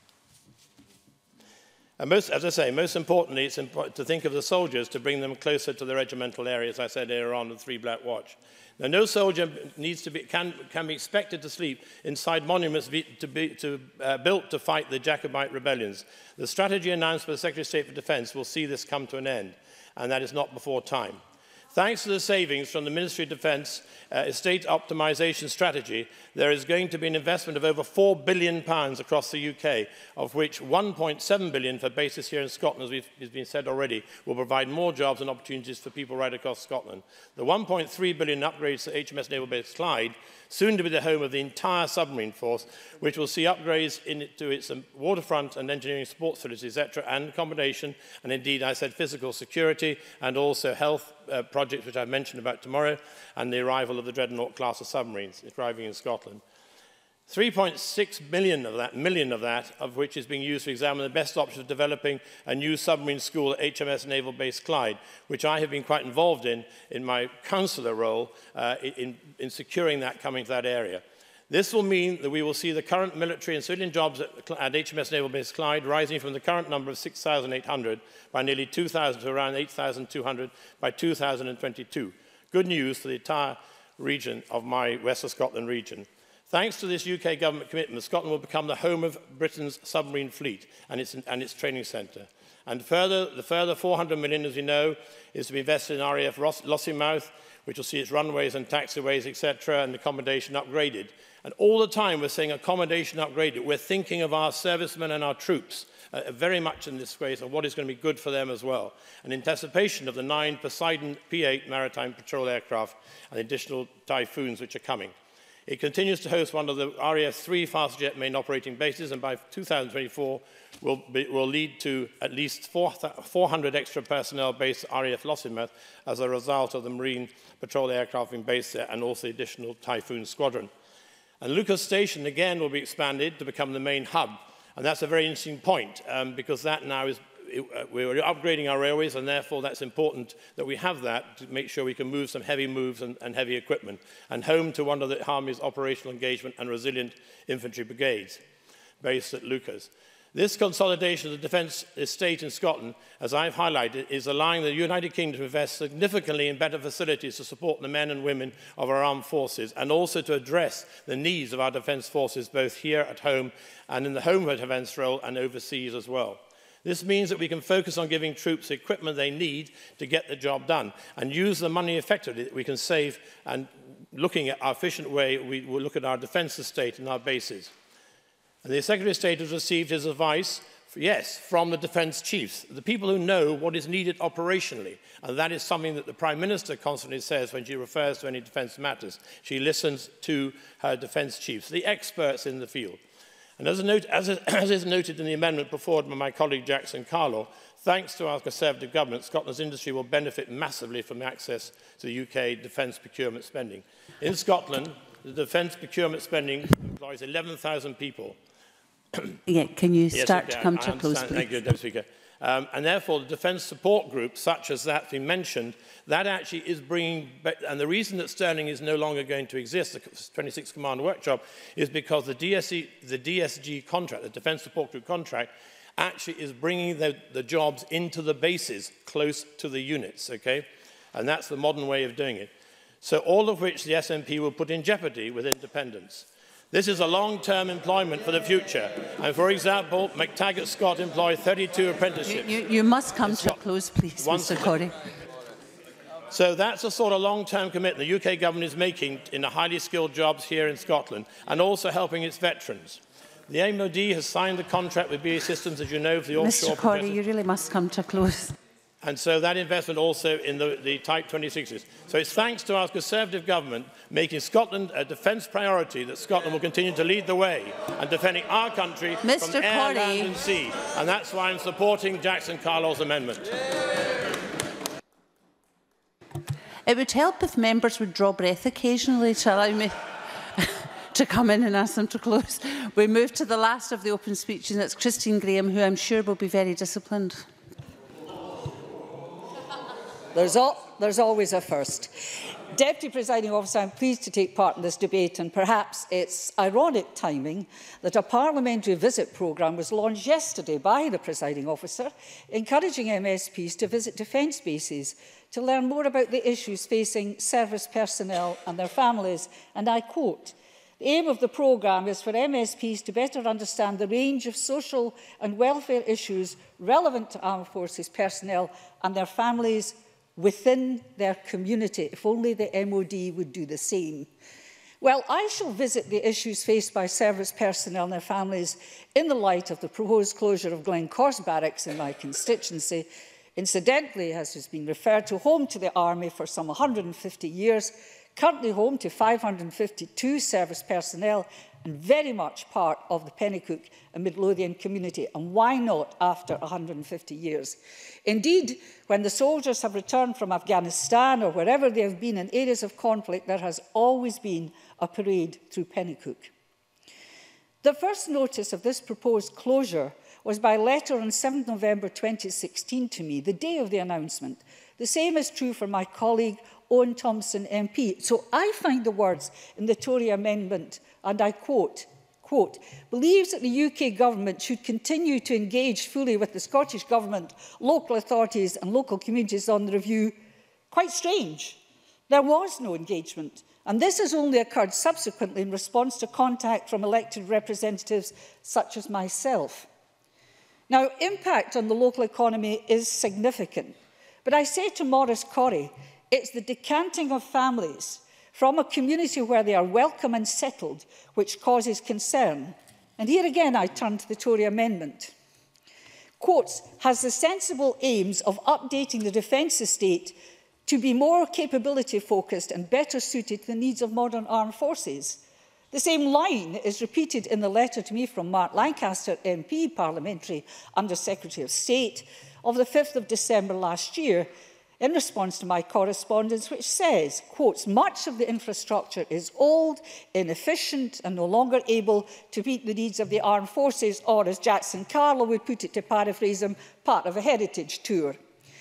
And most, as I say, most importantly, it's important to think of the soldiers to bring them closer to the regimental area, as I said earlier on, the Three Black Watch. Now, no soldier needs to be, can, can be expected to sleep inside monuments be, to be to, uh, built to fight the Jacobite rebellions. The strategy announced by the Secretary of State for Defence will see this come to an end, and that is not before time. Thanks to the savings from the Ministry of Defence uh, Estate Optimisation Strategy, there is going to be an investment of over four billion pounds across the U K, of which one point seven billion pounds for bases here in Scotland, as has been said already, will provide more jobs and opportunities for people right across Scotland. The one point three billion pounds upgrades to H M S Naval Base Clyde, soon to be the home of the entire submarine force, which will see upgrades into its um, waterfront and engineering sports facilities, et cetera, and accommodation, and indeed, I said, physical security, and also health uh, projects, which I've mentioned about tomorrow, and the arrival of the Dreadnought class of submarines arriving in Scotland. three point six million of that, million of that, of which is being used to examine the best option of developing a new submarine school at H M S Naval Base Clyde, which I have been quite involved in in my councillor role uh, in, in securing that coming to that area. This will mean that we will see the current military and civilian jobs at, at H M S Naval Base Clyde rising from the current number of six thousand eight hundred by nearly two thousand to around eight thousand two hundred by two thousand twenty-two. Good news for the entire region of my West of Scotland region. Thanks to this U K government commitment, Scotland will become the home of Britain's submarine fleet and its, and its training centre. And further, the further four hundred million pounds, as you know, is to be invested in R A F Lossiemouth, which will see its runways and taxiways, et cetera, and accommodation upgraded. And all the time we're saying accommodation upgraded, we're thinking of our servicemen and our troops uh, very much in this way, and what is going to be good for them as well. An anticipation of the nine Poseidon P eight maritime patrol aircraft and additional Typhoons which are coming. It continues to host one of the R A F three fast jet main operating bases, and by two thousand twenty-four will, be, will lead to at least four hundred extra personnel based at R A F Lossiemouth as a result of the Marine Patrol aircraft being based there, and also the additional Typhoon squadron. And Lucas Station, again, will be expanded to become the main hub. And that's a very interesting point, um, because that now is, it, uh, we're upgrading our railways, and therefore that's important that we have that to make sure we can move some heavy moves and, and heavy equipment, and home to one of the Army's operational engagement and resilient infantry brigades based at Lucas. This consolidation of the defence estate in Scotland, as I've highlighted, is allowing the United Kingdom to invest significantly in better facilities to support the men and women of our armed forces, and also to address the needs of our defence forces both here at home and in the home defence role and overseas as well. This means that we can focus on giving troops the equipment they need to get the job done, and use the money effectively that we can save, and looking at our efficient way, we will look at our defence estate and our bases. And the Secretary of State has received his advice, yes, from the defence chiefs, the people who know what is needed operationally. And that is something that the Prime Minister constantly says when she refers to any defence matters. She listens to her defence chiefs, the experts in the field. And as, a note, as, a, as is noted in the amendment put forward by my colleague Jackson Carlaw, thanks to our Conservative government, Scotland's industry will benefit massively from access to the U K defence procurement spending. In Scotland, the defence procurement spending employs eleven thousand people. Yeah, can you yes, start can. to come I to a close, please? Thank you, Deputy Speaker. Um, and therefore, the defence support group, such as that we mentioned, that actually is bringing, and the reason that Stirling is no longer going to exist, the twenty-sixth Command Workshop, is because the, D S E, the D S G contract, the Defence Support Group contract, actually is bringing the, the jobs into the bases, close to the units, okay? And that's the modern way of doing it. So all of which the S N P will put in jeopardy with independence. This is a long-term employment for the future. And for example, McTaggart Scott employed thirty-two apprenticeships. You, you, you must come to a close, please, Mr Corrie. So that's the sort of long-term commitment the U K government is making in the highly skilled jobs here in Scotland, and also helping its veterans. The M O D has signed the contract with B A E Systems, as you know, for the offshore... Mr Corey, you really must come to a close. And so that investment also in the, the Type twenty-sixes. So it's thanks to our Conservative government making Scotland a defence priority that Scotland will continue to lead the way and defending our country Mister from air, Corey. land and sea. And that's why I'm supporting Jackson Carlo's amendment. It would help if members would draw breath occasionally to allow me to come in and ask them to close. We move to the last of the open speeches, and it's Christine Graham, who I'm sure will be very disciplined. There's, al there's always a first. Deputy Presiding Officer, I'm pleased to take part in this debate, and perhaps it's ironic timing that a parliamentary visit programme was launched yesterday by the Presiding Officer, encouraging M S Ps to visit defence bases to learn more about the issues facing service personnel and their families. And I quote, "The aim of the programme is for M S Ps to better understand the range of social and welfare issues relevant to armed forces personnel and their families within their community." If only the M O D would do the same. Well, I shall visit the issues faced by service personnel and their families in the light of the proposed closure of Glencorse Barracks in my constituency. Incidentally, as has been referred to, home to the Army for some one hundred and fifty years, currently home to five hundred and fifty-two service personnel, and very much part of the Pennycook and Midlothian community. And why not after one hundred and fifty years? Indeed, when the soldiers have returned from Afghanistan or wherever they have been in areas of conflict, there has always been a parade through Pennycook. The first notice of this proposed closure was by letter on seventh November twenty sixteen to me, the day of the announcement. The same is true for my colleague Owen Thompson M P. So I find the words in the Tory amendment, and I quote, quote, "believes that the U K government should continue to engage fully with the Scottish Government, local authorities and local communities on the review," quite strange. There was no engagement, and this has only occurred subsequently in response to contact from elected representatives such as myself. Now, impact on the local economy is significant, but I say to Maurice Corrie, it's the decanting of families from a community where they are welcome and settled which causes concern. And here again I turn to the Tory amendment. Quotes, "has the sensible aims of updating the defence estate to be more capability focused and better suited to the needs of modern armed forces." The same line is repeated in the letter to me from Mark Lancaster M P, Parliamentary Under Secretary of State, of the fifth of December last year, in response to my correspondence, which says, quotes, "much of the infrastructure is old, inefficient and no longer able to meet the needs of the armed forces, or, as Jackson Carlo would put it, to paraphrase him, part of a heritage tour."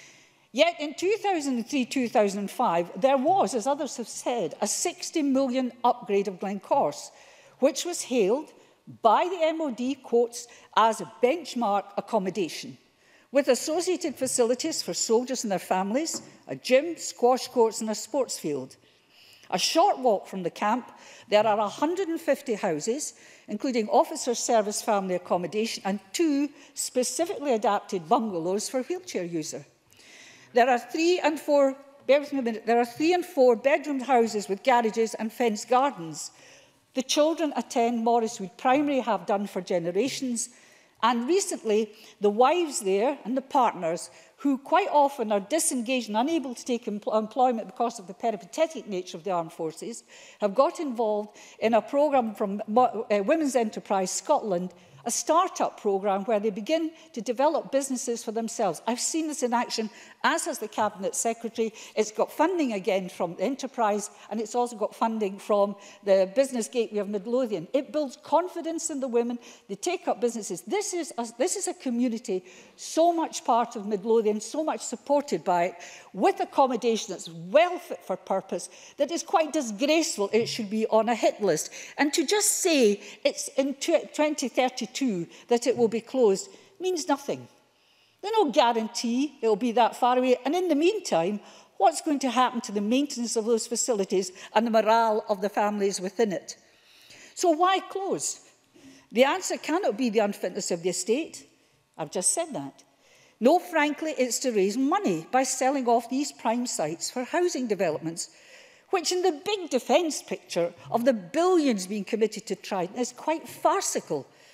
Yet in two thousand three to two thousand five, there was, as others have said, a sixty million upgrade of Glencorse, which was hailed by the M O D, quotes, as a benchmark accommodation, with associated facilities for soldiers and their families, a gym, squash courts and a sports field. A short walk from the camp, there are one hundred and fifty houses, including officer service family accommodation and two specifically adapted bungalows for wheelchair users. There are three and four, bear with me a minute, there are three and four bedroomed houses with garages and fenced gardens. The children attend Morriswood Primary, have done for generations, and recently the wives there and the partners, who quite often are disengaged and unable to take empl employment because of the peripatetic nature of the armed forces, have got involved in a programme from uh, Women's Enterprise Scotland, a start-up programme where they begin to develop businesses for themselves. I've seen this in action, as has the Cabinet Secretary. It's got funding again from Enterprise, and it's also got funding from the Business Gateway of Midlothian. It builds confidence in the women. They take up businesses. This is a, this is a community so much part of Midlothian, so much supported by it, with accommodation that's well fit for purpose, that is quite disgraceful it should be on a hit list. And to just say it's in twenty thirty-two that it will be closed means nothing. There's no guarantee it will be that far away. And in the meantime, what's going to happen to the maintenance of those facilities and the morale of the families within it? So why close? The answer cannot be the unfitness of the estate. I've just said that. No, frankly, it's to raise money by selling off these prime sites for housing developments, which in the big defence picture of the billions being committed to Trident is quite farcical.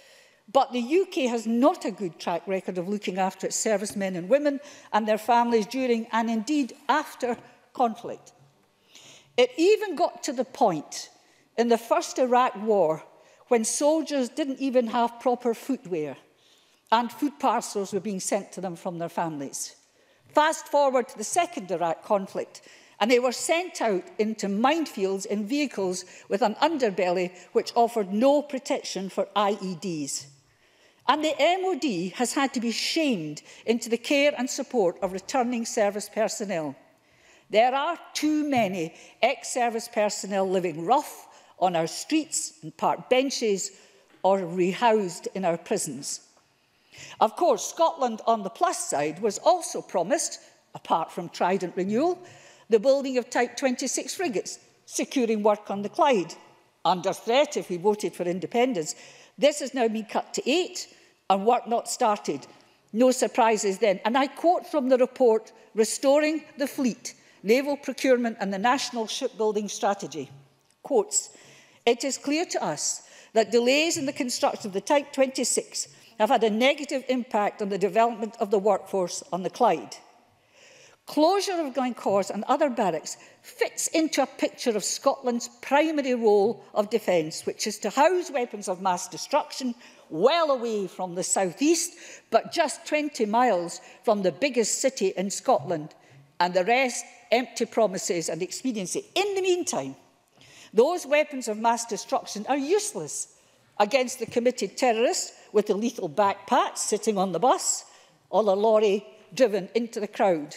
But the U K has not a good track record of looking after its servicemen and women and their families during and indeed after conflict. It even got to the point in the first Iraq war when soldiers didn't even have proper footwear and food parcels were being sent to them from their families. Fast forward to the second Iraq conflict, and they were sent out into minefields in vehicles with an underbelly which offered no protection for I E Ds. And the M O D has had to be shamed into the care and support of returning service personnel. There are too many ex-service personnel living rough on our streets and park benches or rehoused in our prisons. Of course, Scotland on the plus side was also promised, apart from Trident renewal, the building of Type twenty-six frigates, securing work on the Clyde, under threat if we voted for independence. This has now been cut to eight and work not started. No surprises then. And I quote from the report, Restoring the Fleet, Naval Procurement and the National Shipbuilding Strategy. Quotes, "It is clear to us that delays in the construction of the Type twenty-six have had a negative impact on the development of the workforce on the Clyde. Closure of Glencorse and other barracks fits into a picture of Scotland's primary role of defence, which is to house weapons of mass destruction well away from the southeast, but just twenty miles from the biggest city in Scotland, and the rest empty promises and expediency. In the meantime, those weapons of mass destruction are useless against the committed terrorists with the lethal backpacks sitting on the bus or the lorry driven into the crowd.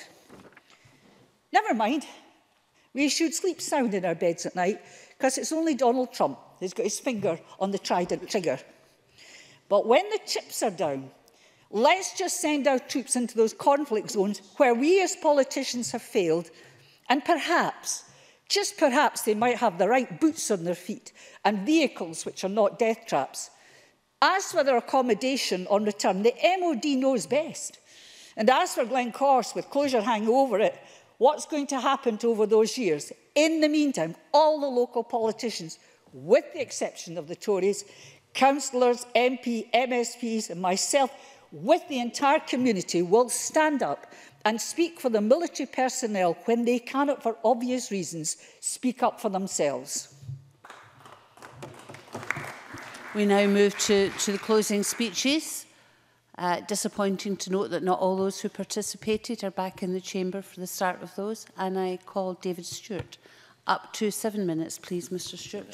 Never mind, we should sleep sound in our beds at night because it's only Donald Trump who's got his finger on the Trident trigger. But when the chips are down, let's just send our troops into those conflict zones where we as politicians have failed, and perhaps, just perhaps, they might have the right boots on their feet and vehicles which are not death traps. As for their accommodation on return, the M O D knows best. And as for Glencorse, with closure hanging over it, what's going to happen to over those years? In the meantime, all the local politicians, with the exception of the Tories, councillors, M P, M S Ps and myself, with the entire community, will stand up and speak for the military personnel when they cannot, for obvious reasons, speak up for themselves. We now move to, to the closing speeches. Uh, disappointing to note that not all those who participated are back in the chamber for the start of those. And I call David Stewart. Up to seven minutes, please, Mr Stewart.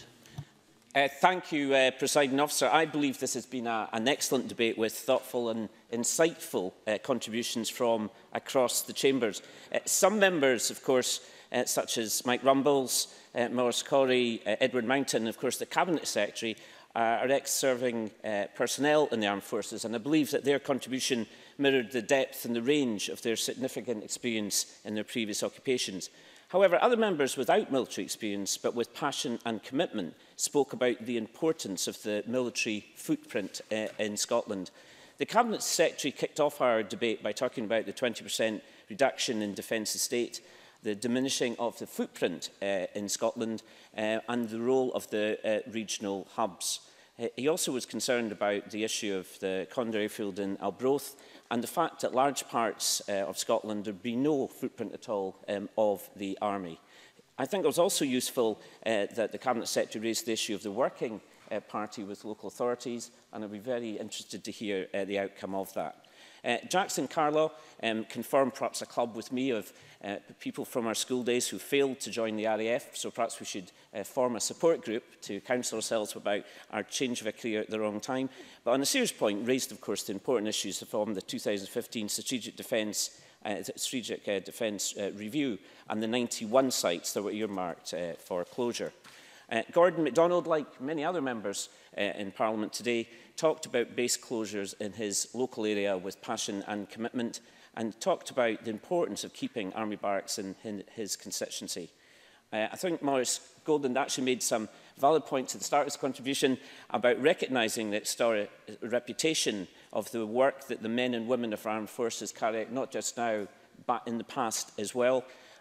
Uh, thank you, uh, Presiding Officer. I believe this has been a, an excellent debate with thoughtful and insightful uh, contributions from across the chambers. Uh, some members, of course, uh, such as Mike Rumbles, uh, Maurice Corrie, uh, Edward Mountain, and of course the Cabinet Secretary, uh, are ex-serving uh, personnel in the armed forces, and I believe that their contribution mirrored the depth and the range of their significant experience in their previous occupations. However, other members without military experience, but with passion and commitment, spoke about the importance of the military footprint uh, in Scotland. The Cabinet Secretary kicked off our debate by talking about the twenty percent reduction in defence estate, the diminishing of the footprint uh, in Scotland, uh, and the role of the uh, regional hubs. Uh, he also was concerned about the issue of the Condor Airfield in Arbroath, and the fact that large parts uh, of Scotland there would be no footprint at all um, of the Army. I think it was also useful uh, that the Cabinet Secretary raised the issue of the working uh, party with local authorities, and I'd be very interested to hear uh, the outcome of that. Uh, Jackson Carlaw um, confirmed perhaps a club with me of uh, people from our school days who failed to join the R A F, so perhaps we should uh, form a support group to counsel ourselves about our change of a career at the wrong time. But on a serious point, raised of course the important issues from the two thousand fifteen Strategic Defence uh, Strategic uh, Defence uh, Review and the ninety-one sites that were earmarked uh, for closure. Uh, Gordon MacDonald, like many other members uh, in Parliament today, talked about base closures in his local area with passion and commitment, and talked about the importance of keeping army barracks in, in his constituency. Uh, I think Maurice Golden actually made some valid points at the start of his contribution about recognising the historic reputation of the work that the men and women of our armed forces carry out, not just now, but in the past as well.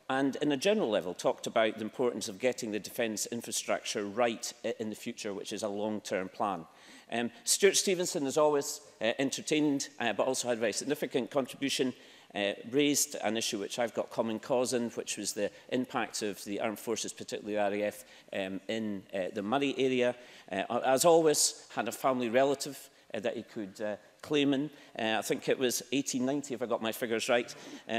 and in a general level talked about the importance of getting the defence infrastructure right in the future, which is a long-term plan. Um, Stuart Stevenson, as always, uh, entertained, uh, but also had a very significant contribution, uh, raised an issue which I've got common cause in, which was the impact of the armed forces, particularly the R A F, um, in uh, the Murray area. Uh, as always, had a family relative uh, that he could uh, claim in. Uh, I think it was eighteen ninety, if I got my figures right. Uh,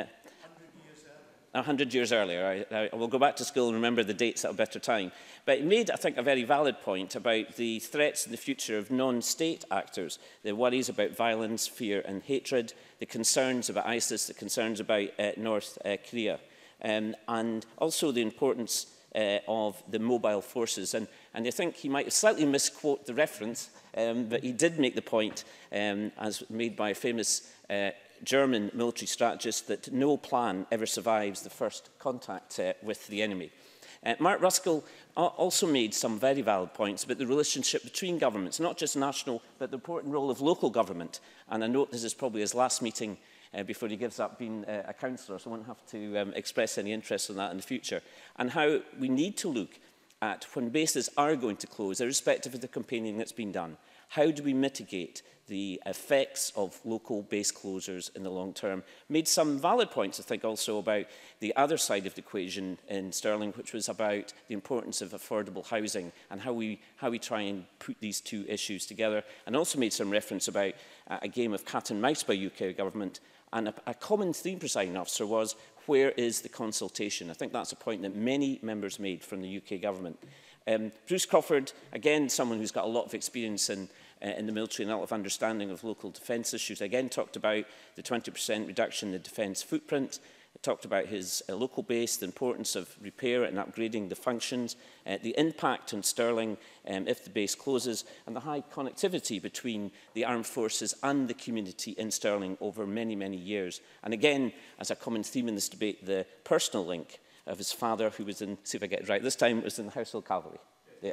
A hundred years earlier. I, I will go back to school and remember the dates at a better time. But it made, I think, a very valid point about the threats in the future of non-state actors, the worries about violence, fear and hatred, the concerns about ISIS, the concerns about uh, North uh, Korea, um, and also the importance uh, of the mobile forces. And, and I think he might have slightly misquoted the reference, um, but he did make the point, um, as made by a famous uh, German military strategist, that no plan ever survives the first contact uh, with the enemy. Uh, Mark Ruskell also made some very valid points about the relationship between governments, not just national, but the important role of local government. And I note this is probably his last meeting uh, before he gives up being uh, a councillor, so I won't have to um, express any interest in that in the future. And how we need to look at when bases are going to close, irrespective of the campaigning that's been done. How do we mitigate the effects of local base closures in the long term? Made some valid points, I think, also about the other side of the equation in Stirling, which was about the importance of affordable housing and how we, how we try and put these two issues together. And also made some reference about uh, a game of cat and mouse by U K government. And a, a common theme, presiding officer, was where is the consultation? I think that's a point that many members made from the U K government. Um, Bruce Crawford, again, someone who's got a lot of experience in, uh, in the military and a lot of understanding of local defence issues, again talked about the twenty percent reduction in the defence footprint, talked about his uh, local base, the importance of repair and upgrading the functions, uh, the impact on Stirling um, if the base closes, and the high connectivity between the armed forces and the community in Stirling over many, many years. And again, as a common theme in this debate, the personal link of his father, who was in, see if I get it right, this time was in the Household Cavalry. Yeah.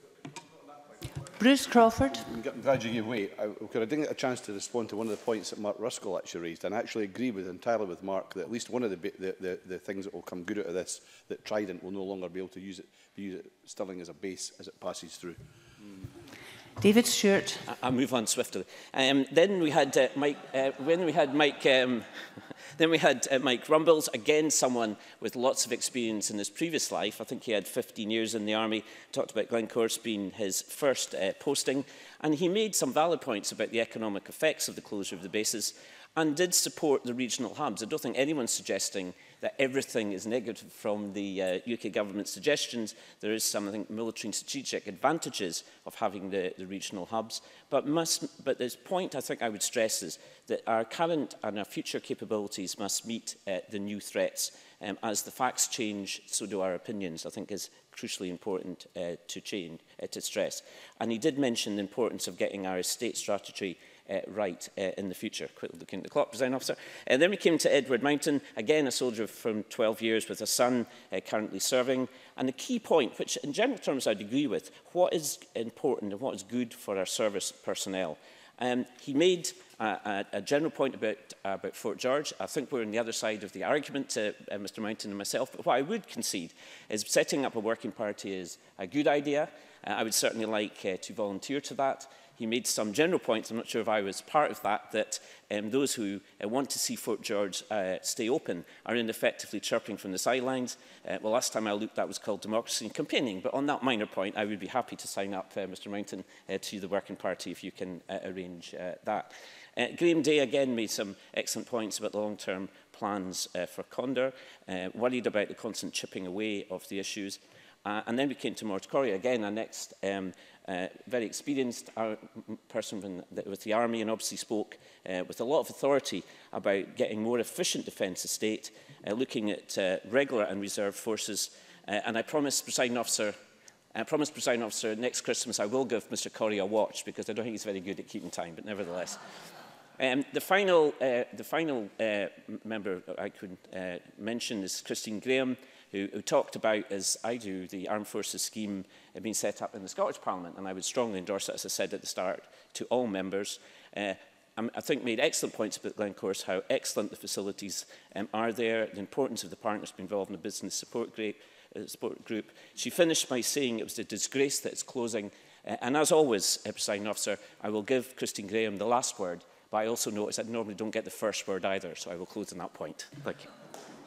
Bruce Crawford. I'm glad you gave way. I, I didn't get a chance to respond to one of the points that Mark Ruskell actually raised, and I actually agree with entirely with Mark that at least one of the, the, the, the things that will come good out of this, that Trident will no longer be able to use it, use it Stirling as a base as it passes through. Mm. David Stewart. I'll move on swiftly. Um, then we had uh, Mike. Uh, when we had Mike, um, then we had uh, Mike Rumbles, again someone with lots of experience in his previous life. I think he had fifteen years in the army. Talked about Glencorse being his first uh, posting, and he made some valid points about the economic effects of the closure of the bases, and did support the regional hubs. I don't think anyone's suggesting that everything is negative from the uh, U K government suggestions. There is some, I think, military and strategic advantages of having the, the regional hubs. But, must, but this point I think I would stress is that our current and our future capabilities must meet uh, the new threats. Um, as the facts change, so do our opinions, I think is crucially important uh, to, change, uh, to stress. And he did mention the importance of getting our estate strategy Uh, right uh, in the future. Quickly looking at the clock, presiding officer. And then we came to Edward Mountain, again a soldier from twelve years with a son uh, currently serving. And the key point, which in general terms I'd agree with, what is important and what is good for our service personnel. Um, he made a, a, a general point about, uh, about Fort George. I think we're on the other side of the argument, uh, uh, Mr Mountain and myself, but what I would concede is setting up a working party is a good idea. Uh, I would certainly like uh, to volunteer to that. He made some general points, I'm not sure if I was part of that, that um, those who uh, want to see Fort George uh, stay open are ineffectively chirping from the sidelines. Uh, well, last time I looked, that was called democracy and campaigning. But on that minor point, I would be happy to sign up, uh, Mr Mountain, uh, to the working party if you can uh, arrange uh, that. Uh, Graham Day again made some excellent points about the long-term plans uh, for Condor, uh, worried about the constant chipping away of the issues. Uh, and then we came to Mort Corrie, again, our next um, uh, very experienced uh, person from the, with the army, and obviously spoke uh, with a lot of authority about getting more efficient defence estate, uh, looking at uh, regular and reserve forces. Uh, and I promised, presiding officer, I promised, presiding officer, next Christmas I will give Mr Corrie a watch, because I don't think he's very good at keeping time, but nevertheless. Um, the final, uh, the final uh, member I could uh, mention is Christine Graham, who, who talked about, as I do, the Armed Forces scheme uh, being set up in the Scottish Parliament, and I would strongly endorse it, as I said at the start, to all members. Uh, um, I think made excellent points about Glencore's, how excellent the facilities um, are there, the importance of the partners being involved in the business support group. Uh, support group. She finished by saying it was a disgrace that it's closing. Uh, and as always, uh, Presiding Officer, I will give Christine Graham the last word, but I also notice I normally don't get the first word either, so I will close on that point. Thank you.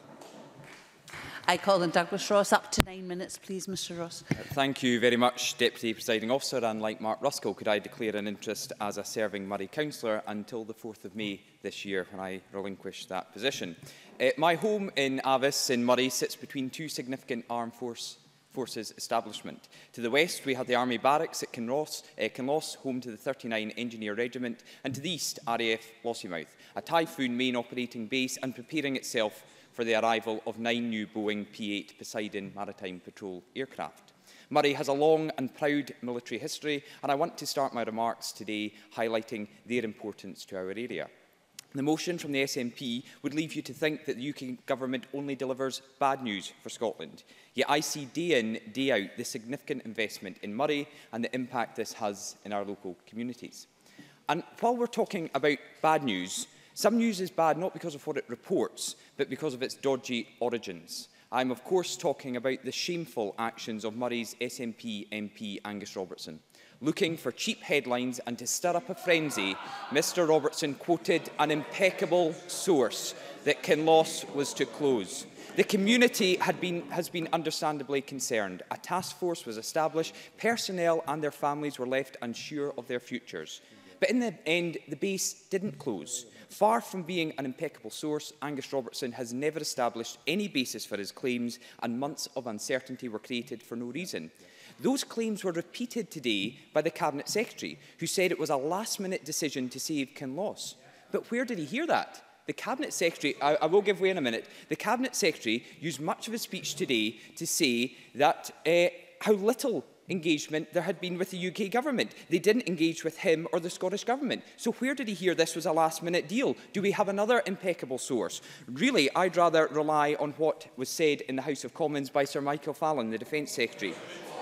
I call on Douglas Ross. Up to nine minutes, please, Mr Ross. Thank you very much, Deputy Presiding Officer. And like Mark Ruskell, could I declare an interest as a serving Murray councillor until the fourth of May this year, when I relinquish that position. Uh, my home in Avis in Murray sits between two significant armed force Forces establishment. To the west, we have the Army Barracks at Kinross, uh, Kinloss, home to the thirty-nine Engineer Regiment, and to the east, R A F Lossiemouth, a Typhoon main operating base and preparing itself for the arrival of nine new Boeing P eight Poseidon Maritime Patrol aircraft. Murray has a long and proud military history, and I want to start my remarks today highlighting their importance to our area. The motion from the S N P would leave you to think that the U K Government only delivers bad news for Scotland. Yet I see day in, day out the significant investment in Murray and the impact this has in our local communities. And while we're talking about bad news, some news is bad not because of what it reports, but because of its dodgy origins. I'm of course talking about the shameful actions of Murray's S N P M P Angus Robertson. Looking for cheap headlines and to stir up a frenzy, Mr Robertson quoted an impeccable source that Kinloss was to close. The community had been, has been understandably concerned. A task force was established, personnel and their families were left unsure of their futures. But in the end, the base didn't close. Far from being an impeccable source, Angus Robertson has never established any basis for his claims, and months of uncertainty were created for no reason. Those claims were repeated today by the Cabinet Secretary, who said it was a last-minute decision to save Kinloss. But where did he hear that? The Cabinet Secretary, I, I will give way in a minute, the Cabinet Secretary used much of his speech today to say that uh, how little engagement there had been with the U K Government. They didn't engage with him or the Scottish Government. So where did he hear this was a last-minute deal? Do we have another impeccable source? Really, I'd rather rely on what was said in the House of Commons by Sir Michael Fallon, the Defence Secretary,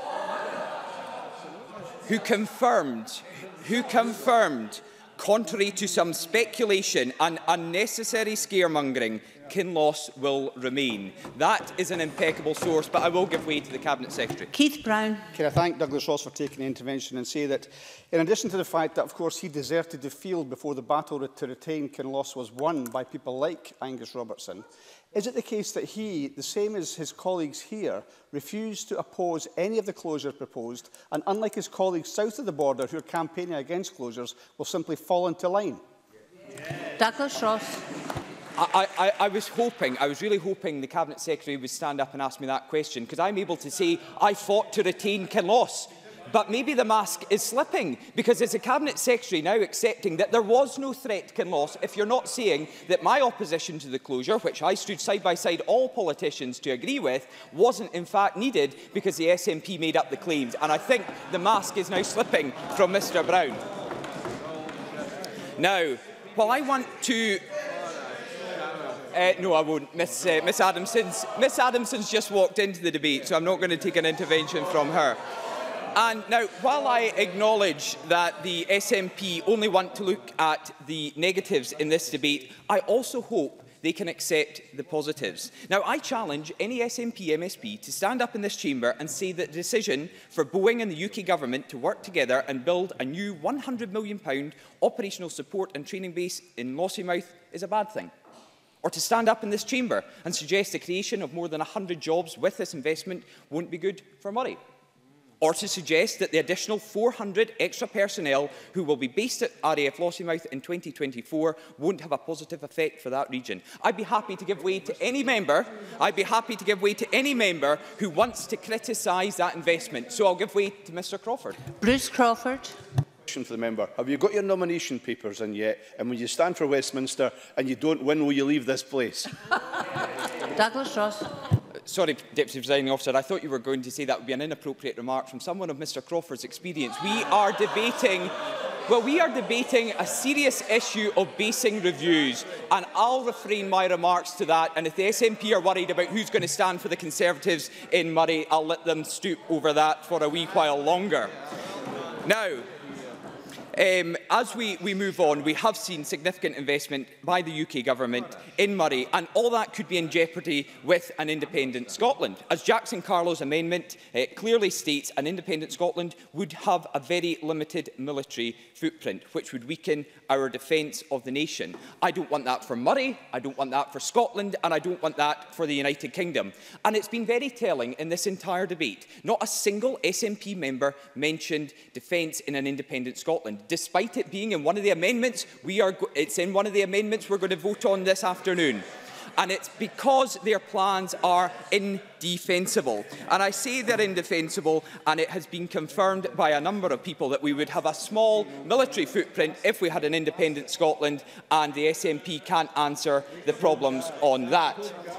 who confirmed, who confirmed, contrary to some speculation and unnecessary scaremongering, Kinloss will remain. That is an impeccable source, but I will give way to the Cabinet Secretary. Keith Brown. Can I thank Douglas Ross for taking the intervention and say that, in addition to the fact that, of course, he deserted the field before the battle to retain Kinloss was won by people like Angus Robertson, is it the case that he, the same as his colleagues here, refused to oppose any of the closures proposed, and unlike his colleagues south of the border who are campaigning against closures, will simply fall into line? Yeah. Douglas Ross. I, I, I was hoping, I was really hoping the Cabinet Secretary would stand up and ask me that question, because I'm able to say I fought to retain Kinloss. But maybe the mask is slipping, because it's the Cabinet Secretary now accepting that there was no threat to Kinloss, if you're not saying that my opposition to the closure, which I stood side by side all politicians to agree with, wasn't in fact needed because the S N P made up the claims. And I think the mask is now slipping from Mr Brown. Now, while I want to... Uh, no, I won't. Miss, uh, Miss Adamson's, Miss Adamson's just walked into the debate, so I'm not going to take an intervention from her. And now, while I acknowledge that the S N P only want to look at the negatives in this debate, I also hope they can accept the positives. Now, I challenge any S N P M S P to stand up in this chamber and say that the decision for Boeing and the U K Government to work together and build a new one hundred million pound operational support and training base in Lossiemouth is a bad thing. Or to stand up in this chamber and suggest the creation of more than one hundred jobs with this investment won't be good for Murray. Or to suggest that the additional four hundred extra personnel who will be based at R A F Lossiemouth in twenty twenty-four won't have a positive effect for that region. I'd be happy to give way to any member, I'd be happy to give way to any member who wants to criticise that investment. So I'll give way to Mr Crawford. Bruce Crawford. For the member, have you got your nomination papers in yet? And when you stand for Westminster and you don't win, will you leave this place? Douglas Ross. Sorry, Deputy Presiding Officer, I thought you were going to say that would be an inappropriate remark from someone of Mr Crawford's experience. We are debating, well, we are debating a serious issue of basing reviews, and I'll refrain my remarks to that. And if the S N P are worried about who's going to stand for the Conservatives in Murray, I'll let them stoop over that for a wee while longer. Now, Um, as we, we move on, we have seen significant investment by the U K Government in Murray, and all that could be in jeopardy with an independent Scotland. As Jackson Carlow's amendment uh, clearly states, an independent Scotland would have a very limited military footprint, which would weaken our defence of the nation. I don't want that for Murray, I don't want that for Scotland, and I don't want that for the United Kingdom. And it's been very telling in this entire debate. Not a single S N P member mentioned defence in an independent Scotland, despite it being in one of the amendments we are it's in one of the amendments we're going to vote on this afternoon. And it's because their plans are indefensible. And I say they're indefensible, and it has been confirmed by a number of people that we would have a small military footprint if we had an independent Scotland, and the S N P can't answer the problems on that.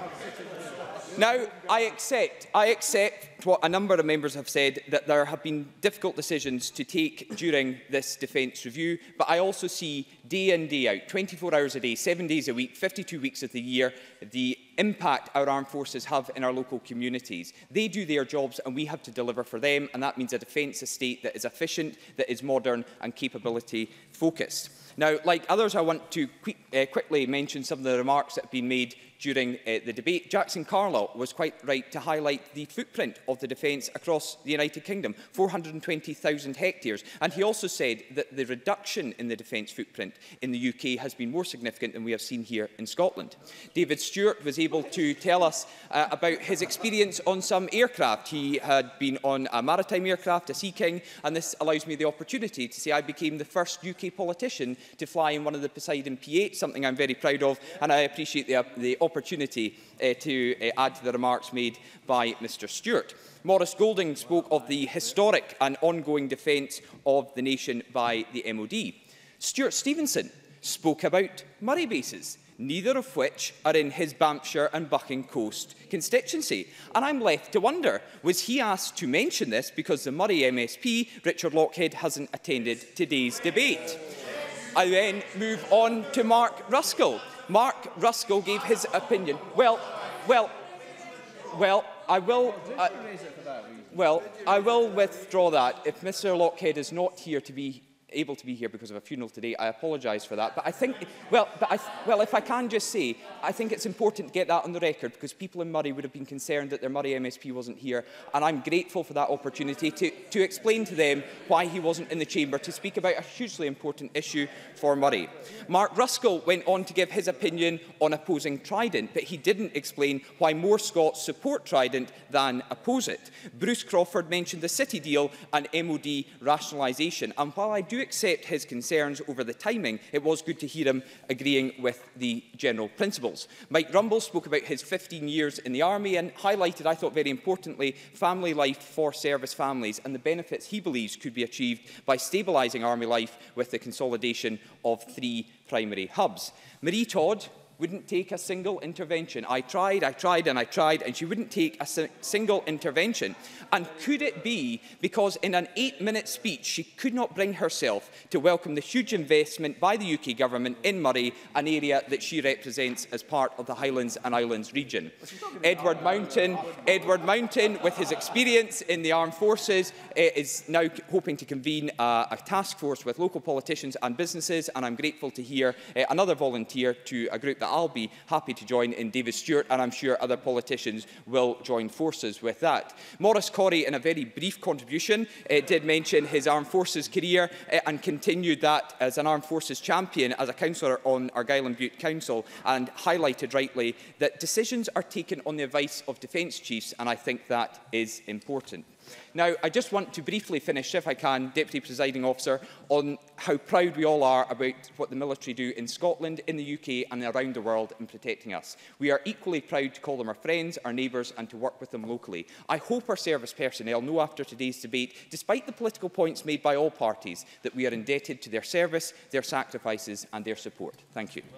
Now, I accept, I accept what a number of members have said, that there have been difficult decisions to take during this defence review, but I also see day in, day out, twenty-four hours a day, seven days a week, fifty-two weeks of the year, the impact our armed forces have in our local communities. They do their jobs and we have to deliver for them, and that means a defence estate that is efficient, that is modern and capability focused. Now, like others, I want to quick, uh, quickly mention some of the remarks that have been made during uh, the debate. Jackson Carlow was quite right to highlight the footprint of the defence across the United Kingdom, four hundred and twenty thousand hectares. And he also said that the reduction in the defence footprint in the U K has been more significant than we have seen here in Scotland. David Stewart was able to tell us uh, about his experience on some aircraft. He had been on a maritime aircraft, a Sea King, and this allows me the opportunity to say I became the first U K politician to fly in one of the Poseidon P eight, something I'm very proud of, and I appreciate the, uh, the opportunity uh, to uh, add to the remarks made by Mr Stewart. Maurice Golding spoke of the historic and ongoing defence of the nation by the M O D. Stuart Stevenson spoke about Murray bases, neither of which are in his Banffshire and Bucking Coast constituency. And I'm left to wonder, was he asked to mention this because the Murray M S P, Richard Lockhead, hasn't attended today's debate? I then move on to Mark Ruskell. Mark Ruskell gave his opinion. Well, well, well, I will. Uh, well, I will withdraw that. If Mr Lockhead is not here to be able to be here because of a funeral today, I apologise for that. But I think, well, but I, well, if I can just say, I think it's important to get that on the record because people in Murray would have been concerned that their Murray M S P wasn't here, and I'm grateful for that opportunity to, to explain to them why he wasn't in the chamber to speak about a hugely important issue for Murray. Mark Ruskell went on to give his opinion on opposing Trident, but he didn't explain why more Scots support Trident than oppose it. Bruce Crawford mentioned the City deal and M O D rationalisation, and while I do accept his concerns over the timing, it was good to hear him agreeing with the general principles. Mike Rumble spoke about his fifteen years in the Army and highlighted, I thought very importantly, family life for service families and the benefits he believes could be achieved by stabilising Army life with the consolidation of three primary hubs. Marie Todd wouldn't take a single intervention. I tried, I tried and I tried, and she wouldn't take a si single intervention. And could it be because in an eight-minute speech she could not bring herself to welcome the huge investment by the U K Government in Murray, an area that she represents as part of the Highlands and Islands region? Edward Mountain, Edward Mountain, with his experience in the armed forces, is now hoping to convene a, a task force with local politicians and businesses, and I'm grateful to hear uh, another volunteer to a group that I'll be happy to join in David Stewart, and I'm sure other politicians will join forces with that. Maurice Corrie, in a very brief contribution, uh, did mention his armed forces career uh, and continued that as an armed forces champion as a councillor on Argyll and Bute Council, and highlighted rightly that decisions are taken on the advice of defence chiefs, and I think that is important. Now, I just want to briefly finish, if I can, Deputy Presiding Officer, on how proud we all are about what the military do in Scotland, in the U K and around the world in protecting us. We are equally proud to call them our friends, our neighbours and to work with them locally. I hope our service personnel know after today's debate, despite the political points made by all parties, that we are indebted to their service, their sacrifices and their support. Thank you.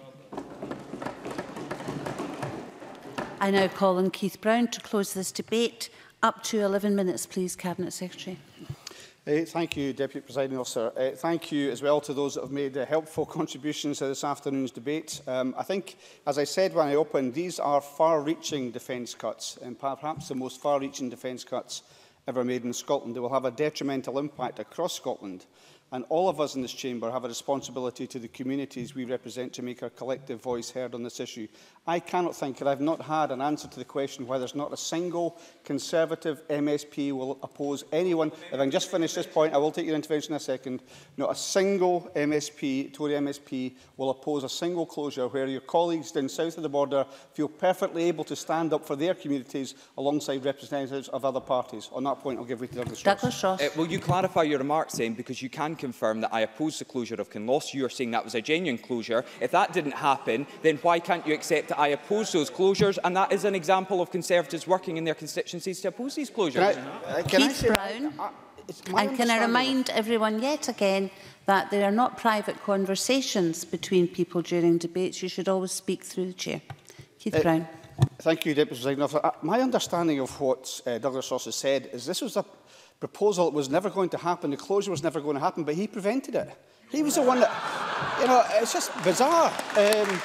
I now call on Keith Brown to close this debate. Up to eleven minutes, please, Cabinet Secretary. Uh, thank you, Deputy Presiding Officer. Uh, thank you as well to those that have made uh, helpful contributions to this afternoon's debate. Um, I think, as I said when I opened, these are far-reaching defence cuts, and perhaps the most far-reaching defence cuts ever made in Scotland. They will have a detrimental impact across Scotland, and all of us in this chamber have a responsibility to the communities we represent to make our collective voice heard on this issue. I cannot think, and I have not had an answer to the question why there's not a single Conservative M S P will oppose anyone. If I can just finish this point, I will take your intervention in a second. Not a single M S P, Tory M S P, will oppose a single closure where your colleagues down south of the border feel perfectly able to stand up for their communities alongside representatives of other parties. On that point, I'll give way to Douglas Ross. Douglas Ross. Uh, will you clarify your remarks then, because you can confirm that I oppose the closure of Kinloss. You are saying that was a genuine closure. If that didn't happen, then why can't you accept that I oppose those closures? And that is an example of Conservatives working in their constituencies to oppose these closures. Can I, uh, can Keith I Brown. I, I, and can I remind everyone yet again that there are not private conversations between people during debates. You should always speak through the chair. Keith uh, Brown. Thank you, Deputy Presiding Officer. Uh, my understanding of what uh, Douglas Ross has said is this was a proposal that was never going to happen. The closure was never going to happen, but he prevented it. He was the one that, you know, it's just bizarre. Um,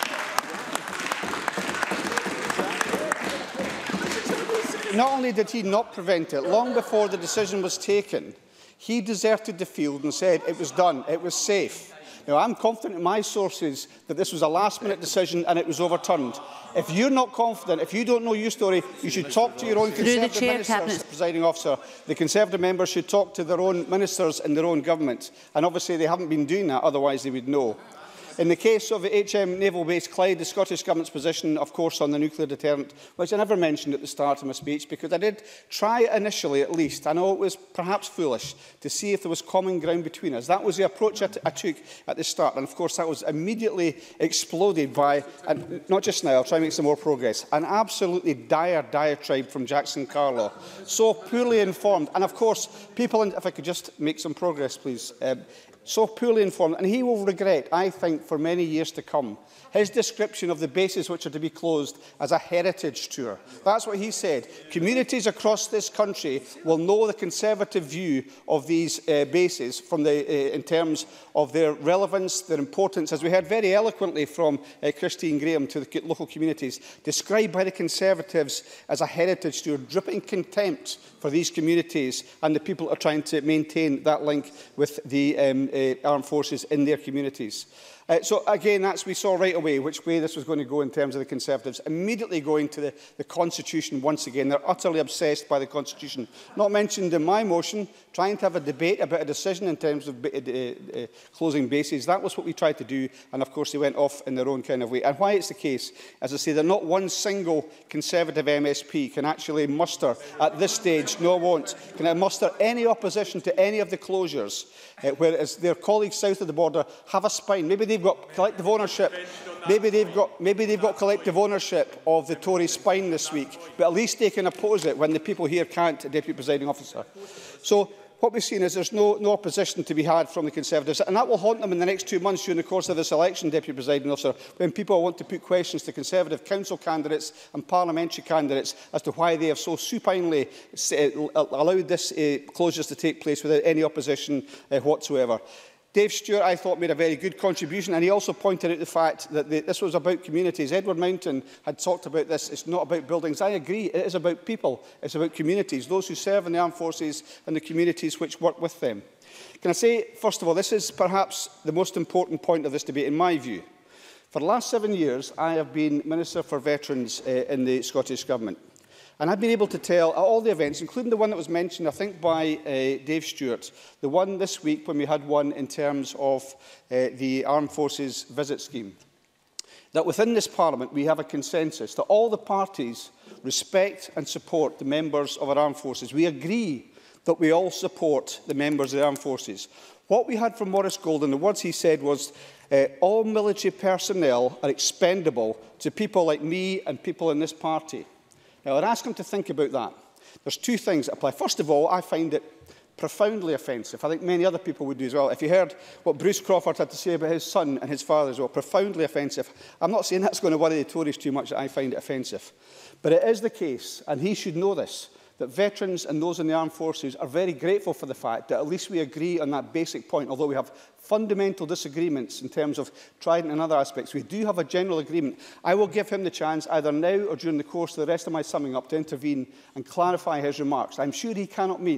not only did he not prevent it, long before the decision was taken, he deserted the field and said it was done, it was safe. Now, I'm confident in my sources that this was a last-minute decision and it was overturned. If you're not confident, if you don't know your story, you should talk to your own Conservative chair, ministers, Cabinet. Presiding Officer. The Conservative members should talk to their own ministers in their own government. And obviously they haven't been doing that, otherwise they would know. In the case of the H M Naval Base Clyde, the Scottish Government's position, of course, on the nuclear deterrent, which I never mentioned at the start of my speech, because I did try initially, at least, I know it was perhaps foolish, to see if there was common ground between us. That was the approach I, t I took at the start, and of course that was immediately exploded by, and not just now, I'll try and make some more progress, an absolutely dire diatribe from Jackson Carlaw, so poorly informed, and of course, people, in, if I could just make some progress, please, um, so poorly informed, and he will regret, I think, for many years to come, his description of the bases which are to be closed as a heritage tour. That's what he said. Communities across this country will know the Conservative view of these uh, bases from the, uh, in terms of their relevance, their importance, as we heard very eloquently from uh, Christine Graham to the local communities, described by the Conservatives as a heritage tour, dripping contempt for these communities and the people who are trying to maintain that link with the um, uh, armed forces in their communities. Uh, so again, that's, we saw right away which way this was going to go in terms of the Conservatives, immediately going to the, the Constitution once again. They're utterly obsessed by the Constitution. Not mentioned in my motion, trying to have a debate about a decision in terms of uh, uh, closing bases. That was what we tried to do, and of course they went off in their own kind of way. And why it's the case, as I say, that not one single Conservative M S P can actually muster at this stage, no won't, can I muster any opposition to any of the closures, uh, whereas their colleagues south of the border have a spine. Maybe they've got collective ownership. Maybe they've got maybe they've got collective ownership of the Tory spine this week, but at least they can oppose it when the people here can't, Deputy Presiding Officer. So what we've seen is there's no, no opposition to be had from the Conservatives, and that will haunt them in the next two months during the course of this election, Deputy Presiding Officer, when people want to put questions to Conservative council candidates and parliamentary candidates as to why they have so supinely uh, allowed this uh, closures to take place without any opposition uh, whatsoever. Dave Stewart, I thought, made a very good contribution, and he also pointed out the fact that the, this was about communities. Edward Mountain had talked about this. It's not about buildings. I agree. It is about people. It's about communities, those who serve in the armed forces and the communities which work with them. Can I say, first of all, this is perhaps the most important point of this debate, in my view. For the last seven years, I have been Minister for Veterans uh, in the Scottish Government. And I've been able to tell at all the events, including the one that was mentioned, I think, by uh, Dave Stewart, the one this week when we had one in terms of uh, the Armed Forces Visit Scheme, that within this Parliament we have a consensus that all the parties respect and support the members of our armed forces. We agree that we all support the members of the armed forces. What we had from Maurice Golden, the words he said was, uh, all military personnel are expendable to people like me and people in this party. Now, I'd ask him to think about that. There's two things that apply. First of all, I find it profoundly offensive. I think many other people would do as well. If you heard what Bruce Crawford had to say about his son and his father as well, profoundly offensive. I'm not saying that's going to worry the Tories too much that I find it offensive. But it is the case, and he should know this, that veterans and those in the armed forces are very grateful for the fact that at least we agree on that basic point, although we have fundamental disagreements in terms of Trident and other aspects. We do have a general agreement. I will give him the chance, either now or during the course of the rest of my summing up, to intervene and clarify his remarks. I'm sure he cannot mean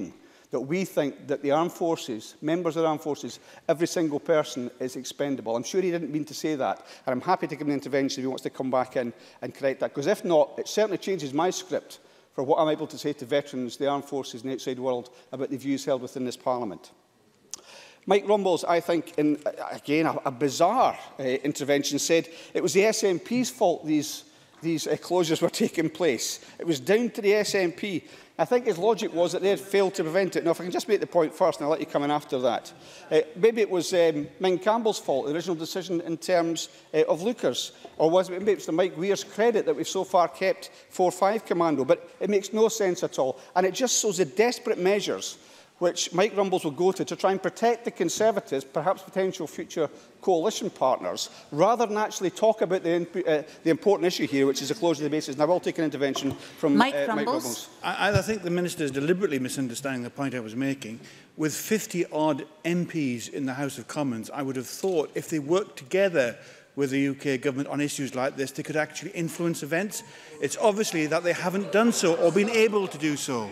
that we think that the armed forces, members of the armed forces, every single person is expendable. I'm sure he didn't mean to say that, and I'm happy to give him an intervention if he wants to come back in and correct that, because if not, it certainly changes my script for what I'm able to say to veterans, the armed forces and the outside world about the views held within this Parliament. Mike Rumbles, I think, in, again, a, a bizarre uh, intervention, said it was the S N P's fault these, these uh, closures were taking place. It was down to the S N P. I think his logic was that they had failed to prevent it. Now, if I can just make the point first, and I'll let you come in after that. Uh, maybe it was um, Ming Campbell's fault, the original decision in terms uh, of Lucas. Or was it maybe it's to Mike Weir's credit that we've so far kept four five Commando. But it makes no sense at all. And it just shows the desperate measures which Mike Rumbles will go to to try and protect the Conservatives, perhaps potential future coalition partners, rather than actually talk about the, uh, the important issue here, which is the closure of the bases. And I will take an intervention from Mike uh, Rumbles. Mike Rumbles. I, I think the Minister is deliberately misunderstanding the point I was making. With fifty-odd M Ps in the House of Commons, I would have thought if they worked together with the U K government on issues like this, they could actually influence events. It's obviously that they haven't done so or been able to do so.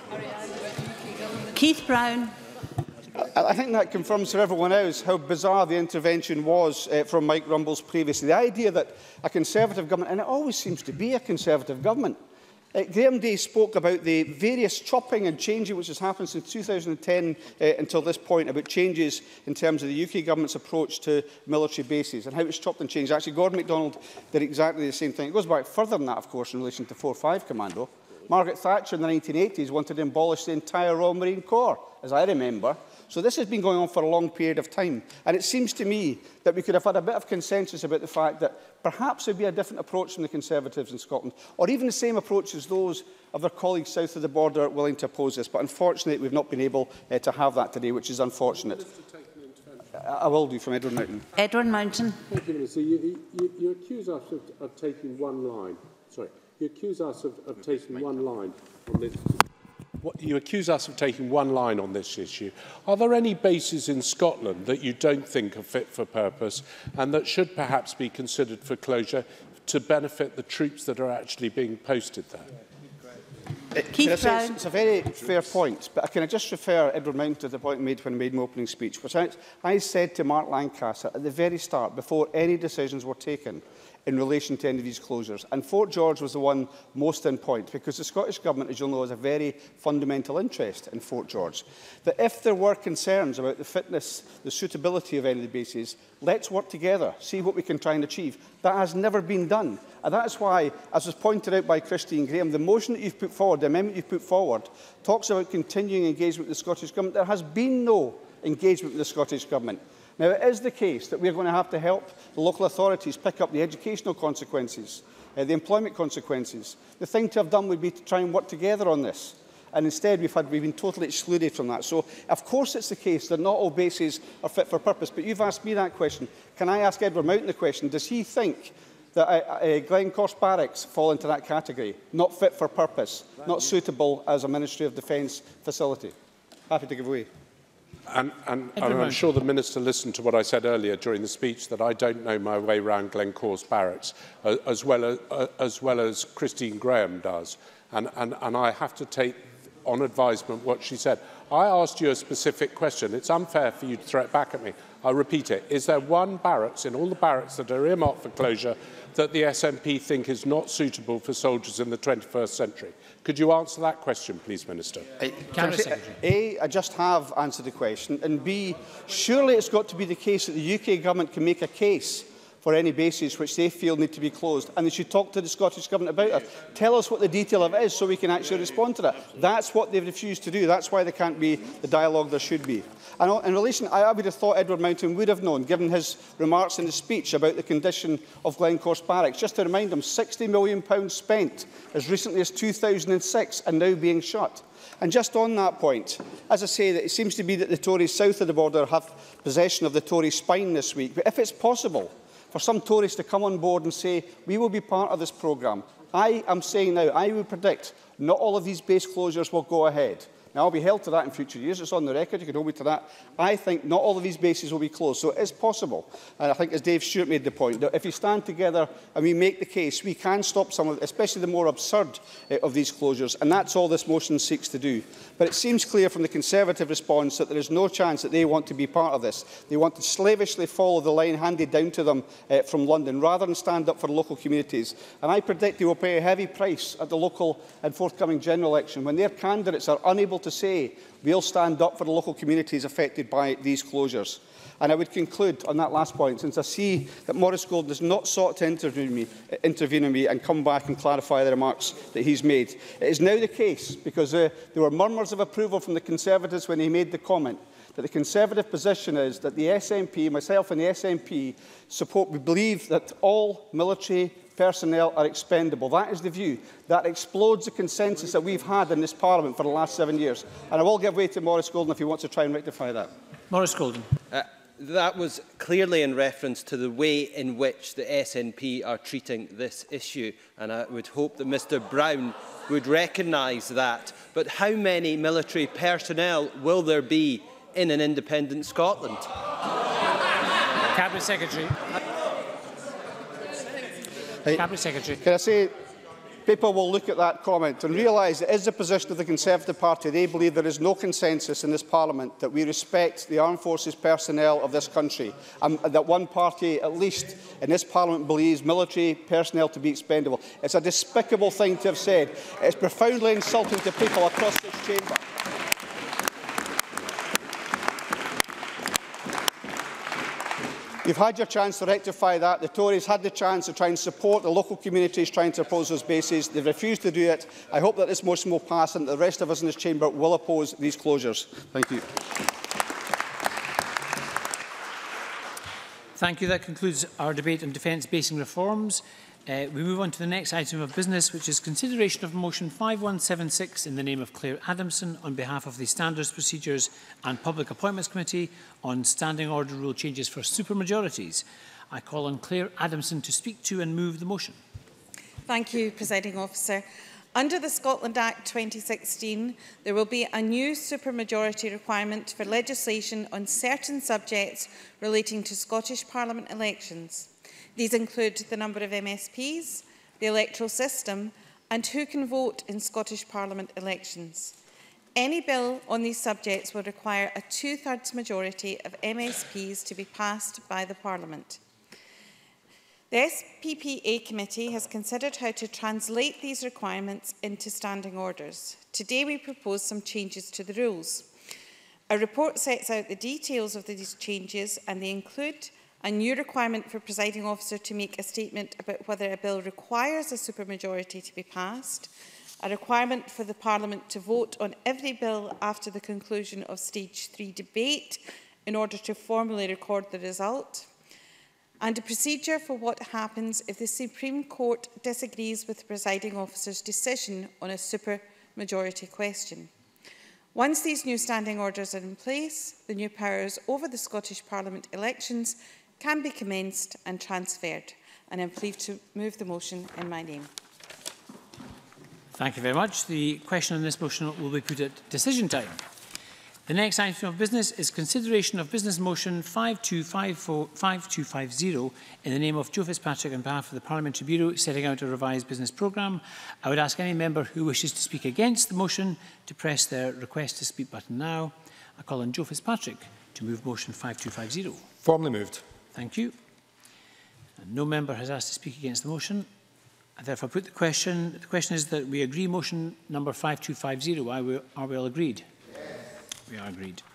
Keith Brown. I think that confirms for everyone else how bizarre the intervention was uh, from Mike Rumbles previously. The idea that a Conservative government, and it always seems to be a Conservative government, uh, Graham Day spoke about the various chopping and changing which has happened since two thousand ten uh, until this point, about changes in terms of the U K government's approach to military bases and how it's chopped and changed. Actually, Gordon MacDonald did exactly the same thing. It goes back further than that, of course, in relation to four five Commando. Margaret Thatcher in the nineteen eighties wanted to abolish the entire Royal Marine Corps, as I remember. So this has been going on for a long period of time. And it seems to me that we could have had a bit of consensus about the fact that perhaps there would be a different approach from the Conservatives in Scotland, or even the same approach as those of their colleagues south of the border willing to oppose this. But unfortunately, we've not been able uh, to have that today, which is unfortunate. I will do, from Edward Mountain. Edward Mountain. Thank you, Minister. You, you, you accuse us of, of taking one line. Sorry. You accuse us of, of taking one line on this. What, you accuse us of taking one line on this issue. Are there any bases in Scotland that you don't think are fit for purpose and that should perhaps be considered for closure to benefit the troops that are actually being posted there? Keith Brown. It's a very fair point, but can I just refer Edward Mountain to the point I made when I made my opening speech, which I, I said to Mark Lancaster at the very start, before any decisions were taken in relation to any of these closures. And Fort George was the one most in point, because the Scottish Government, as you'll know, has a very fundamental interest in Fort George. That if there were concerns about the fitness, the suitability of any of the bases, let's work together, see what we can try and achieve. That has never been done. And that's why, as was pointed out by Christine Graham, the motion that you've put forward, the amendment you've put forward, talks about continuing engagement with the Scottish Government. There has been no engagement with the Scottish Government. Now, it is the case that we are going to have to help the local authorities pick up the educational consequences, uh, the employment consequences. The thing to have done would be to try and work together on this. And instead, we've, had, we've been totally excluded from that. So, of course, it's the case that not all bases are fit for purpose. But you've asked me that question. Can I ask Edward Mountain the question? Does he think that uh, uh, Glencorse Barracks fall into that category? Not fit for purpose, not suitable as a Ministry of Defence facility? Happy to give way. And, and, and I'm sure the Minister listened to what I said earlier during the speech, that I don't know my way around Glencorse Barracks, uh, as, well as, uh, as well as Christine Graham does. And, and, and I have to take on advisement what she said. I asked you a specific question. It's unfair for you to throw it back at me. I'll repeat it. Is there one barracks in all the barracks that are earmarked for closure that the S N P think is not suitable for soldiers in the twenty-first century? Could you answer that question, please, Minister? Uh, say, A, I just have answered the question, and B, surely it's got to be the case that the U K Government can make a case for any bases which they feel need to be closed, and they should talk to the Scottish Government about it. Tell us what the detail of it is so we can actually respond to that. That's what they've refused to do. That's why there can't be the dialogue there should be. And in relation, I would have thought Edward Mountain would have known, given his remarks in his speech about the condition of Glencorse Barracks. Just to remind him, sixty million pounds spent as recently as two thousand six and now being shut. And just on that point, as I say, that it seems to be that the Tories south of the border have possession of the Tory spine this week. But if it's possible for some Tories to come on board and say, we will be part of this programme, I am saying now, I would predict not all of these base closures will go ahead. Now, I'll be held to that in future years. It's on the record. You can hold me to that. I think not all of these bases will be closed. So it is possible. And I think, as Dave Stewart made the point, that if we stand together and we make the case, we can stop some of, especially the more absurd uh, of these closures. And that's all this motion seeks to do. But it seems clear from the Conservative response that there is no chance that they want to be part of this. They want to slavishly follow the line handed down to them uh, from London, rather than stand up for local communities. And I predict they will pay a heavy price at the local and forthcoming general election when their candidates are unable to say, we'll stand up for the local communities affected by these closures. And I would conclude on that last point, since I see that Maurice Golden has not sought to intervene me, intervene in me and come back and clarify the remarks that he's made. It is now the case, because uh, there were murmurs of approval from the Conservatives when he made the comment, that the Conservative position is that the S N P, myself and the S N P, support, we believe that all military personnel are expendable. That is the view. That explodes the consensus that we've had in this Parliament for the last seven years. And I will give way to Maurice Golden if he wants to try and rectify that. Maurice Golden. Uh, that was clearly in reference to the way in which the S N P are treating this issue, and I would hope that Mr Brown would recognise that. But how many military personnel will there be in an independent Scotland? Cabinet Secretary. Hey, Cabinet Secretary. Can I say, people will look at that comment and realise it is the position of the Conservative Party. They believe there is no consensus in this Parliament that we respect the armed forces personnel of this country, and that one party, at least in this Parliament, believes military personnel to be expendable. It's a despicable thing to have said. It's profoundly insulting to people across this chamber. You've had your chance to rectify that. The Tories had the chance to try and support the local communities trying to oppose those bases. They've refused to do it. I hope that this motion will pass and that the rest of us in this chamber will oppose these closures. Thank you. Thank you. That concludes our debate on defence basing reforms. Uh, we move on to the next item of business, which is consideration of motion five one seven six in the name of Claire Adamson on behalf of the Standards, Procedures and Public Appointments Committee on Standing Order Rule changes for supermajorities. I call on Claire Adamson to speak to and move the motion. Thank you, Presiding Officer. Under the Scotland Act twenty sixteen, there will be a new supermajority requirement for legislation on certain subjects relating to Scottish Parliament elections. These include the number of M S Ps, the electoral system, and who can vote in Scottish Parliament elections. Any bill on these subjects will require a two-thirds majority of M S Ps to be passed by the Parliament. The S P P A Committee has considered how to translate these requirements into standing orders. Today we propose some changes to the rules. A report sets out the details of these changes, and they include a new requirement for presiding officer to make a statement about whether a bill requires a supermajority to be passed, a requirement for the Parliament to vote on every bill after the conclusion of stage three debate in order to formally record the result, and a procedure for what happens if the Supreme Court disagrees with the presiding officer's decision on a supermajority question. Once these new standing orders are in place, the new powers over the Scottish Parliament elections can be commenced and transferred. And I am pleased to move the motion in my name. Thank you very much. The question on this motion will be put at decision time. The next item of business is consideration of business motion five two five zero in the name of Joe Fitzpatrick on behalf of the Parliamentary Bureau setting out a revised business programme. I would ask any member who wishes to speak against the motion to press their request to speak button now. I call on Joe Fitzpatrick to move motion five two five zero. Formally moved. Thank you. And no member has asked to speak against the motion. I therefore put the question. The question is that we agree motion number five two five zero. Are we, are we all agreed? Yes. We are agreed.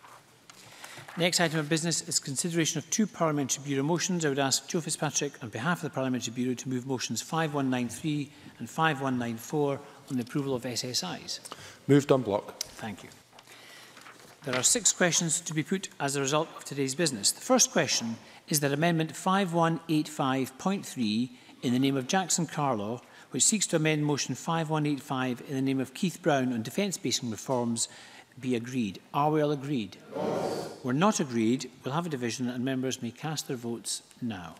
Next item of business is consideration of two Parliamentary Bureau motions. I would ask Joe Fitzpatrick on behalf of the Parliamentary Bureau to move motions five one nine three and five one nine four on the approval of S S Is. Moved on block. Thank you. There are six questions to be put as a result of today's business. The first question is that Amendment five one eight five point three in the name of Jackson Carlaw, which seeks to amend motion five one eight five in the name of Keith Brown on defence basing reforms, be agreed. Are we all agreed? Yes. We're not agreed. We'll have a division and members may cast their votes now.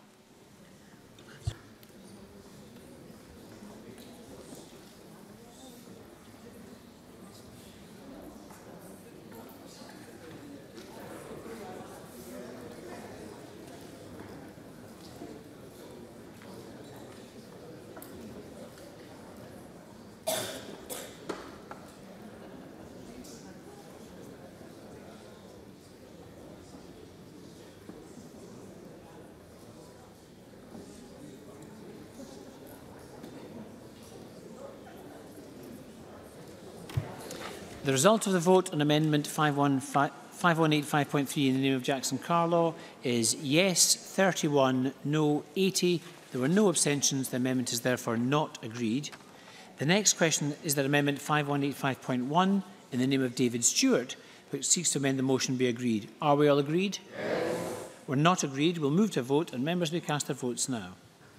The result of the vote on Amendment five one eight five point three in the name of Jackson Carlaw is yes thirty-one, no eighty. There were no abstentions. The amendment is therefore not agreed. The next question is that Amendment five one eight five point one in the name of David Stewart, which seeks to amend the motion, be agreed. Are we all agreed? Yes. We're not agreed. We'll move to a vote, and members may cast their votes now.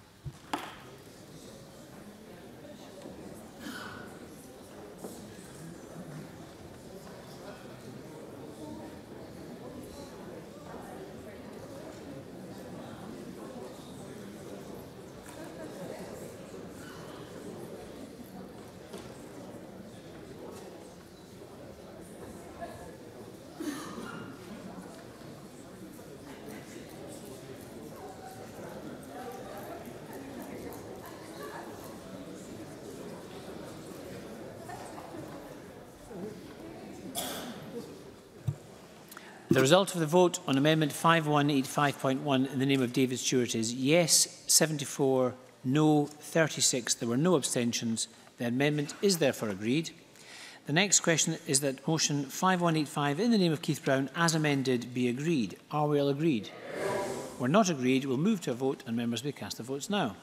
The result of the vote on Amendment five one eight five point one in the name of David Stewart is yes seventy-four, no thirty-six. There were no abstentions. The amendment is therefore agreed. The next question is that motion five one eight five in the name of Keith Brown as amended be agreed. Are we all agreed? Yes. We're not agreed. We'll move to a vote, and members may cast their votes now.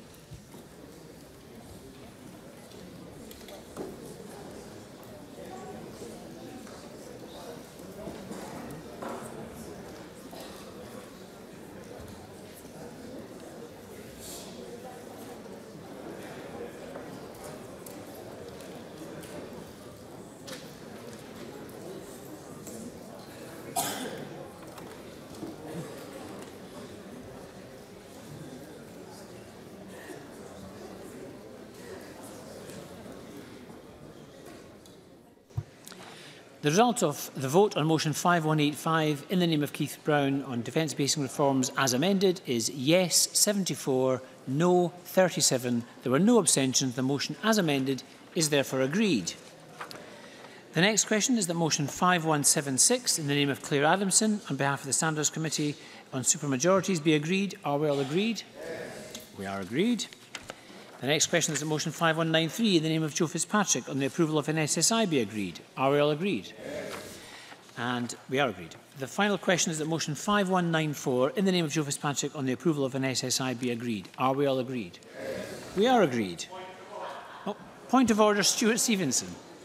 The result of the vote on motion five one eight five in the name of Keith Brown on defence basing reforms as amended is yes seventy-four, no thirty-seven. There were no abstentions. The motion as amended is therefore agreed. The next question is that motion five one seven six in the name of Claire Adamson on behalf of the Standards Committee on supermajorities be agreed. Are we all agreed? Yes. We are agreed. The next question is that motion five one nine three in the name of Joe Fitzpatrick on the approval of an S S I be agreed. Are we all agreed? Yes. And we are agreed. The final question is that motion five one nine four in the name of Joe Fitzpatrick on the approval of an S S I be agreed. Are we all agreed? Yes. We are agreed. Oh, point of order, Stuart Stevenson.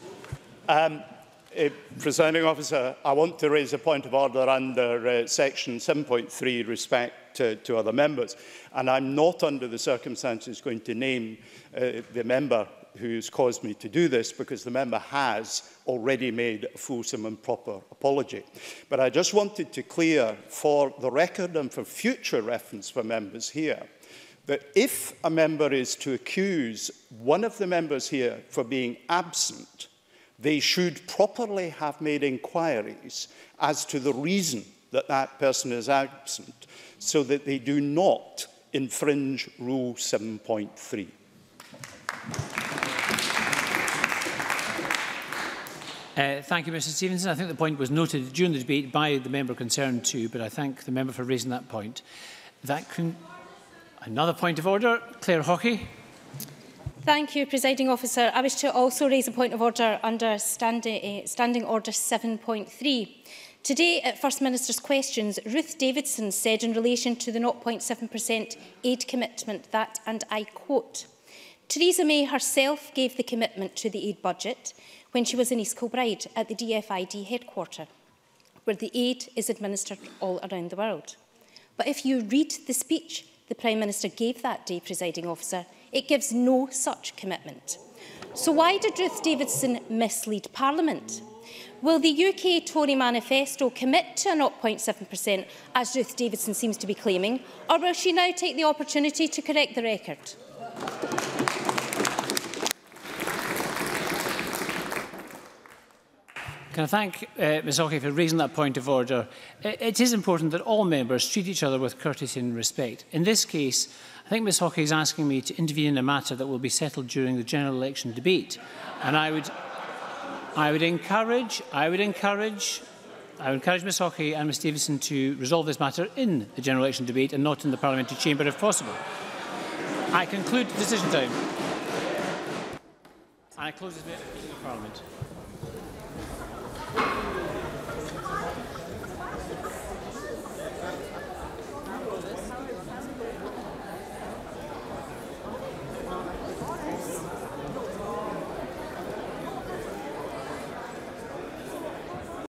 Um, uh, Presiding Officer, I want to raise a point of order under uh, section seven point three, respect to, to other members. And I'm not, under the circumstances, going to name uh, the member who's caused me to do this, because the member has already made a fulsome and proper apology. But I just wanted to clear for the record and for future reference for members here that if a member is to accuse one of the members here for being absent, they should properly have made inquiries as to the reason that that person is absent, so that they do not infringe Rule seven point three. Uh, thank you, Mr Stevenson. I think the point was noted during the debate by the member concerned too, but I thank the member for raising that point. That can... Another point of order, Claire Hockey. Thank you, Presiding Officer. I wish to also raise a point of order under standing, uh, standing Order seven point three. Today, at First Minister's questions, Ruth Davidson said in relation to the zero point seven percent aid commitment that, and I quote, "Theresa May herself gave the commitment to the aid budget when she was in East Kilbride at the D F I D headquarter, where the aid is administered all around the world." But if you read the speech the Prime Minister gave that day, Presiding Officer, it gives no such commitment. So why did Ruth Davidson mislead Parliament? Will the U K Tory manifesto commit to a zero point seven percent, as Ruth Davidson seems to be claiming, or will she now take the opportunity to correct the record? Can I thank uh, Ms Hockey for raising that point of order. It, it is important that all members treat each other with courtesy and respect. In this case, I think Ms Hockey is asking me to intervene in a matter that will be settled during the general election debate. And I would, I would encourage, I would encourage, I would encourage Ms Hockey and Ms Davidson to resolve this matter in the general election debate and not in the parliamentary chamber if possible. I conclude decision time. And I close this meeting of Parliament.